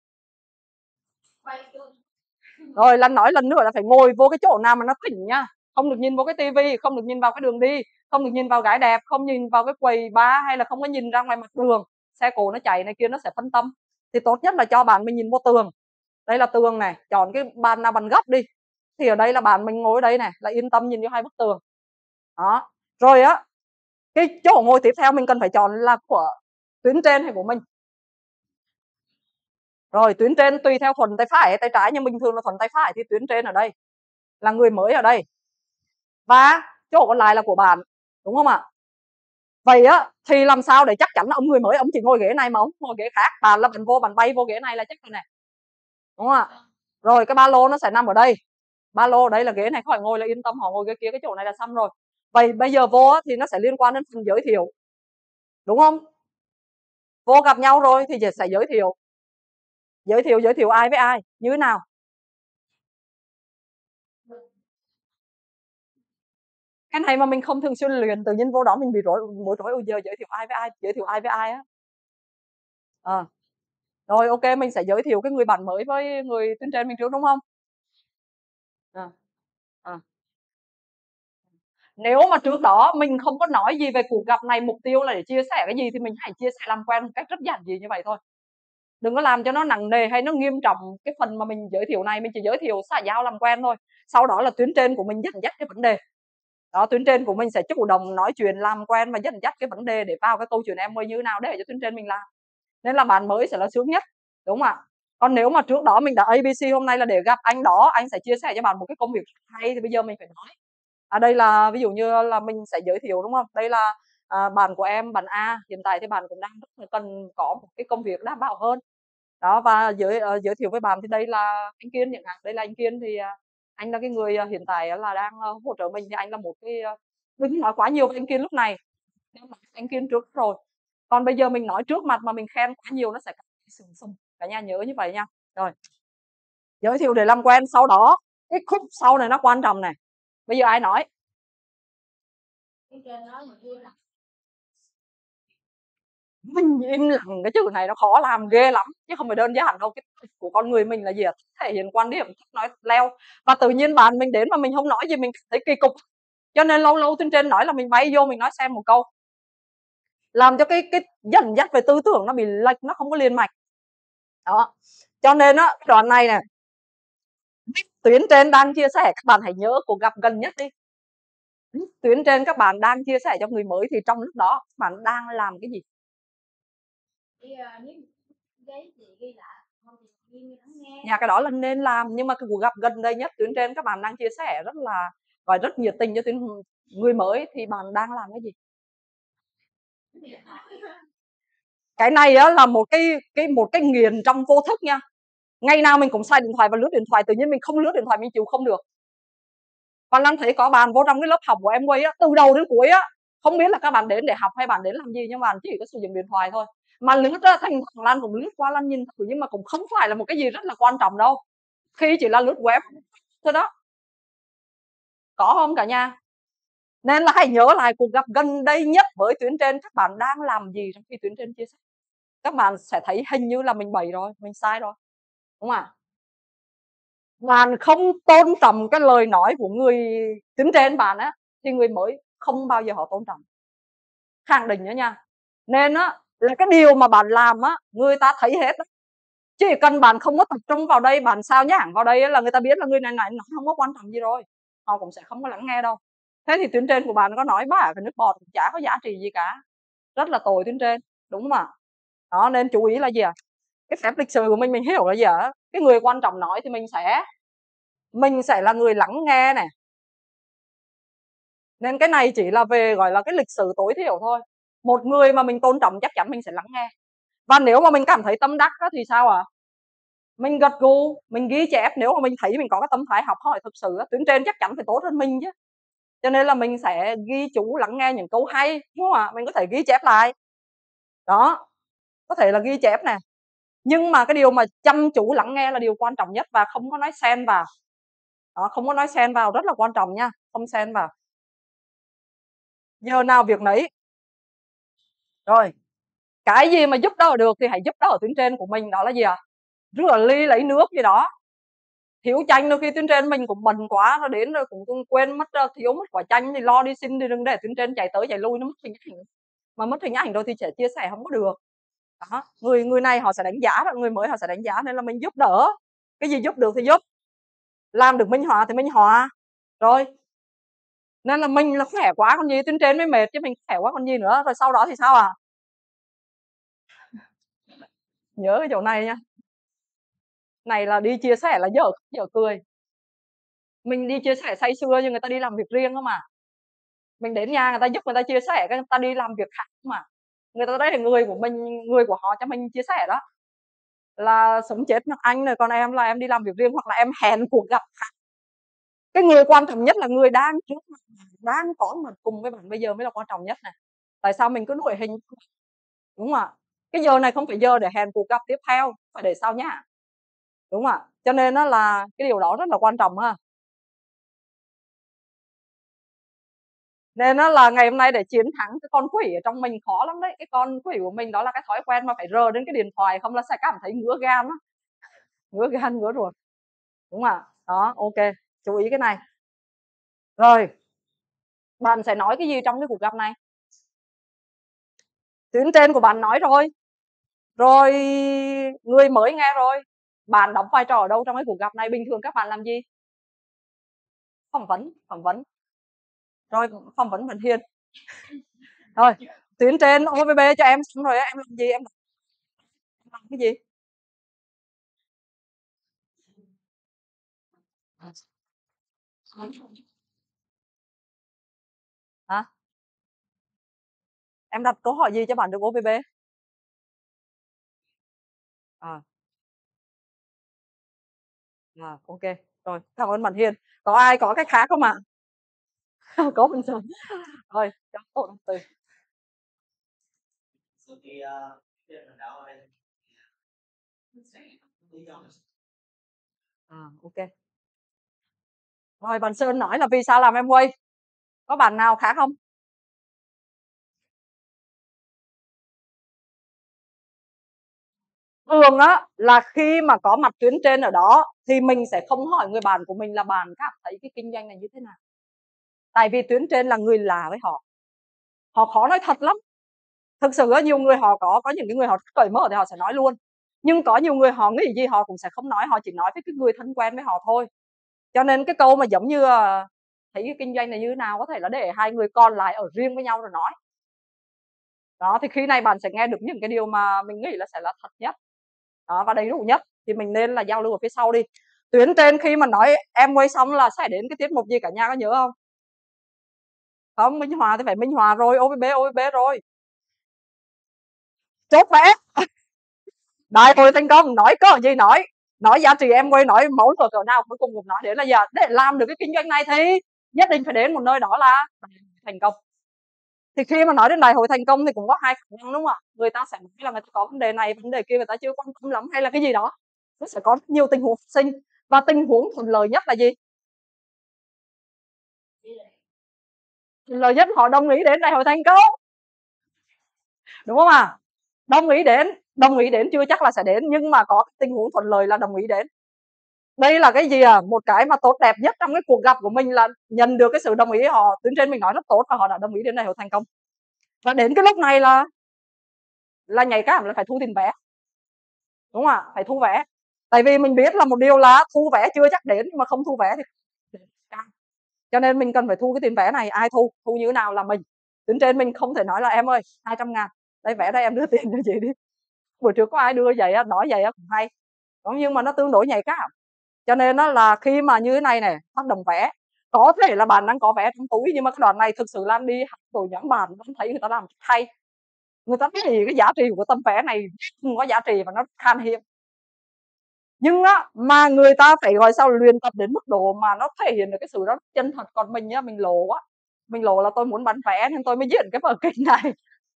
Rồi Lan nói lần nữa là phải ngồi vô cái chỗ nào mà nó tỉnh nha, không được nhìn vào cái tivi, không được nhìn vào cái đường đi, không được nhìn vào gái đẹp, không nhìn vào cái quầy bar, hay là không có nhìn ra ngoài mặt đường, xe cộ nó chạy này kia nó sẽ phân tâm. Thì tốt nhất là cho bạn mình nhìn vô tường. Đây là tường này, chọn cái bàn nào bàn gấp đi. Thì ở đây là bạn mình ngồi ở đây này, là yên tâm nhìn vô hai bức tường. Đó. Rồi á, cái chỗ ngồi tiếp theo mình cần phải chọn là của tuyến trên hay của mình. Rồi tuyến trên tùy theo thuận tay phải hay tay trái, nhưng bình thường là thuận tay phải thì tuyến trên ở đây là người mới ở đây, và chỗ còn lại là của bạn, đúng không ạ? Vậy á thì làm sao để chắc chắn là ông người mới ông chỉ ngồi ghế này mà ông ngồi ghế khác, bạn là bạn vô bạn bay vô ghế này là chắc rồi này, đúng không ạ? Rồi cái ba lô nó sẽ nằm ở đây, ba lô đây là ghế này, khỏi ngồi là yên tâm, họ ngồi ghế kia, cái chỗ này là xong rồi. Vậy bây giờ vô á, thì nó sẽ liên quan đến phần giới thiệu, đúng không? Vô gặp nhau rồi thì sẽ giới thiệu, giới thiệu giới thiệu ai với ai như thế nào? Cái này mà mình không thường xuyên luyện, tự nhiên vô đó mình bị rối bối rối, giờ giới thiệu ai với ai, giới thiệu ai với ai á. À. Rồi ok, mình sẽ giới thiệu cái người bạn mới với người tuyến trên mình trước, đúng không? À. À. Nếu mà trước đó mình không có nói gì về cuộc gặp này, mục tiêu là để chia sẻ cái gì thì mình hãy chia sẻ làm quen một cách rất giản dị như vậy thôi. Đừng có làm cho nó nặng nề hay nó nghiêm trọng cái phần mà mình giới thiệu này, mình chỉ giới thiệu xã giao làm quen thôi. Sau đó là tuyến trên của mình dẫn dắt cái vấn đề. Đó, tuyến trên của mình sẽ chủ động nói chuyện làm quen và dẫn dắt cái vấn đề để vào cái câu chuyện em mới như thế nào để cho tuyến trên mình làm. Nên là bạn mới sẽ là sướng nhất, đúng không ạ? Còn nếu mà trước đó mình đã a bê xê hôm nay là để gặp anh đó, anh sẽ chia sẻ cho bạn một cái công việc hay, thì bây giờ mình phải nói à, đây là ví dụ như là mình sẽ giới thiệu, đúng không? Đây là à, bạn của em, bạn A, hiện tại thì bạn cũng đang rất là cần có một cái công việc đảm bảo hơn đó, và giới uh, giới thiệu với bạn thì đây là anh Kiên chẳng hạn, đây là anh Kiên thì uh, anh là cái người hiện tại là đang hỗ trợ mình, thì anh là một cái, đừng nói quá nhiều với anh Kiên lúc này, anh Kiên trước rồi, còn bây giờ mình nói trước mặt mà mình khen quá nhiều nó sẽ sừng sùng, cả nhà nhớ như vậy nha. Rồi, giới thiệu để làm quen, sau đó cái khúc sau này nó quan trọng này, bây giờ ai nói? Mình im lặng, cái chữ này nó khó làm ghê lắm chứ không phải đơn giản đâu. Cái của con người mình là gì ạ? Thể hiện quan điểm, nói leo, và tự nhiên bạn mình đến mà mình không nói gì mình thấy kỳ cục, cho nên lâu lâu tuyên trên nói là mình bay vô mình nói xem một câu, làm cho cái cái dẫn dắt về tư tưởng nó bị lệch, nó không có liền mạch đó. Cho nên á, đoạn này nè, tuyến trên đang chia sẻ, các bạn hãy nhớ cuộc gặp gần nhất đi. Tuyến trên các bạn đang chia sẻ cho người mới thì trong lúc đó các bạn đang làm cái gì? Nhà cái đó là nên làm, nhưng mà cái cuộc gặp gần đây nhất tuyến trên các bạn đang chia sẻ rất là gọi rất nhiệt tình cho tuyến người mới, thì bạn đang làm cái gì? Cái này á là một cái cái một cái nghiền trong vô thức nha. Ngày nào mình cũng xài điện thoại và lướt điện thoại, tự nhiên mình không lướt điện thoại mình chịu không được. Còn Lan thấy có bạn vô trong cái lớp học của em quay á, từ đầu đến cuối á, không biết là các bạn đến để học hay bạn đến làm gì, nhưng bạn chỉ có sử dụng điện thoại thôi. Mà lướt á, thành thằng Lan cũng lướt qua Lan nhìn thử, nhưng mà cũng không phải là một cái gì rất là quan trọng đâu. Khi chỉ là lướt web thôi đó. Có không cả nhà? Nên là hãy nhớ lại cuộc gặp gần đây nhất với tuyến trên, các bạn đang làm gì trong khi tuyến trên chia sẻ. Các bạn sẽ thấy hình như là mình bậy rồi, mình sai rồi, đúng không ạ? Bạn không tôn trọng cái lời nói của người tuyến trên bạn á, thì người mới không bao giờ họ tôn trọng. Khẳng định nữa nha. Nên á là cái điều mà bạn làm á, người ta thấy hết đó. Chỉ cần bạn không có tập trung vào đây, bạn sao nhãng vào đây là người ta biết là người này này nó không có quan trọng gì rồi, họ cũng sẽ không có lắng nghe đâu. Thế thì tuyến trên của bạn có nói bả cái nước bọt chả có giá trị gì cả, rất là tồi tuyến trên, đúng không ạ? Đó, nên chú ý là gì ạ? À? Cái phép lịch sử của mình mình hiểu là gì ạ? À? Cái người quan trọng nói thì mình sẽ mình sẽ là người lắng nghe này. Nên cái này chỉ là về gọi là cái lịch sử tối thiểu thôi. Một người mà mình tôn trọng chắc chắn mình sẽ lắng nghe. Và nếu mà mình cảm thấy tâm đắc đó, thì sao ạ? À? Mình gật gù, mình ghi chép, nếu mà mình thấy mình có cái tâm thái học hỏi thực sự, tuyến trên chắc chắn phải tốt hơn mình chứ. Cho nên là mình sẽ ghi chú lắng nghe những câu hay, đúng không ạ? Mình có thể ghi chép lại. Đó, có thể là ghi chép nè. Nhưng mà cái điều mà chăm chú lắng nghe là điều quan trọng nhất, và không có nói xen vào. Đó, không có nói xen vào rất là quan trọng nha, không xen vào. Giờ nào việc nấy. Rồi, cái gì mà giúp đỡ được thì hãy giúp đỡ tuyến trên của mình, đó là gì ạ? À? Rửa ly lấy nước gì đó. Thiếu chanh đôi khi tuyến trên mình cũng bận quá, nó đến rồi cũng quên mất, thiếu mất quả chanh thì lo đi xin, thì đừng để tuyến trên chạy tới chạy lui nó mất hình ảnh. Mà mất hình ảnh rồi thì sẽ chia sẻ không có được. Đó, người người này họ sẽ đánh giá, người mới họ sẽ đánh giá, nên là mình giúp đỡ. Cái gì giúp được thì giúp. Làm được minh họa thì minh họa. Rồi. Nên là mình là khỏe quá còn gì, tuyến trên mới mệt chứ mình khỏe quá còn gì nữa. Rồi sau đó thì sao à? Nhớ cái chỗ này nha. Này là đi chia sẻ là dở dở cười. Mình đi chia sẻ say sưa nhưng người ta đi làm việc riêng cơ mà. Mình đến nhà người ta giúp người ta chia sẻ, người ta đi làm việc khác mà. Người ta đây là người của mình, người của họ cho mình chia sẻ đó. Là sống chết mặc anh rồi, còn em là em đi làm việc riêng, hoặc là em hẹn cuộc gặp khác. Cái người quan trọng nhất là người đang trước mặt, đang có mặt cùng với bạn bây giờ mới là quan trọng nhất này. Tại sao mình cứ đuổi hình, đúng không ạ? Cái giờ này không phải giờ để hẹn cuộc gặp tiếp theo, phải để sau nhá, đúng không ạ? Cho nên nó là cái điều đó rất là quan trọng ha. Nên nó là ngày hôm nay để chiến thắng cái con quỷ ở trong mình khó lắm đấy. Cái con quỷ của mình đó là cái thói quen mà phải rờ đến cái điện thoại, không là sẽ cảm thấy ngứa gan á, ngứa gan ngứa ruột, đúng không ạ? Đó, ok, chú ý cái này. Rồi, bạn sẽ nói cái gì trong cái cuộc gặp này? Tuyến trên của bạn nói rồi, rồi người mới nghe rồi. Bạn đóng vai trò ở đâu trong cái cuộc gặp này? Bình thường các bạn làm gì? Phỏng vấn, phỏng vấn. Rồi, phỏng vấn Vận Hiền. Rồi, tuyến trên ô vê bê cho em xong rồi em làm gì? Em làm cái gì? Hả? Em đặt câu hỏi gì cho bạn được ô vê bê? À. À, ok. Rồi, cảm ơn bạn Hiền. Có ai có cái khác không ạ? Có mình rồi. Rồi, cảm ơn từ. À, ok. Rồi, bạn Sơn nói là vì sao làm Amway? Có bạn nào khác không? Thường á là khi mà có mặt tuyến trên ở đó thì mình sẽ không hỏi người bạn của mình là bạn cảm thấy cái kinh doanh này như thế nào. Tại vì tuyến trên là người lạ với họ. Họ khó nói thật lắm. Thực sự á, nhiều người họ có có những cái người họ cởi mở thì họ sẽ nói luôn. Nhưng có nhiều người họ nghĩ gì họ cũng sẽ không nói, họ chỉ nói với cái người thân quen với họ thôi. Cho nên cái câu mà giống như thấy cái kinh doanh này như thế nào có thể là để hai người còn lại ở riêng với nhau rồi nói. Đó, thì khi này bạn sẽ nghe được những cái điều mà mình nghĩ là sẽ là thật nhất. Đó, và đầy đủ nhất thì mình nên là giao lưu ở phía sau đi. Tuyến trên khi mà nói em quay xong là sẽ đến cái tiết mục gì cả nhà có nhớ không? Không, Minh Hòa thì phải Minh Hòa rồi, ô vê bê, ô vê bê rồi. Chốt vé. Đại hội thành công, nói có gì nói. Nói giá trị em quay, nói mẫu lửa cỡ nào cuối cùng cũng nói đến là giờ để làm được cái kinh doanh này thì nhất định phải đến một nơi đó là thành công. Thì khi mà nói đến đại hội thành công thì cũng có hai khả năng đúng không ạ? Người ta sẽ nói là người ta có vấn đề này, vấn đề kia người ta chưa quan tâm lắm hay là cái gì đó. Nó sẽ có nhiều tình huống phát sinh. Và tình huống thuận lợi nhất là gì? Thuận lợi nhất họ đồng ý đến đại hội thành công. Đúng không ạ? À? Đồng ý đến, đồng ý đến chưa chắc là sẽ đến, nhưng mà có tình huống thuận lợi là đồng ý đến. Đây là cái gì à? Một cái mà tốt đẹp nhất trong cái cuộc gặp của mình là nhận được cái sự đồng ý họ. Tuyến trên mình nói rất tốt và họ đã đồng ý đến đại hội thành công. Và đến cái lúc này là là nhảy cám là phải thu tiền vé. Đúng không ạ? Phải thu vé. Tại vì mình biết là một điều là thu vé chưa chắc đến, nhưng mà không thu vé thì cho nên mình cần phải thu cái tiền vé này. Ai thu? Thu như thế nào là mình. Tuyến trên mình không thể nói là em ơi hai trăm ngàn đây vé đây em đưa tiền cho chị đi. Buổi trước có ai đưa vậy á, nói vậy á cũng hay. Nhưng mà nó tương đối nhạy cảm. Cho nên nó là khi mà như thế này này, phát động vé, có thể là bạn đang có vé trong túi, nhưng mà cái đoạn này thực sự làm đi học rồi nhóm bạn vẫn thấy người ta làm hay. Người ta thấy cái giá trị của tấm vé này không có giá trị và nó khan hiếm. Nhưng á mà người ta phải gọi sao luyện tập đến mức độ mà nó thể hiện được cái sự đó chân thật. Còn mình á, mình lộ á, mình lộ là tôi muốn bán vé nên tôi mới diễn cái vở kịch này.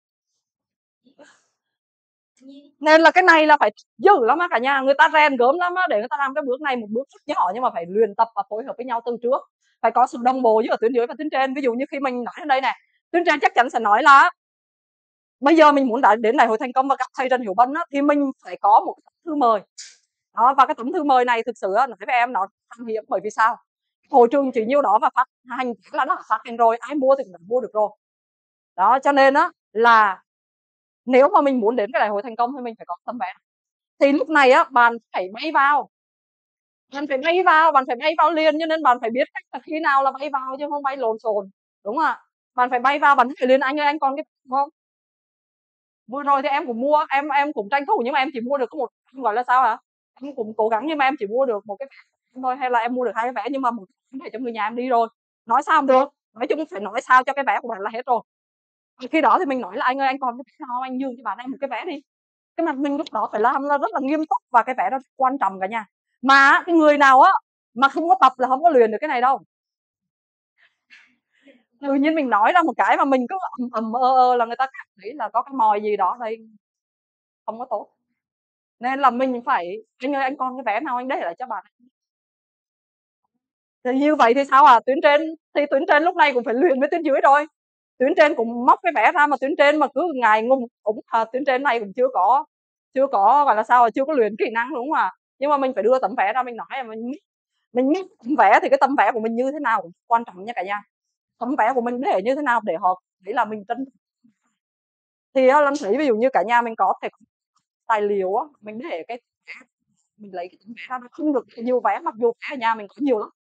Nên là cái này là phải dữ lắm á cả nhà, người ta rèn gớm lắm á để người ta làm cái bước này một bước rất nhỏ, nhưng mà phải luyện tập và phối hợp với nhau từ trước, phải có sự đồng bộ giữa tuyến dưới và tuyến trên. Ví dụ như khi mình nói ở đây này, tuyến trên chắc chắn sẽ nói là bây giờ mình muốn đến đại hội thành công và gặp thầy Trần Hiểu Bân á, thì mình phải có một tấm thư mời đó, và cái tấm thư mời này thực sự nói với em nó khan hiếm. Bởi vì sao? Hội trường chỉ nhiêu đó và phát hành là nó phát hành rồi, ai mua thì cũng đã mua được rồi đó. Cho nên á là nếu mà mình muốn đến cái đại hội thành công thì mình phải có tấm vé. Thì lúc này á bạn phải bay vào, bạn phải bay vào, bạn phải bay vào liền, cho nên bạn phải biết cách là khi nào là bay vào chứ không bay lộn xộn, đúng không ạ? Bạn phải bay vào, bạn phải liền anh ơi anh còn cái không? Vừa rồi thì em cũng mua, em em cũng tranh thủ nhưng mà em chỉ mua được có một, gọi là sao hả? Em cũng cố gắng nhưng mà em chỉ mua được một cái vé thôi, hay là em mua được hai cái vé nhưng mà một cái để cho người nhà em đi rồi. Nói sao không được, nói chung phải nói sao cho cái vé của bạn là hết rồi. Khi đó thì mình nói là anh ơi anh còn cái vé nào anh nhường cho bạn em một cái vé đi. Cái mặt mình lúc đó phải làm là rất là nghiêm túc, và cái vé đó rất quan trọng cả nhà. Mà cái người nào á mà không có tập là không có luyện được cái này đâu. Tự nhiên mình nói ra một cái mà mình cứ ầm ầm ơ ơ là người ta cảm thấy là có cái mòi gì đó đây không có tốt. Nên là mình phải anh ơi anh còn cái vé nào anh để lại cho bạn. Thì như vậy thì sao à? Tuyến trên thì tuyến trên lúc này cũng phải luyện với tuyến dưới rồi. Tuyến trên cũng móc cái vé ra mà tuyến trên mà cứ ngày ngung cũng à, tuyến trên này cũng chưa có chưa có gọi là sao, chưa có luyện kỹ năng đúng không ạ? Nhưng mà mình phải đưa tấm vé ra, mình nói là mình mình biết tấm vé thì cái tấm vé của mình như thế nào cũng quan trọng nha cả nhà. Tấm vé của mình để như thế nào để họ thấy là mình trân. Thì lần thấy ví dụ như cả nhà mình có thể tài liệu á, mình để cái mình lấy cái tấm vé ra, nó không được nhiều vé, mặc dù vé ở nhà mình có nhiều lắm,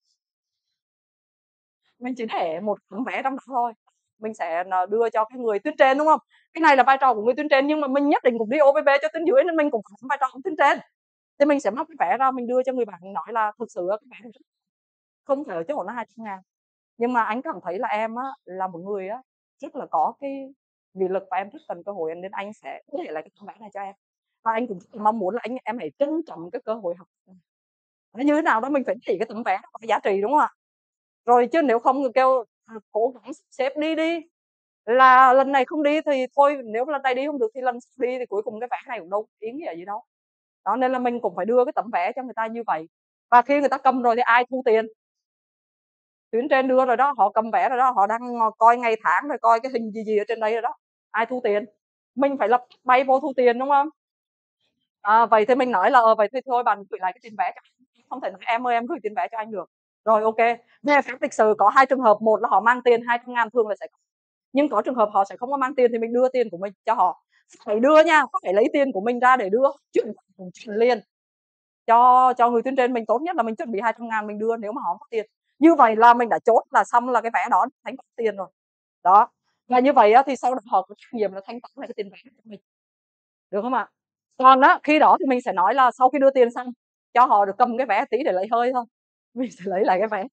mình chỉ để một tấm vé trong đó thôi. Mình sẽ đưa cho cái người tuyến trên đúng không? Cái này là vai trò của người tuyến trên, nhưng mà mình nhất định cũng đi ô vê bê cho tuyến dưới nên mình cũng phải vai trò của tuyến trên. Thì mình sẽ móc cái vé ra, mình đưa cho người bạn, nói là thực sự cái vé này không phải ở chỗ nó hai trăm ngàn, nhưng mà anh cảm thấy là em á là một người á rất là có cái nghị lực và em rất cần cơ hội, nên anh sẽ để lại cái tấm vé này cho em. Và anh cũng mong muốn là anh em hãy trân trọng cái cơ hội học. nó như thế nào đó mình phải chỉ cái tấm vé có giá trị, đúng không ạ? Rồi chứ nếu không kêu cố gắng xếp đi đi, là lần này không đi thì thôi, nếu lần này đi không được thì lần sau đi, thì cuối cùng cái vé này cũng đâu ý nghĩa gì đâu. Đó, nên là mình cũng phải đưa cái tấm vé cho người ta như vậy. Và khi người ta cầm rồi thì ai thu tiền? Tuyến trên đưa rồi đó, họ cầm vé rồi đó, họ đang coi ngày tháng rồi coi cái hình gì gì ở trên đây rồi đó, ai thu tiền? Mình phải lập tức bay vô thu tiền, đúng không? À, vậy thì mình nói là ờ vậy thì thôi bạn gửi lại cái tiền vé cho anh. Không thể nói em ơi em gửi tiền vé cho anh được. Rồi ok, về phép lịch sự có hai trường hợp, một là họ mang tiền hai trăm ngàn thường là sẽ có, nhưng có trường hợp họ sẽ không có mang tiền thì mình đưa tiền của mình cho họ. Phải đưa nha, phải lấy tiền của mình ra để đưa, chuyển chuyển liền cho cho người tuyến trên mình. Tốt nhất là mình chuẩn bị hai trăm ngàn mình đưa nếu mà họ không có tiền. Như vậy là mình đã chốt là xong, là cái vé đó thanh toán tiền rồi. Đó. Và như vậy á, thì sau đó họ có trách nhiệm là thanh toán lại cái tiền vé cho mình. Được không ạ? Còn á, khi đó thì mình sẽ nói là sau khi đưa tiền xong cho họ được cầm cái vé tí để lấy hơi thôi. Mình sẽ lấy lại cái vé.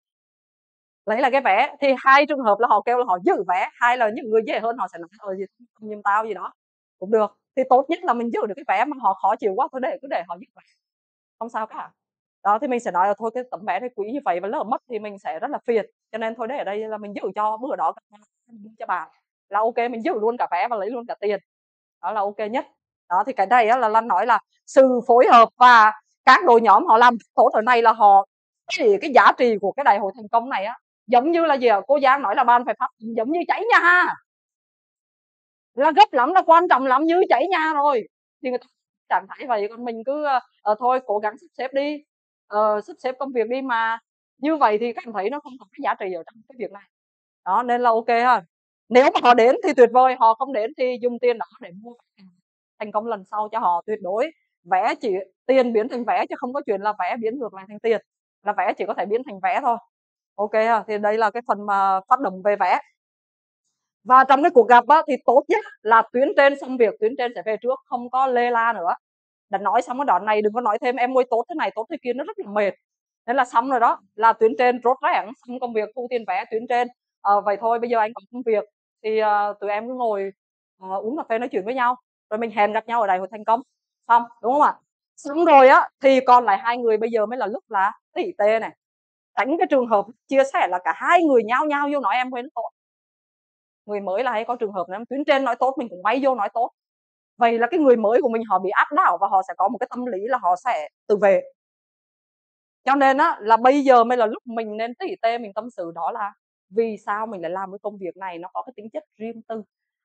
Lấy lại cái vé thì hai trường hợp là họ kêu là họ giữ vé, hai là những người dễ hơn họ sẽ nói ờ gì không giùm tao gì đó cũng được. Thì tốt nhất là mình giữ được cái vé, mà họ khó chịu quá thôi để cứ để họ giữ vé, không sao cả. Đó thì mình sẽ nói là thôi cái tấm vé này quý như vậy và lỡ mất thì mình sẽ rất là phiền, cho nên thôi để ở đây là mình giữ cho bữa đó cho bạn là ok, mình giữ luôn cả vé và lấy luôn cả tiền, đó là ok nhất. Đó thì cái này á, là Lan nói là sự phối hợp và các đội nhóm họ làm tốt ở này là họ cái, cái giá trị của cái đại hội thành công này á, giống như là gì ạ? Cô Giang nói là bạn phải phát giống như cháy nhà, là gấp lắm, là quan trọng lắm, như cháy nhà rồi thì người ta chẳng thấy vậy. Còn mình cứ ờ, thôi cố gắng sắp xếp đi, ờ, sắp xếp công việc đi, mà như vậy thì cảm thấy nó không có cái giá trị ở trong cái việc này. Đó nên là ok ha, nếu mà họ đến thì tuyệt vời, họ không đến thì dùng tiền đó để mua thành công lần sau cho họ tuyệt đối. Vé chỉ tiền biến thành vé chứ không có chuyện là vé biến ngược lại thành tiền, là vé chỉ có thể biến thành vé thôi. Ok ha, thì đây là cái phần mà phát động về vé. Và trong cái cuộc gặp á, thì tốt nhất là tuyến trên xong việc tuyến trên sẽ về trước, không có lê la nữa. Đã nói xong cái đoạn này đừng có nói thêm em ơi tốt thế này tốt thế kia, nó rất là mệt. Nên là xong rồi đó, là tuyến trên rốt rẽn xong công việc thu tiền vé tuyến trên. À, vậy thôi bây giờ anh có công việc thì uh, tụi em cứ ngồi uh, uống cà phê nói chuyện với nhau, rồi mình hẹn gặp nhau ở đại hội thành công, xong đúng không ạ? Xong rồi á thì còn lại hai người bây giờ mới là lúc là tỉ tê này, tránh cái trường hợp chia sẻ là cả hai người nhau nhau vô nói em quên tốt. Người mới là hay có trường hợp này, tuyến trên nói tốt mình cũng bay vô nói tốt, vậy là cái người mới của mình họ bị áp đảo và họ sẽ có một cái tâm lý là họ sẽ tự vệ. Cho nên á là bây giờ mới là lúc mình nên tỉ tê mình tâm sự, đó là vì sao mình lại làm cái công việc này, nó có cái tính chất riêng tư.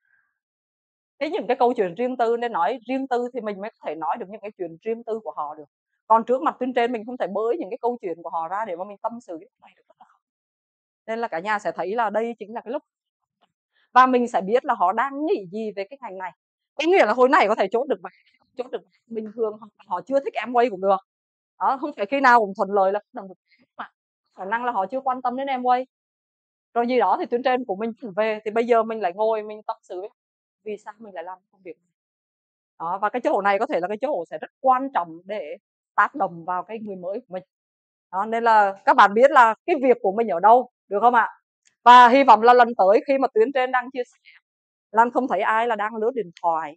Thế những cái câu chuyện riêng tư, nên nói riêng tư thì mình mới có thể nói được những cái chuyện riêng tư của họ được. Còn trước mặt tuyến trên mình không thể bới những cái câu chuyện của họ ra để mà mình tâm sự cái này được. Nên là cả nhà sẽ thấy là đây chính là cái lúc và mình sẽ biết là họ đang nghĩ gì về cái ngành này. Có nghĩa là hồi này có thể chốt được, chốt được bình thường, họ chưa thích Amway cũng được. Đó, không phải khi nào cũng thuận lợi là đồng được, mà khả năng là họ chưa quan tâm đến Amway rồi gì đó thì tuyến trên của mình chuyển về, thì bây giờ mình lại ngồi mình tâm sự vì sao mình lại làm công việc này. Đó, và cái chỗ này có thể là cái chỗ sẽ rất quan trọng để tác động vào cái người mới của mình. Đó, nên là các bạn biết là cái việc của mình ở đâu, được không ạ? Và hy vọng là lần tới khi mà tuyến trên đang chia sẻ, Lan không thấy ai là đang lướt điện thoại,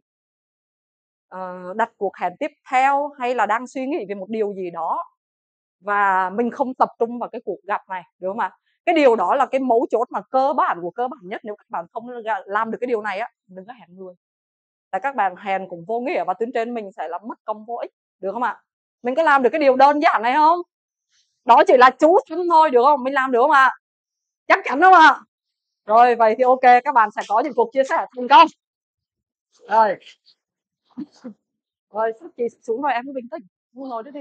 uh, đặt cuộc hẹn tiếp theo hay là đang suy nghĩ về một điều gì đó và mình không tập trung vào cái cuộc gặp này, được không ạ? Cái điều đó là cái mấu chốt mà cơ bản của cơ bản nhất. Nếu các bạn không làm được cái điều này á, đừng có hẹn người. Tại các bạn hẹn cũng vô nghĩa và tuyến trên mình sẽ làm mất công vô ích, được không ạ? Mình có làm được cái điều đơn giản này không? Đó chỉ là chú tâm thôi, được không? Mình làm được không ạ? Chắc chắn không ạ? Rồi vậy thì ok, các bạn sẽ có những cuộc chia sẻ thành công. Rồi rồi sắp chị xuống rồi, em cứ bình tĩnh ngồi đó đi.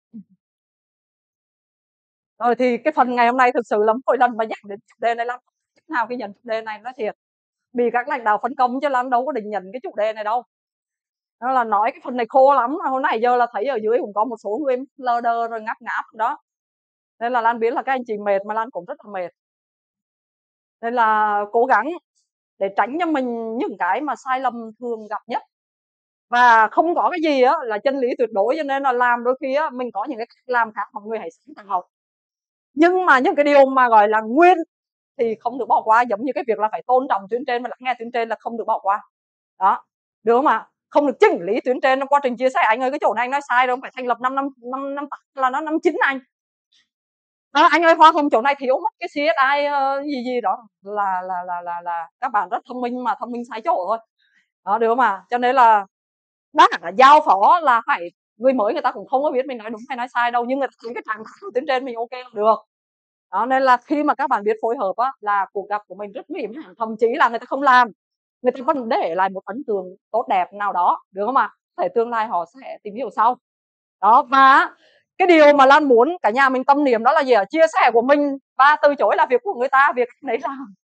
Rồi thì cái phần ngày hôm nay thực sự là mỗi lần mà nhắc đến chủ đề này lắm, nào cái nhận chủ đề này nói thiệt vì các lãnh đạo phân công chứ Lan đâu có định nhận cái chủ đề này đâu. Nó là nói cái phần này khô lắm, hồi nãy giờ là thấy ở dưới cũng có một số người lơ đơ rồi ngáp ngáp đó, nên là Lan biết là các anh chị mệt mà Lan cũng rất là mệt, nên là cố gắng để tránh cho mình những cái mà sai lầm thường gặp nhất. Và không có cái gì á là chân lý tuyệt đối, cho nên là làm đôi khi á mình có những cái cách làm khác, mọi người hãy sáng tạo, nhưng mà những cái điều mà gọi là nguyên thì không được bỏ qua, giống như cái việc là phải tôn trọng tuyến trên và lắng nghe tuyến trên là không được bỏ qua. Đó, được không ạ? không được chỉnh lý tuyến trên trong quá trình chia sẻ. Anh ơi cái chỗ này anh nói sai đâu, phải thành lập năm năm năm năm là nó năm chín anh. À, anh ơi Hoa Hồng chỗ này thiếu mất cái xê ét i uh, gì gì đó là là là là là các bạn rất thông minh mà thông minh sai chỗ thôi. Đó được không ạ? Cho nên là đó là giao phó là phải người mới người ta cũng không có biết mình nói đúng hay nói sai đâu, nhưng người ta thấy cái trạng thái tuyến trên mình ok được. Đó nên là khi mà các bạn biết phối hợp á, là cuộc gặp của mình rất nguy hiểm, thậm chí là người ta không làm, người ta vẫn để lại một ấn tượng tốt đẹp nào đó, được không ạ? Thể tương lai họ sẽ tìm hiểu sau. Đó, và cái điều mà Lan muốn cả nhà mình tâm niệm đó là gì ạ? Chia sẻ của mình và từ chối là việc của người ta, việc đấy làm.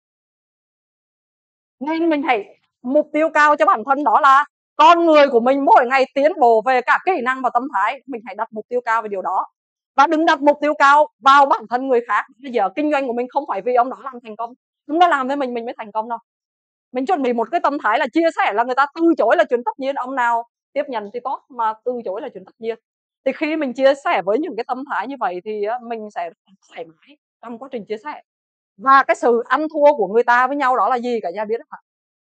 Nên mình hãy mục tiêu cao cho bản thân đó là con người của mình mỗi ngày tiến bộ về cả kỹ năng và tâm thái. Mình hãy đặt mục tiêu cao về điều đó, và đừng đặt mục tiêu cao vào bản thân người khác. Bây giờ kinh doanh của mình không phải vì ông đó làm thành công, ông đó làm với mình mình mới thành công đâu. Mình chuẩn bị một cái tâm thái là chia sẻ là người ta từ chối là chuyện tất nhiên, ông nào tiếp nhận thì tốt, mà từ chối là chuyện tất nhiên. Thì khi mình chia sẻ với những cái tâm thái như vậy thì mình sẽ thoải mái trong quá trình chia sẻ. Và cái sự ăn thua của người ta với nhau đó là gì cả nhà biết không ạ?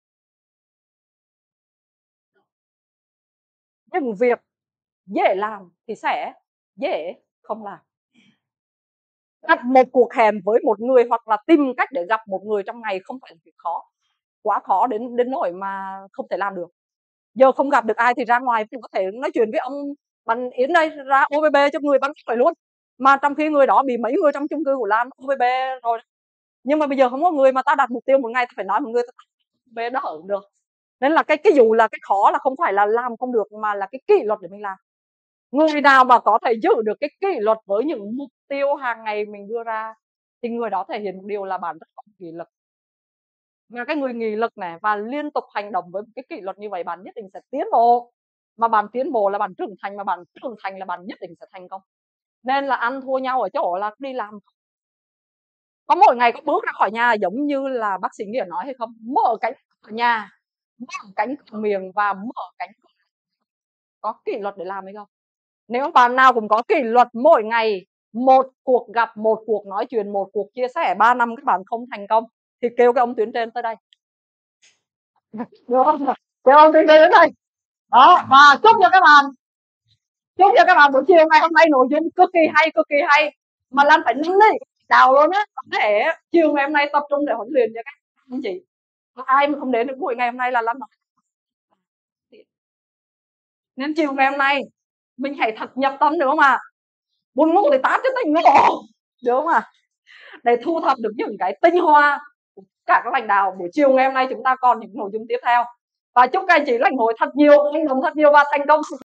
Những việc dễ làm thì sẽ dễ không làm. Đặt một cuộc hẹn với một người hoặc là tìm cách để gặp một người trong ngày không phải là việc khó, quá khó đến đến nỗi mà không thể làm được. Giờ không gặp được ai thì ra ngoài cũng có thể nói chuyện với ông bạn Yến đây, ra ô bê bê cho người bắn phải luôn, mà trong khi người đó bị mấy người trong chung cư của Lan ô bê bê rồi. Nhưng mà bây giờ không có người, mà ta đặt mục tiêu một ngày ta phải nói một người ta bê đỡ cũng được. Nên là cái cái dù là cái khó là không phải là làm không được, mà là cái kỷ luật để mình làm. Người nào mà có thể giữ được cái kỷ luật với những mục tiêu hàng ngày mình đưa ra thì người đó thể hiện một điều là bạn rất có kỷ luật. Và cái người nghị lực này và liên tục hành động với cái kỷ luật như vậy, bạn nhất định sẽ tiến bộ. Mà bạn tiến bộ là bạn trưởng thành, mà bạn trưởng thành là bạn nhất định sẽ thành công. Nên là ăn thua nhau ở chỗ là đi làm. Có mỗi ngày có bước ra khỏi nhà giống như là bác sĩ Nghĩa nói hay không? Mở cánh cửa nhà, mở cánh cửa miệng và mở cánh cửa. Có kỷ luật để làm hay không? Nếu bạn nào cũng có kỷ luật mỗi ngày, một cuộc gặp, một cuộc nói chuyện, một cuộc chia sẻ, ba năm các bạn không thành công thì kêu cái ông tuyến trên tới đây. Được không? Kêu ông tuyến trên đến đây. Đó, và chúc cho các bạn chúc cho các bạn buổi chiều ngày hôm nay nội dung cực kỳ hay, cực kỳ hay. Mà Lan phải nâng đi đào luôn á, có thể chiều ngày hôm nay tập trung để huấn luyện cho các anh chị. Ai mà không đến được buổi ngày hôm nay là Lan nói. Nên chiều ngày hôm nay mình hãy thật nhập tâm, được không ạ? À? Buồn ngủ thì tát cho tỉnh ngủ, được không ạ? À? Để thu thập được những cái tinh hoa của cả các lãnh đạo. Buổi chiều ngày hôm nay chúng ta còn những nội dung tiếp theo. Và chúc các anh chị lãnh hội thật nhiều, hành động thật nhiều và thành công.